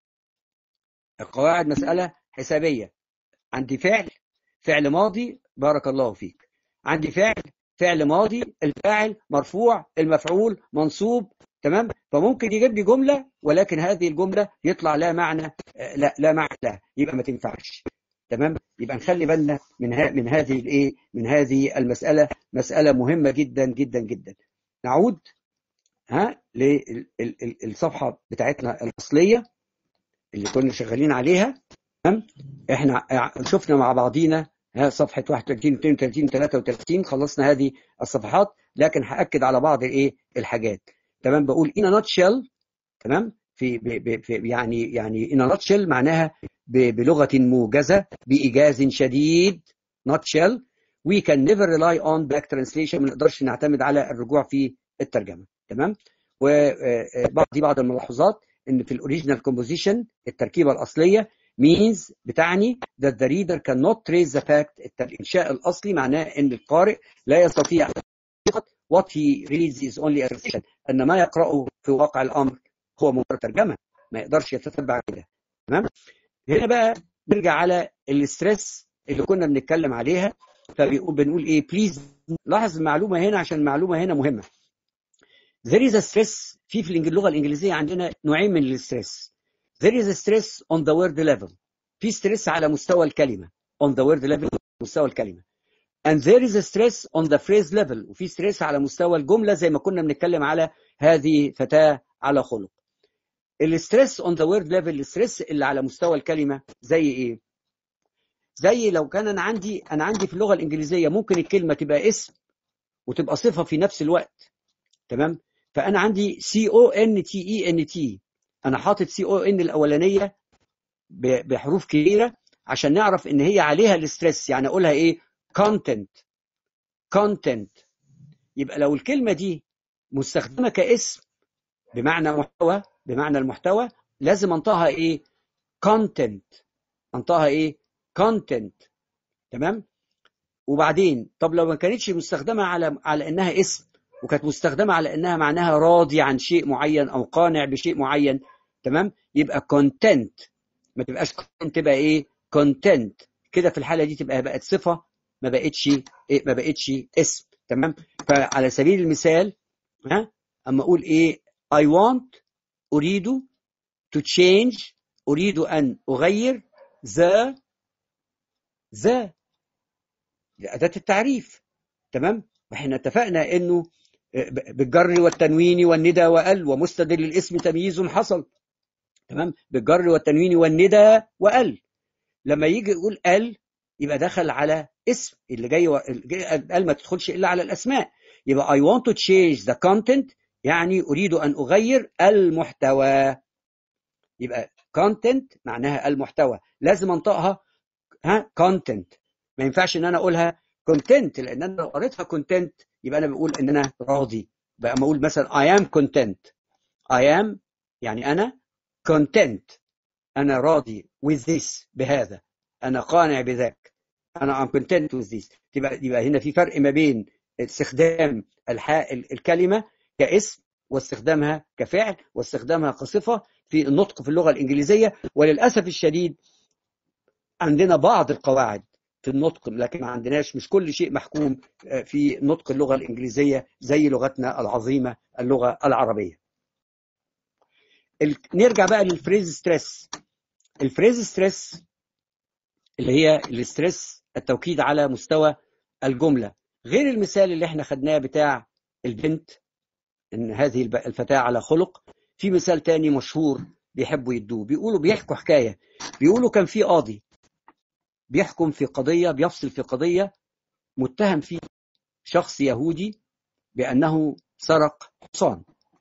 القواعد مسألة حسابية. عندي فعل، فعل ماضي، بارك الله فيك، عندي فعل، فعل ماضي، الفاعل مرفوع، المفعول منصوب، تمام؟ فممكن يجيب لي جملة ولكن هذه الجملة يطلع لا معنى، لا لا معنى لها، يبقى ما تنفعش. تمام؟ يبقى نخلي بالنا من ها من هذه الايه؟ من هذه المسألة، مسألة مهمة جدا جدا جدا. نعود ها للصفحة بتاعتنا الأصلية اللي كنا شغالين عليها. تمام؟ احنا شفنا مع بعضينا صفحة واحد وثلاثين اثنين وثلاثين ثلاثة وثلاثين، خلصنا هذه الصفحات، لكن هأكد على بعض الايه الحاجات. تمام؟ بقول in a nutshell، تمام؟ في, ب في يعني يعني in a nutshell معناها بلغة موجزة بإيجاز شديد. nutshell we can never rely on back translation، ما نقدرش نعتمد على الرجوع في الترجمة. تمام؟ وبعض بعض الملاحظات ان في الاوريجينال كومبوزيشن التركيبة الأصلية means بتعني that the reader cannot trace the fact. الإنشاء الأصلي معناه أن القارئ لا يستطيع what he reads is only a translation، أن ما يقرأه في واقع الأمر هو مجرد ترجمة، ما يقدرش يتتبع كده. تمام؟ هنا بقى نرجع على الاسترس اللي كنا بنتكلم عليها. فبنقول بنقول إيه؟ بليز لاحظ المعلومة هنا عشان المعلومة هنا مهمة. there is a stress في في اللغة الإنجليزية عندنا نوعين من الاسترس. there is a stress on the word level، في ستريس على مستوى الكلمة on the word level، مستوى الكلمة. and there is a stress on the phrase level، وفي ستريس على مستوى الجملة زي ما كنا بنتكلم على هذه فتاة على خلق. الستريس on the word level، الستريس اللي على مستوى الكلمة زي ايه؟ زي لو كان انا عندي انا عندي في اللغة الإنجليزية ممكن الكلمة تبقى اسم وتبقى صفة في نفس الوقت. تمام؟ فأنا عندي سي او ان تي اي ان تي، أنا حاطط سي او ان الأولانية بحروف كبيرة عشان نعرف ان هي عليها الاسترس. يعني اقولها ايه؟ content content. يبقى لو الكلمة دي مستخدمة كاسم بمعنى محتوى، بمعنى المحتوى، لازم انطقها ايه؟ content. انطقها ايه؟ content. تمام. وبعدين طب لو ما كانتش مستخدمة على على انها اسم، وكانت مستخدمة على انها معناها راضي عن شيء معين او قانع بشيء معين، تمام، يبقى content. ما تبقاش content، تبقى ايه؟ content. كده في الحالة دي تبقى بقت صفة، ما بقتش إيه؟ ما بقتش اسم. تمام. فعلى سبيل المثال، ها، اما اقول ايه؟ I want، اريد، to change، اريد ان اغير، the the أداة التعريف. تمام. واحنا اتفقنا انه بالجر والتنوين والندى وال ومستدل الاسم تمييز حصل. تمام. بالجر والتنوين والندى وال. لما يجي يقول ال يبقى دخل على اسم اللي جاي و... ال ما تدخلش الا على الاسماء. يبقى I want to change the content، يعني اريد ان اغير المحتوى. يبقى content معناها المحتوى، لازم انطقها ها content. ما ينفعش ان انا اقولها content، لان انا لو قريتها content يبقى انا بقول ان انا راضي. بقى ما اقول مثلا I am content، I am يعني انا content، انا راضي with this، بهذا، انا قانع بذاك، انا I'm content with this. يبقى يبقى هنا في فرق ما بين استخدام الحاء الكلمه كاسم واستخدامها كفعل واستخدامها كصفه في النطق في اللغه الانجليزيه. وللاسف الشديد عندنا بعض القواعد في النطق، لكن ما عندناش، مش كل شيء محكوم في نطق اللغة الإنجليزية زي لغتنا العظيمة اللغة العربية. نرجع بقى للفريز ستريس. الفريز ستريس اللي هي الاسترس، التوكيد على مستوى الجملة، غير المثال اللي احنا خدناه بتاع البنت ان هذه الفتاة على خلق. في مثال تاني مشهور بيحبوا يدوه، بيقولوا بيحكوا حكاية، بيقولوا كان في قاضي بيحكم في قضية، بيفصل في قضية متهم فيه شخص يهودي بأنه سرق حصان.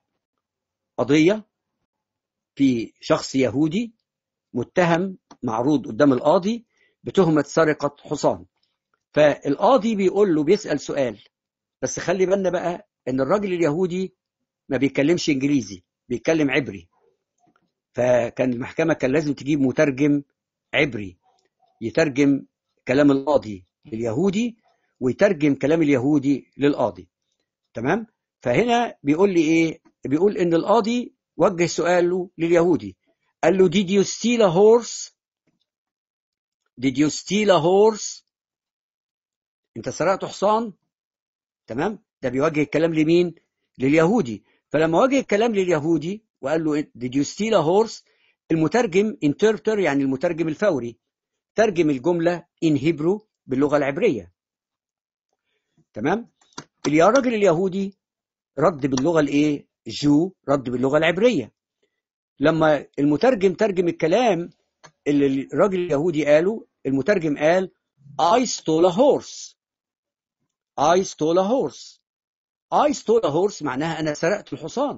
قضية في شخص يهودي متهم معروض قدام القاضي بتهمة سرقة حصان. فالقاضي بيقول له، بيسأل سؤال، بس خلي بالنا بقى ان الراجل اليهودي ما بيتكلمش انجليزي، بيتكلم عبري. فكان المحكمة كان لازم تجيب مترجم عبري يترجم كلام القاضي لليهودي ويترجم كلام اليهودي للقاضي. تمام. فهنا بيقول لي ايه؟ بيقول ان القاضي وجه سؤاله لليهودي، قال له did you steal a horse did you steal a horse انت سرقت حصان. تمام. ده بيوجه الكلام لمين؟ لليهودي. فلما وجه الكلام لليهودي وقال له did you steal a horse، المترجم interpreter يعني المترجم الفوري ترجم الجملة in Hebrew باللغة العبرية. تمام. الراجل اليهودي رد باللغة الايه؟ جو رد باللغة العبرية. لما المترجم ترجم الكلام اللي الراجل اليهودي قاله، المترجم قال I stole a horse I stole a horse I stole a horse معناها أنا سرقت الحصان،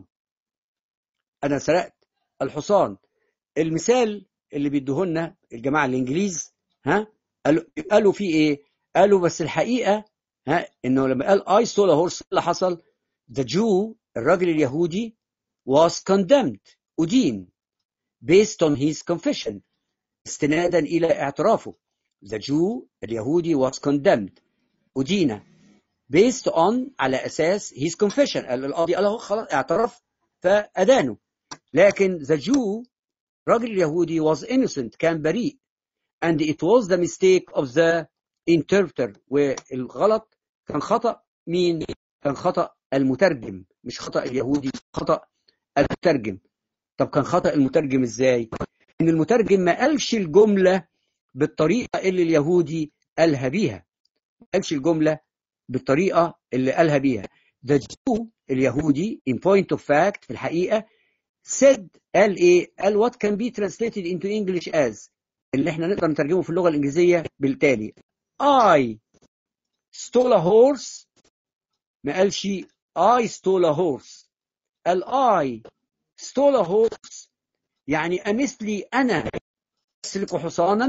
أنا سرقت الحصان. المثال اللي بيدوهولنا الجماعة الإنجليز، ها، قالوا, قالوا فيه إيه؟ قالوا بس الحقيقة ها إنه لما قال I stole a horse اللي حصل، the Jew الراجل اليهودي was condemned، أدين based on his confession، استنادا إلى اعترافه. the Jew اليهودي was condemned، أدين based on على أساس his confession، القاضي قال له خلاص اعترف فأدانه. لكن the Jew راجل اليهودي was innocent، كان بريء، and it was the mistake of the interpreter، والغلط كان خطأ مين؟ كان خطأ المترجم، مش خطأ اليهودي، خطأ المترجم. طب كان خطأ المترجم ازاي؟ ان المترجم ما قالش الجملة بالطريقة اللي اليهودي قالها بيها، ما قالش الجملة بالطريقة اللي قالها بيها. the Jew اليهودي in point of fact في الحقيقة said، قال ايه؟ قال what can be translated into English as، اللي احنا نقدر نترجمه في اللغة الإنجليزية بالتالي I stole a horse، ما قالش I stole a horse، قال I stole a horse يعني أمثلي أنا أسرق حصانا،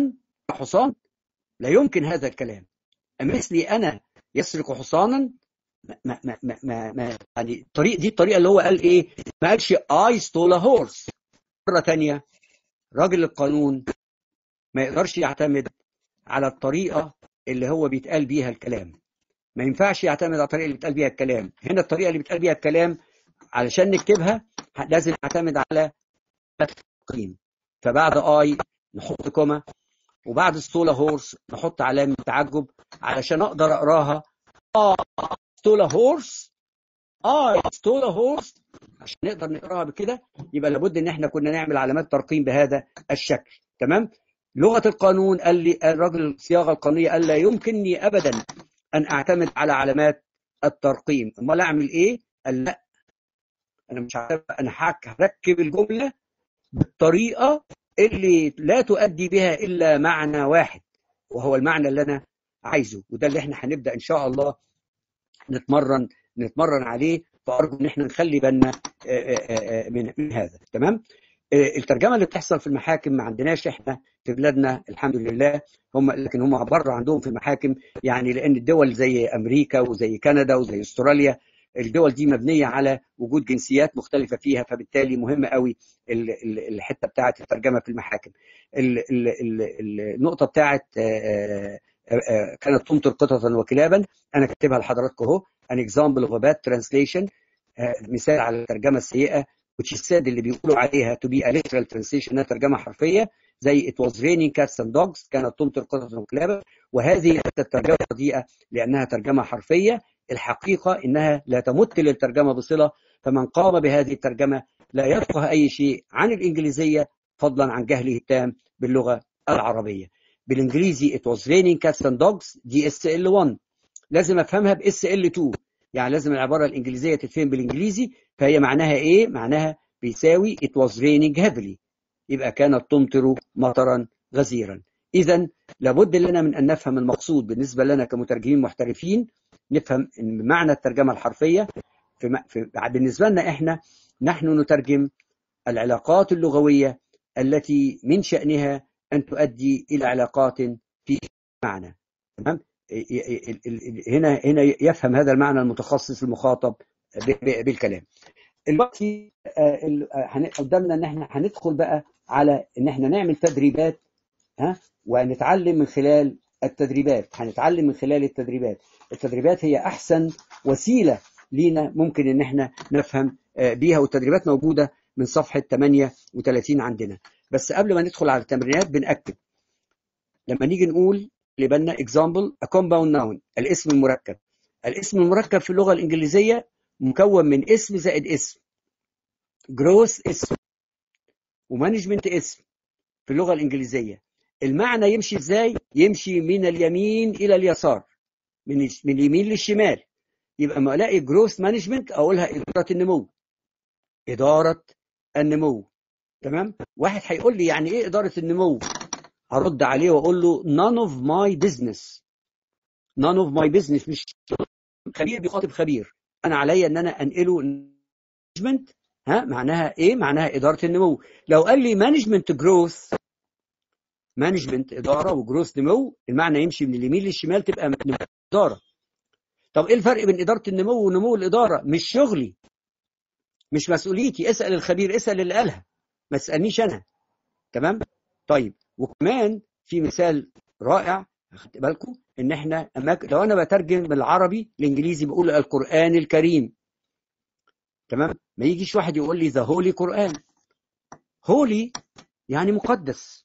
حصان؟ لا يمكن هذا الكلام. مثلي أنا يسرق حصانا؟ ما ما ما ما, ما يعني الطريق دي الطريقة اللي هو قال إيه؟ ما قالش I stole a horse. مرة تانية راجل القانون ما يقدرش يعتمد على الطريقة اللي هو بيتقال بيها الكلام. ما ينفعش يعتمد على الطريقة اللي بيتقال بيها الكلام. هنا الطريقة اللي بيتقال بيها الكلام علشان نكتبها لازم نعتمد على التقييم. فبعد اي نحط كوما، وبعد ستولا هورس نحط علامة تعجب علشان اقدر اقراها. اه ستولا هورس، اه ستولا هورس، عشان نقدر نقراها بكده يبقى لابد ان احنا كنا نعمل علامات ترقيم بهذا الشكل. تمام. لغة القانون قال لي الراجل الصياغة القانونية قال لا يمكنني ابدا ان اعتمد على علامات الترقيم. امال اعمل ايه؟ قال لا، انا مش عارف، انا هركب الجملة بالطريقة اللي لا تؤدي بها إلا معنى واحد، وهو المعنى اللي أنا عايزه، وده اللي احنا هنبدأ إن شاء الله نتمرن نتمرن عليه. فأرجو إن احنا نخلي بالنا من, من هذا. تمام. الترجمة اللي بتحصل في المحاكم ما عندناش احنا في بلادنا الحمد لله، هم لكن هم بره عندهم في المحاكم، يعني لأن الدول زي أمريكا وزي كندا وزي استراليا الدول دي مبنية على وجود جنسيات مختلفة فيها، فبالتالي مهمة قوي الحتة بتاعة الترجمة في المحاكم. النقطة بتاعة كانت تمطر قططا وكلابا أنا كاتبها لحضراتكم اهو. an example of a bad translation، مثال على الترجمة السيئة which is said اللي بيقولوا عليها to be a literal translation انها ترجمة حرفية، زي it was raining cats and dogs، كانت تمطر قططا وكلابا. وهذه الترجمة رديئة لأنها ترجمة حرفية. الحقيقة إنها لا تمت للترجمة بصلة، فمن قام بهذه الترجمة لا يفقه أي شيء عن الإنجليزية فضلا عن جهله التام باللغة العربية. بالإنجليزي it was raining cats and dogs دي اس ال واحد، لازم أفهمها ب اس ال اتنين، يعني لازم العبارة الإنجليزية تتفهم بالإنجليزي. فهي معناها إيه؟ معناها بيساوي it was raining heavily، يبقى كانت تمطر مطرا غزيرا. إذا لابد لنا من أن نفهم المقصود بالنسبة لنا كمترجمين محترفين، نفهم إن معنى الترجمة الحرفية في في بالنسبة لنا إحنا نحن نترجم العلاقات اللغوية التي من شأنها أن تؤدي إلى علاقات في معنى. تمام. هنا هنا يفهم هذا المعنى المتخصص المخاطب بالكلام. دلوقتي قدامنا ان احنا هندخل بقى على ان احنا نعمل تدريبات، ها، ونتعلم من خلال التدريبات. هنتعلم من خلال التدريبات. التدريبات هي احسن وسيله لينا ممكن ان احنا نفهم بيها، والتدريبات موجوده من صفحه ثمانية وثلاثين عندنا. بس قبل ما ندخل على التمرينات بنأكد لما نيجي نقول اللي بالنا example a compound noun، الاسم المركب. الاسم المركب في اللغة الإنجليزية مكون من اسم زائد اسم. gross اسم ومانجمنت اسم في اللغة الإنجليزية. المعنى يمشي ازاي؟ يمشي من اليمين إلى اليسار، من من اليمين للشمال. يبقى ما الاقي gross management اقولها إدارة النمو. إدارة النمو. تمام؟ واحد هيقول لي يعني ايه إدارة النمو؟ هرد عليه واقول له none of my business. none of my business مش خبير بيخاطب خبير، انا عليا ان انا انقله management. ها معناها ايه؟ معناها اداره النمو. لو قال لي management growth، management اداره وجروث نمو، المعنى يمشي من اليمين للشمال تبقى اداره. طب ايه الفرق بين اداره النمو ونمو الاداره؟ مش شغلي، مش مسؤوليتي. اسال الخبير، اسال اللي قالها، ما تسالنيش انا. تمام. طيب وكمان في مثال رائع خدت بالكم ان احنا لو انا بترجم من العربي الانجليزي بقول القرآن الكريم. تمام. ما يجيش واحد يقول لي ذا هولي قرآن. هولي يعني مقدس،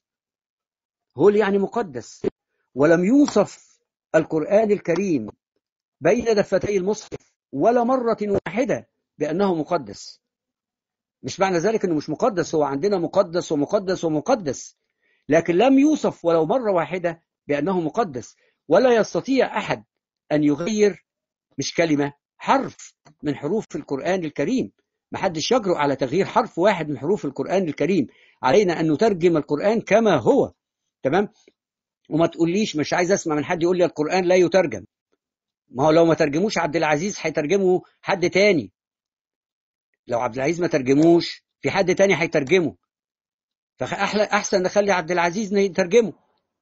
هولي يعني مقدس، ولم يوصف القرآن الكريم بين دفتي المصحف ولا مرة واحدة بأنه مقدس. مش معنى ذلك أنه مش مقدس، هو عندنا مقدس ومقدس ومقدس، لكن لم يوصف ولو مرة واحدة بأنه مقدس. ولا يستطيع أحد أن يغير مش كلمة، حرف من حروف القرآن الكريم. محدش يجرؤ على تغيير حرف واحد من حروف القرآن الكريم. علينا أن نترجم القرآن كما هو. تمام. وما تقوليش مش عايز أسمع من حد يقول لي القرآن لا يترجم. ما هو لو ما ترجموش عبد العزيز هيترجمه حد تاني. لو عبد العزيز ما ترجموش في حد تاني هيترجمه، فأحلى أحسن نخلي عبد العزيز يترجمه.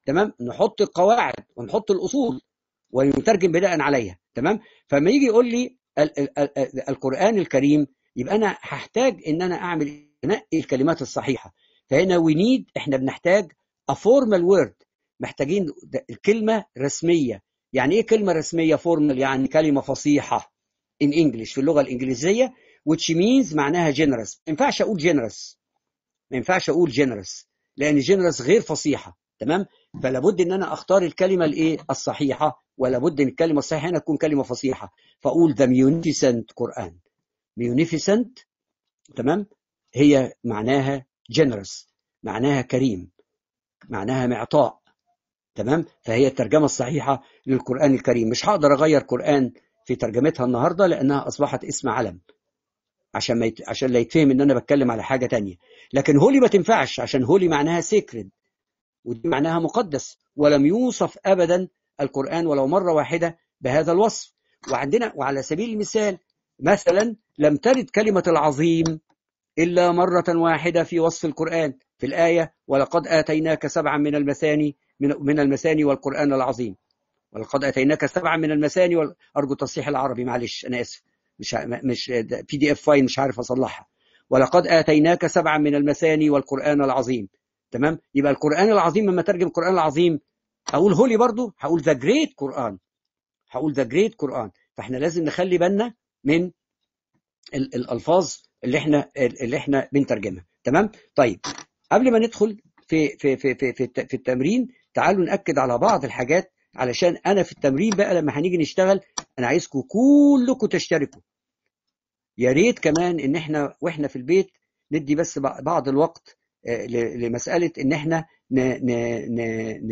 تمام، نحط القواعد ونحط الأصول ونترجم بناء عليها. تمام. فما يجي يقول لي ال ال ال القرآن الكريم، يبقى أنا هحتاج إن أنا أعمل أنقي الكلمات الصحيحة. فهنا we need، إحنا بنحتاج a formal word، محتاجين الكلمة رسمية. يعني إيه كلمة رسمية formal؟ يعني كلمة فصيحة in English في اللغة الإنجليزية، which means معناها generous. ما ينفعش أقول generous، ما ينفعش أقول generous لأن generous غير فصيحة. تمام. فلا بد ان انا اختار الكلمه الايه الصحيحه، ولا بد ان الكلمه الصحيحه هنا تكون كلمه فصيحه. فاقول ذا munificent قرآن. munificent تمام، هي معناها generous، معناها كريم، معناها معطاء. تمام. فهي الترجمه الصحيحه للقرآن الكريم. مش هقدر اغير قرآن في ترجمتها النهارده لانها اصبحت اسم علم، عشان ما يت... عشان لا يتفهم ان انا بتكلم على حاجه تانية. لكن هولي ما تنفعش، عشان هولي معناها سيكريد، ودي معناها مقدس، ولم يوصف أبدا القرآن ولو مرة واحدة بهذا الوصف. وعندنا، وعلى سبيل المثال مثلا، لم ترد كلمة العظيم إلا مرة واحدة في وصف القرآن في الآية ولقد آتيناك سبعا من المثاني من المثاني والقرآن العظيم. ولقد آتيناك سبعا من المثاني وال... أرجو تصحيح العربي، معلش أنا آسف، مش مش بي دي اف فايل مش عارف أصلحها. ولقد آتيناك سبعا من المثاني والقرآن العظيم. تمام. يبقى القرآن العظيم، لما ترجم القرآن العظيم اقول هولي برضو، هقول ذا جريت قرآن، هقول ذا جريت قرآن. فاحنا لازم نخلي بالنا من ال الالفاظ اللي احنا اللي احنا بنترجمها. تمام. طيب قبل ما ندخل في في في في في, في التمرين، تعالوا نأكد على بعض الحاجات، علشان انا في التمرين بقى لما هنيجي نشتغل انا عايزكم كلكم تشتركوا. يا ريت كمان ان احنا واحنا في البيت ندي بس بعض الوقت لمسألة ان احنا ن ن ن ن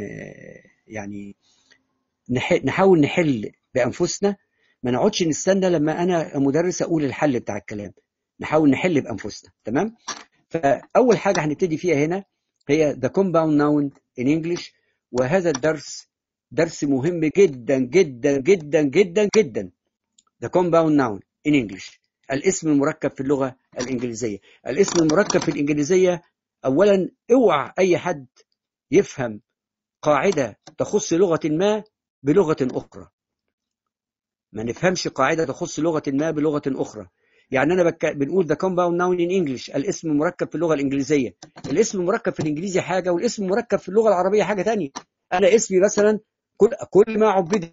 يعني نحاول نحل بأنفسنا، ما نقعدش نستنى لما انا مدرس اقول الحل بتاع الكلام، نحاول نحل بأنفسنا. تمام. فأول حاجة هنبتدي فيها هنا هي the compound noun in English، وهذا الدرس درس مهم جدا جدا جدا جدا جدا. the compound noun in English، الاسم المركب في اللغة الإنجليزية. الاسم المركب في الإنجليزية، أولا اوعى أي حد يفهم قاعدة تخص لغة ما بلغة أخرى. ما نفهمش قاعدة تخص لغة ما بلغة أخرى. يعني أنا بك... بنقول the compound noun in English، الاسم المركب في اللغة الإنجليزية. الاسم المركب في الإنجليزي حاجة، والاسم المركب في اللغة العربية حاجة تانية. أنا اسمي مثلا كل كل ما عبد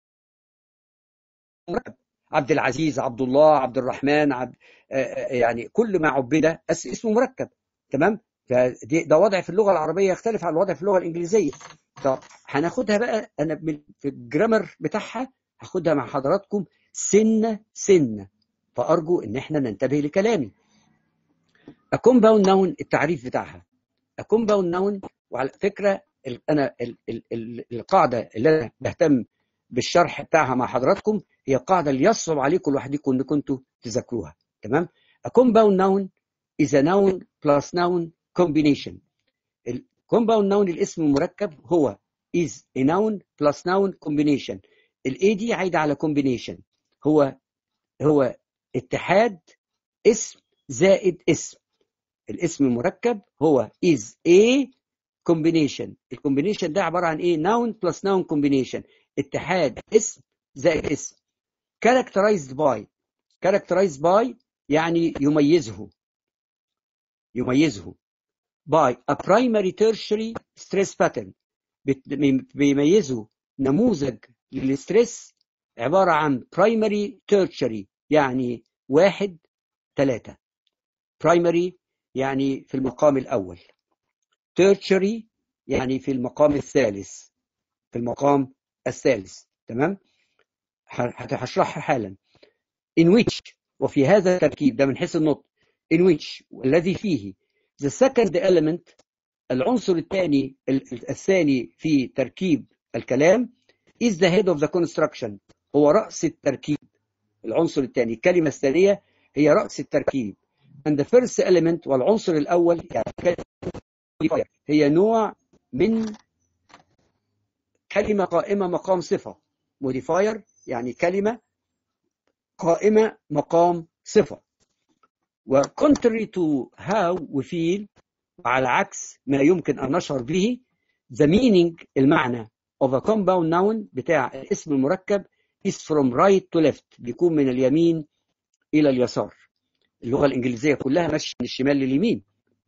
مركب، عبد العزيز، عبد الله، عبد الرحمن، عبد يعني كل ما عبد اسمه مركب. تمام. فده وضع في اللغة العربية يختلف عن الوضع في اللغة الإنجليزية. طب هناخدها بقى، أنا في الجرامر بتاعها هاخدها مع حضراتكم سنة سنة، فأرجو إن احنا ننتبه لكلامي. A compound noun التعريف بتاعها. A compound noun، وعلى فكرة أنا القاعدة اللي أنا بهتم بالشرح بتاعها مع حضراتكم هي القاعدة اللي يصعب عليكم لوحدكم إن كنتوا تذاكروها. تمام. A compound noun is a noun plus noun combination. ال compound noun الاسم المركب هو is a noun plus noun combination. ال A دي عايدة على combination، هو هو اتحاد اسم زائد اسم. الاسم المركب هو is a combination. الكومبينيشن ده عبارة عن ايه؟ noun plus noun combination، اتحاد اسم زائد اسم. characterized by، characterized by يعني يميزه، يميزه by a primary tertiary stress pattern، بيميزه نموذج للستريس عبارة عن primary tertiary يعني واحد ثلاثة. primary يعني في المقام الأول، tertiary يعني في المقام الثالث، في المقام الثالث. تمام. هشرحها حالا. in which، وفي هذا التركيب ده من حيث النطق، in which الذي فيه the second element، العنصر الثاني الثاني في تركيب الكلام is the head of the construction، هو رأس التركيب. العنصر الثاني، الكلمة الثانية هي رأس التركيب. and the first element، والعنصر الأول يعني هي نوع من كلمة قائمة مقام صفة. modifier يعني كلمة قائمة مقام صفة. و contrary to how we feel، على عكس ما يمكن أن نشعر به، the meaning المعنى of a compound noun بتاع الاسم المركب is from right to left، بيكون من اليمين إلى اليسار. اللغة الإنجليزية كلها ماشية من الشمال لليمين،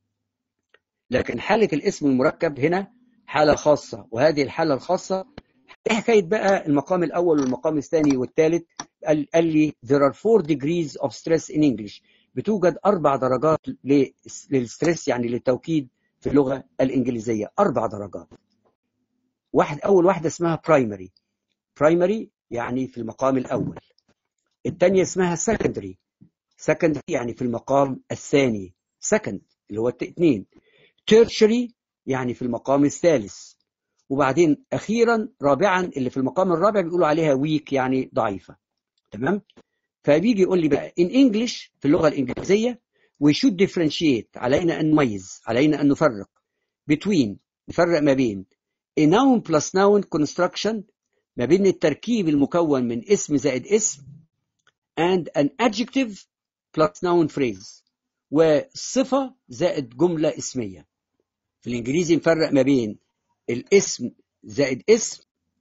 لكن حالة الاسم المركب هنا حالة خاصة، وهذه الحالة الخاصة ايه حكاية بقى المقام الأول والمقام الثاني والثالث؟ قال, قال لي there are four degrees of stress in English، بتوجد أربع درجات للستريس، يعني للتوكيد في اللغة الإنجليزية، أربع درجات. واحد أول واحدة اسمها primary، primary يعني في المقام الأول. الثانية اسمها secondary، secondary يعني في المقام الثاني، second اللي هو اثنين. tertiary يعني في المقام الثالث. وبعدين أخيرا رابعا اللي في المقام الرابع بيقولوا عليها weak يعني ضعيفة. تمام؟ فبيجي يقول لي بقى in English في اللغة الإنجليزية we should differentiate، علينا أن نميز، علينا أن نفرق between، نفرق ما بين a noun plus noun construction، ما بين التركيب المكون من اسم زائد اسم and an adjective plus noun phrase، وصفة زائد جملة اسمية. في الإنجليزي نفرق ما بين الاسم زائد اسم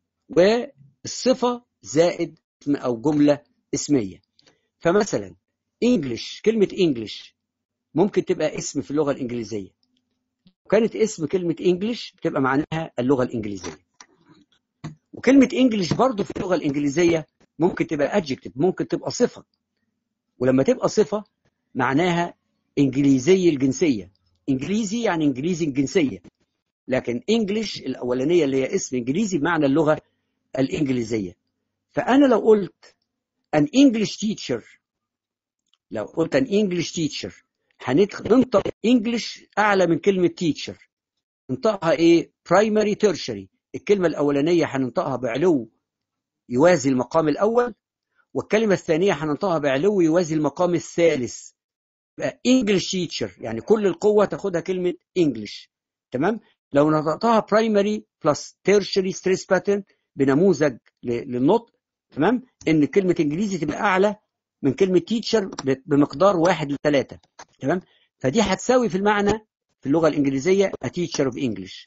والصفة زائد اسم أو جملة اسمية. فمثلا English، كلمة English ممكن تبقى اسم في اللغة الإنجليزية، وكانت اسم كلمة English بتبقى معناها اللغة الإنجليزية. وكلمة English برضو في اللغة الإنجليزية ممكن تبقى adjective، ممكن تبقى صفة، ولما تبقى صفة معناها إنجليزي الجنسية، إنجليزي يعني إنجليزي الجنسية. لكن English الأولانية اللي هي اسم إنجليزي بمعنى اللغة الإنجليزية. فأنا لو قلت an English teacher، لو قلت an English teacher هننطق English أعلى من كلمة teacher، ننطقها إيه؟ primary tertiary. الكلمة الأولانية هننطقها بعلو يوازي المقام الأول، والكلمة الثانية هننطقها بعلو يوازي المقام الثالث. English teacher يعني كل القوة تاخدها كلمة English. تمام؟ لو نطقتها primary plus tertiary stress pattern بنموذج للنطق، تمام، ان كلمة انجليزي تبقى اعلى من كلمة teacher بمقدار واحد لثلاثة. تمام؟ فدي هتساوي في المعنى في اللغة الانجليزية a teacher of English،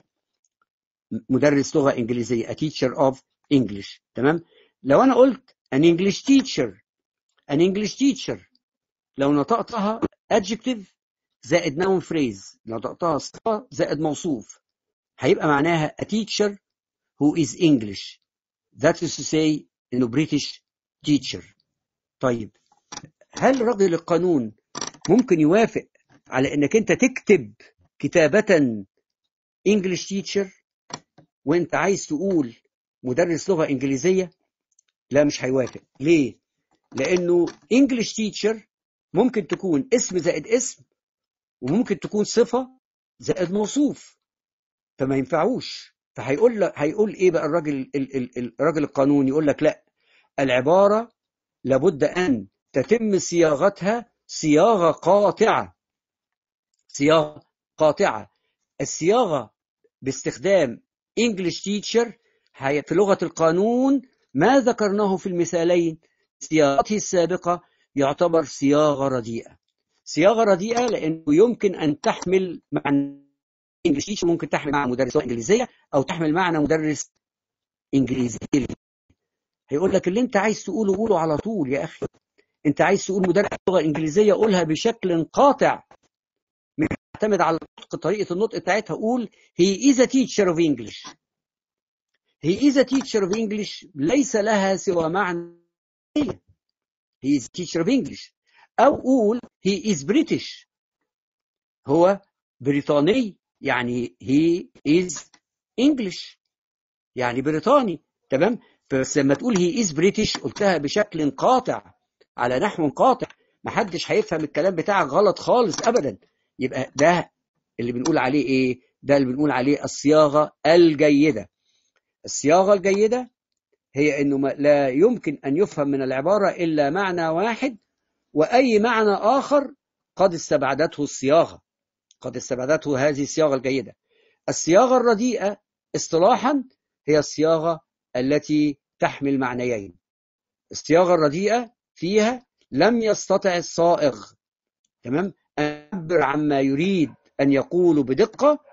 مدرس لغة انجليزية a teacher of English. تمام؟ لو انا قلت an English teacher، an English teacher لو نطقتها adjective زائد noun phrase، لو نطقتها صفة زائد موصوف، هيبقى معناها a teacher who is English، that is to say انه British teacher. طيب هل رجل القانون ممكن يوافق على انك انت تكتب كتابة English teacher وانت عايز تقول مدرس لغة انجليزية؟ لا، مش هيوافق. ليه؟ لانه English teacher ممكن تكون اسم زائد اسم، وممكن تكون صفة زائد موصوف، فما ينفعوش. فهيقول لك، هيقول ايه بقى الراجل الراجل القانون؟ يقول لك لا، العبارة لابد ان تتم صياغتها صياغة قاطعة، صياغة قاطعة. الصياغة باستخدام English teacher في لغة القانون ما ذكرناه في المثالين صياغته السابقة يعتبر صياغة رديئة. صياغة رديئة لأنه يمكن أن تحمل معنى English teacher، ممكن تحمل معنى مدرس لغة إنجليزية أو تحمل معنى مدرس إنجليزي. هيقول لك اللي أنت عايز تقوله قوله على طول يا أخي. أنت عايز تقول مدرس لغة إنجليزية قولها بشكل قاطع، مش تعتمد على النطق، طريقة النطق بتاعتها. قول he is a teacher of English، he is a teacher of English ليس لها سوى معنى he is a teacher of English. أو قول he is British، هو بريطاني، يعني he is English يعني بريطاني. تمام؟ بس لما تقول he is British قلتها بشكل قاطع، على نحو قاطع، محدش هيفهم الكلام بتاعك غلط خالص أبدا. يبقى ده اللي بنقول عليه إيه؟ ده اللي بنقول عليه الصياغة الجيدة. الصياغة الجيدة هي إنه لا يمكن أن يفهم من العبارة إلا معنى واحد، وأي معنى آخر قد استبعدته الصياغة، قد استبعدته هذه الصياغة الجيدة. الصياغة الرديئة اصطلاحا هي الصياغة التي تحمل معنيين. الصياغة الرديئة فيها لم يستطع الصائغ، تمام، أن يعبر عما يريد أن يقول بدقة،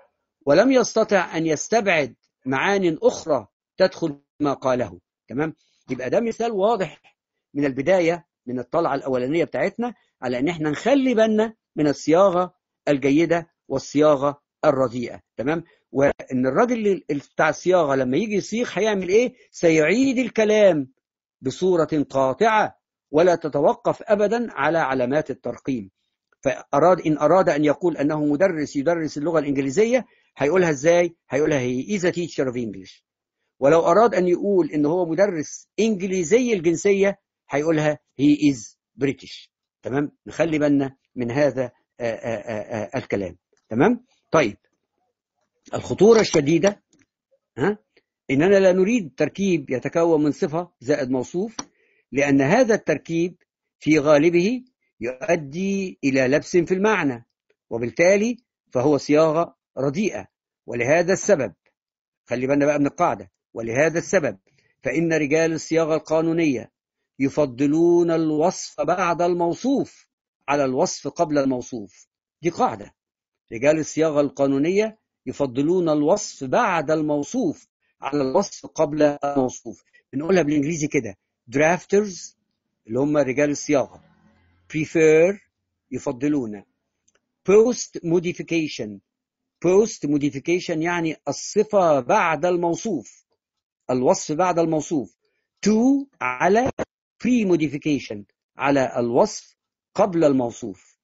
ولم يستطع أن يستبعد معان أخرى تدخل ما قاله. تمام؟ يبقى ده مثال واضح من البداية، من الطلعة الأولانية بتاعتنا، على أن احنا نخلي بالنا من الصياغة الجيدة والصياغة الرديئة. تمام؟ وأن الراجل بتاع الصياغة لما يجي يصيغ هيعمل إيه؟ سيعيد الكلام بصورة قاطعة ولا تتوقف أبدا على علامات الترقيم. فأراد إن أراد أن يقول أنه مدرس يدرس اللغة الإنجليزية، هيقولها إزاي؟ هيقولها he is a teacher of English. ولو أراد أن يقول إن هو مدرس إنجليزي الجنسية، هيقولها he is British. تمام؟ نخلي بالنا من هذا آآ آآ الكلام. تمام؟ طيب، الخطورة الشديدة ها إننا لا نريد تركيب يتكون من صفة زائد موصوف، لأن هذا التركيب في غالبه يؤدي إلى لبس في المعنى، وبالتالي فهو صياغة رديئة. ولهذا السبب، خلي بالنا بقى من القاعدة، ولهذا السبب فإن رجال الصياغة القانونية يفضلون الوصف بعد الموصوف على الوصف قبل الموصوف. دي قاعدة. رجال الصياغة القانونية يفضلون الوصف بعد الموصوف على الوصف قبل الموصوف. بنقولها بالإنجليزي كده: drafters اللي هم رجال الصياغة prefer يفضلون post modification. post modification يعني الصفة بعد الموصوف، الوصف بعد الموصوف، to على pre modification على الوصف قبل الموصوف.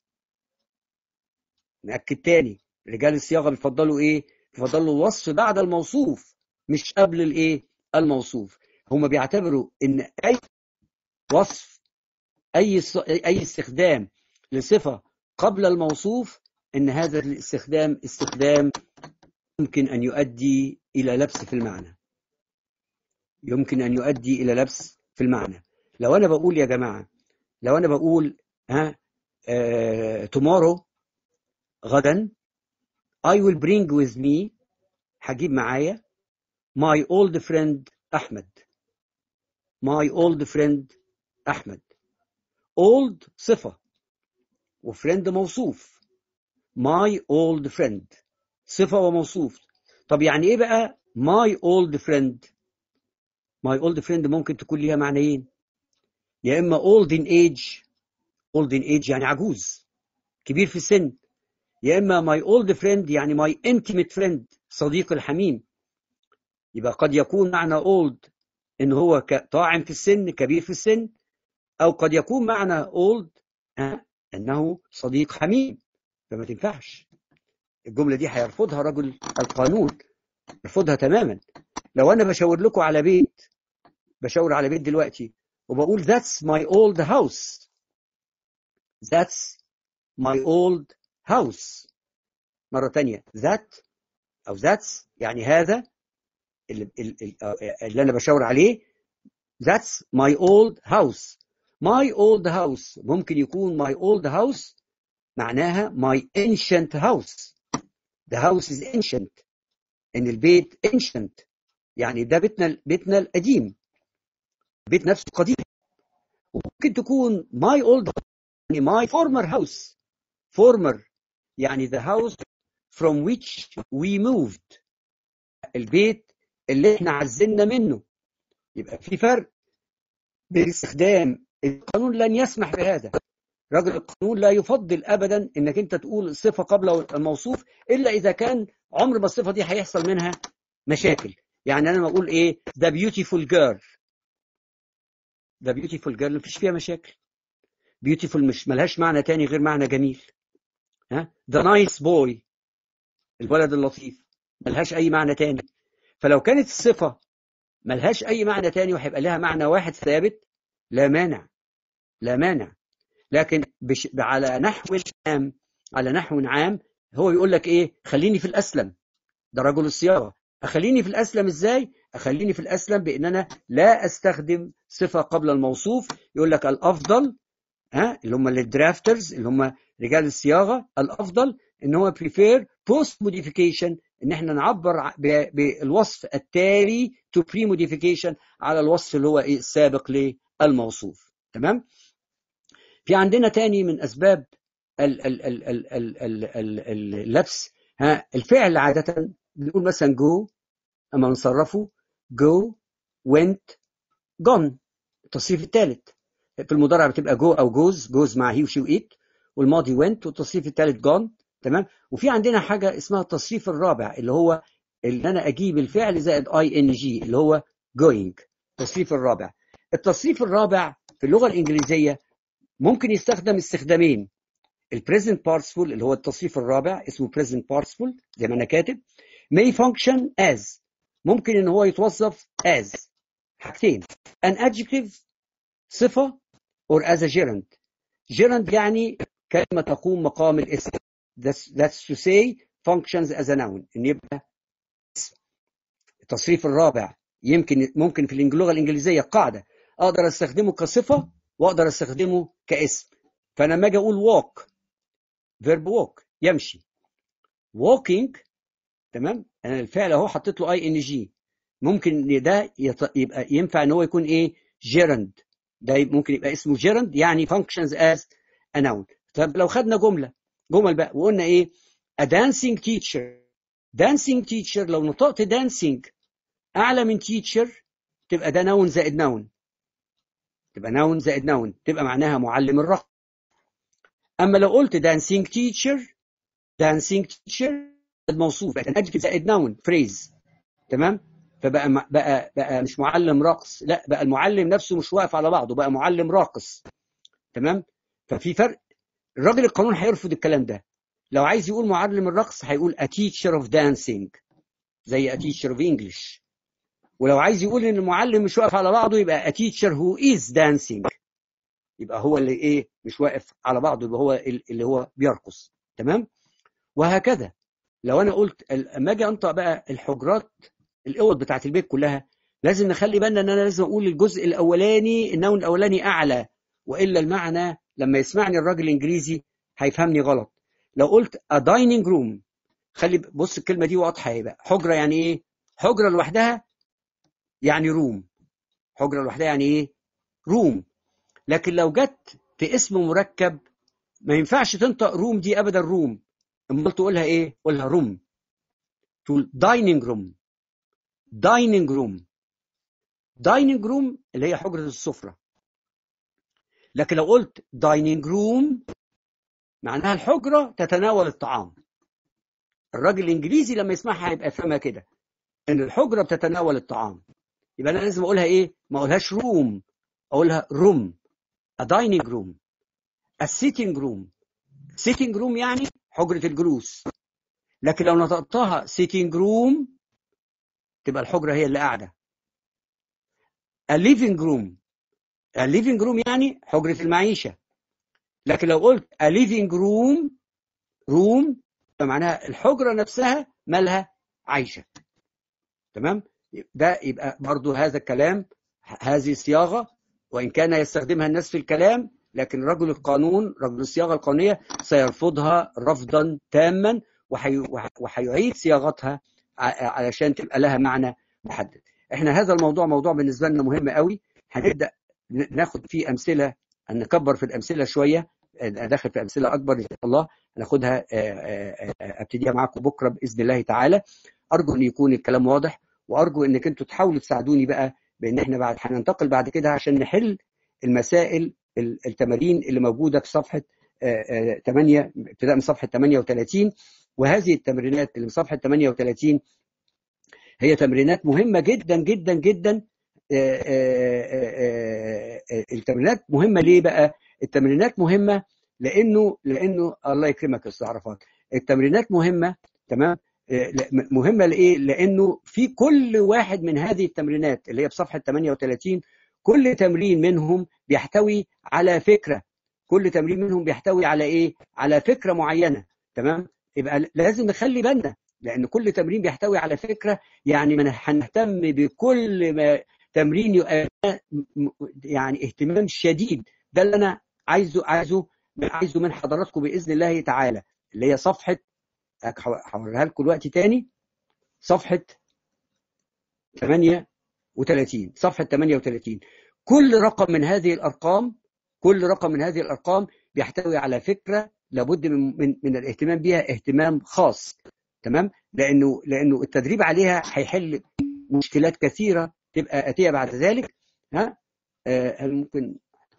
نأكد تاني، رجال الصياغة بيفضلوا ايه؟ بيفضلوا الوصف بعد الموصوف مش قبل الايه؟ الموصوف. هم بيعتبروا ان اي وصف، اي اي استخدام لصفة قبل الموصوف، ان هذا الاستخدام استخدام يمكن ان يؤدي الى لبس في المعنى. يمكن ان يؤدي الى لبس في المعنى. لو انا بقول يا جماعة، لو انا بقول ها آه tomorrow غدا I will bring with me، هجيب معايا my old friend أحمد. my old friend أحمد. old صفة وفريند موصوف. my old friend صفة وموصوف. طب يعني إيه بقى my old friend؟ my old friend ممكن تكون ليها معنيين، يا إما old in age، old in age يعني عجوز كبير في السن، يا إما my old friend يعني my intimate friend صديق الحميم. يبقى قد يكون معنى old إن هو طاعن في السن، كبير في السن، أو قد يكون معنى old أه؟ أنه صديق حميم. فما تنفعش الجملة دي، هيرفضها رجل القانون، يرفضها تماما. لو أنا بشاور لكم على بيت، بشاور على بيت دلوقتي وبقول that's my old house، that's my old house، مرة تانية that أو that's يعني هذا اللي, اللي أنا بشاور عليه، that's my old house. my old house ممكن يكون my old house معناها my ancient house. the house is ancient، إن البيت ancient يعني ده بيتنا بيتنا القديم، بيت نفسه قديم. وممكن تكون my old house يعني my former house. former يعني the house from which we moved، البيت اللي احنا عزلنا منه. يبقى في فرق بين استخدام القانون، لن يسمح بهذا. رجل القانون لا يفضل ابدا انك انت تقول الصفه قبل الموصوف الا اذا كان عمر ما الصفه دي هيحصل منها مشاكل. يعني انا ما اقول ايه the beautiful girl، the beautiful girl مفيش فيها مشاكل. beautiful مش ملهاش معنى تاني غير معنى جميل. ها the nice boy الولد اللطيف ملهاش اي معنى تاني. فلو كانت الصفه ملهاش اي معنى تاني وهيبقى لها معنى واحد ثابت، لا مانع، لا مانع. لكن بش... على نحو عام، على نحو عام هو يقول لك ايه؟ خليني في الاسلم. ده رجل الصياغه. اخليني في الاسلم ازاي؟ اخليني في الاسلم بان انا لا استخدم صفه قبل الموصوف. يقول لك الافضل، ها اللي هم الدرافترز اللي هم رجال الصياغه، الافضل ان هو prefer post modification، ان احنا نعبر بالوصف التالي to pre modification على الوصف اللي هو ايه؟ السابق للموصوف. تمام؟ في عندنا تاني من أسباب اللبس ها الفعل عادة بنقول مثلا go، اما نصرفه go went gone، التصريف الثالث. في المضارع بتبقى go او goes، goes مع he وشي وإيت، والماضي went، والتصريف الثالث gone. تمام. وفي عندنا حاجة اسمها التصريف الرابع، اللي هو اللي انا اجيب الفعل زائد اي ان جي، اللي هو going. التصريف الرابع التصريف الرابع في اللغة الإنجليزية ممكن يستخدم استخدامين. البريزنت بارتسفول اللي هو التصريف الرابع اسمه بريزنت بارتسفول زي ما انا كاتب. may function as، ممكن ان هو يتوظف as حاجتين: an adjective صفة or as a gerund. gerund يعني كلمة تقوم مقام الاسم. that's, that's to say functions as a noun، ان يبقى التصريف الرابع يمكن ممكن في اللغة الإنجليزية قاعدة اقدر استخدمه كصفة واقدر استخدمه كاسم. فانا لما اجي اقول walk، verb walk يمشي، walking، تمام، انا الفعل اهو حطيت له اي ان جي، ممكن ده يبقى ينفع ان هو يكون ايه gerund، ده ممكن يبقى اسمه gerund يعني functions as a noun. طب لو خدنا جملة جمل بقى وقلنا ايه a dancing teacher، dancing teacher لو نطقت dancing اعلى من teacher تبقى ده noun زائد noun، تبقى noun زائد noun، تبقى معناها معلم الرقص. اما لو قلت dancing teacher، dancing teacher الموصوف بقى adjective زائد noun phrase، تمام. فبقى بقى بقى مش معلم رقص، لا بقى المعلم نفسه مش واقف على بعضه، بقى معلم راقص، تمام. ففي فرق. الراجل القانون هيرفض الكلام ده. لو عايز يقول معلم الرقص هيقول a teacher of dancing زي a teacher of English. ولو عايز يقول ان المعلم مش واقف على بعضه يبقى a teacher who is dancing، يبقى هو اللي ايه مش واقف على بعضه، يبقى هو اللي هو بيرقص، تمام. وهكذا لو انا قلت لما اجي انطق بقى الحجرات الاوض بتاعت البيت كلها، لازم نخلي بالنا ان انا لازم اقول الجزء الاولاني النون الاولاني اعلى، والا المعنى لما يسمعني الراجل الانجليزي هيفهمني غلط. لو قلت a dining room، خلي بص الكلمه دي واضحه ايه بقى. حجره يعني ايه؟ حجره لوحدها يعني روم، حجره لوحدها يعني ايه؟ روم. لكن لو جت في اسم مركب ما ينفعش تنطق روم دي ابدا، روم، امال تقولها ايه؟ قولها روم، تقول دايننج روم، دايننج روم، دايننج روم اللي هي حجرة السفرة. لكن لو قلت دايننج روم معناها الحجرة تتناول الطعام. الراجل الانجليزي لما يسمعها هيبقى فاهمها كده ان الحجرة بتتناول الطعام، يبقى انا لازم اقولها ايه؟ ما اقولهاش روم، اقولها روم. a dining room، a sitting room، sitting room يعني حجرة الجلوس. لكن لو نطقتها sitting room تبقى الحجرة هي اللي قاعدة. a living room، a living room يعني حجرة المعيشة. لكن لو قلت a living room room فمعناها الحجرة نفسها مالها عايشة، تمام. ده يبقى برضو هذا الكلام، هذه الصياغة وإن كان يستخدمها الناس في الكلام، لكن رجل القانون رجل الصياغة القانونية سيرفضها رفضا تاما، وحيعيد صياغتها علشان تبقى لها معنى محدد. احنا هذا الموضوع موضوع بالنسبة لنا مهم قوي، هنبدأ ناخد فيه أمثلة، نكبر في الأمثلة شوية، داخل في أمثلة أكبر إن شاء الله هناخدها، أبتديها معاكم بكرة بإذن الله تعالى. أرجو أن يكون الكلام واضح، وأرجو أنك أنتوا تحاولوا تساعدوني بقى بأن احنا بعد هننتقل بعد كده عشان نحل المسائل التمارين اللي موجودة في صفحة ثمانية ابتداء من صفحة ثمانية وثلاثين. وهذه التمرينات اللي من صفحة ثمانية وثلاثين هي تمرينات مهمة جدا جدا جدا. التمرينات مهمة ليه بقى؟ التمرينات مهمة لأنه لأنه الله يكرمك يا أستاذ عرفات، التمرينات مهمة، تمام. مهمة لإيه؟ لأنه في كل واحد من هذه التمرينات اللي هي في صفحة ثمانية وثلاثين كل تمرين منهم بيحتوي على فكرة، كل تمرين منهم بيحتوي على إيه؟ على فكرة معينة، تمام. يبقى لازم نخلي بالنا لأن كل تمرين بيحتوي على فكرة، يعني من هنهتم بكل ما تمرين يعني اهتمام شديد. ده اللي أنا عايزه عايزه عايزه من حضراتكم بإذن الله تعالى، اللي هي صفحة هوريها لكم دلوقتي تاني، صفحة ثمانية وثلاثين، صفحة ثمانية وثلاثين. كل رقم من هذه الأرقام كل رقم من هذه الأرقام بيحتوي على فكرة لابد من من, من الاهتمام بها اهتمام خاص. تمام، لانه لانه التدريب عليها هيحل مشكلات كثيره تبقى اتيه بعد ذلك. ها آه، هل ممكن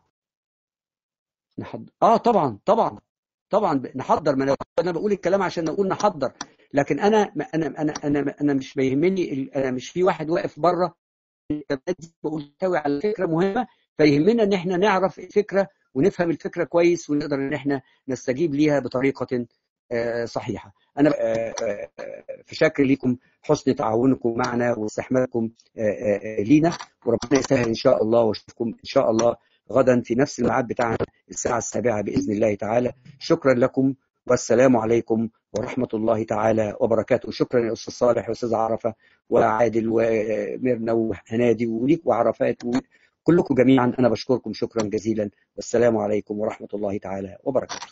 نحضر؟ اه طبعا طبعا طبعا نحضر. ما انا أنا بقول الكلام عشان نقول نحضر، لكن انا انا انا انا انا مش بيهمني ال- انا مش في واحد واقف بره بقول تحتوي على فكره مهمه، فيهمنا ان احنا نعرف الفكره ونفهم الفكره كويس ونقدر ان احنا نستجيب ليها بطريقه آه، صحيحه. انا آه، آه، آه، في شاكر لكم حسن تعاونكم معنا واستحمالكم آه، آه، آه، لينا، وربنا يسهل ان شاء الله، واشوفكم ان شاء الله غدا في نفس الميعاد بتاعنا الساعه السابعه باذن الله تعالى. شكرا لكم، والسلام عليكم ورحمه الله تعالى وبركاته. شكرا يا استاذ صالح واستاذ عرفه وعادل وميرنا وهنادي وليك وعرفات وكلكم جميعا. انا بشكركم شكرا جزيلا، والسلام عليكم ورحمه الله تعالى وبركاته.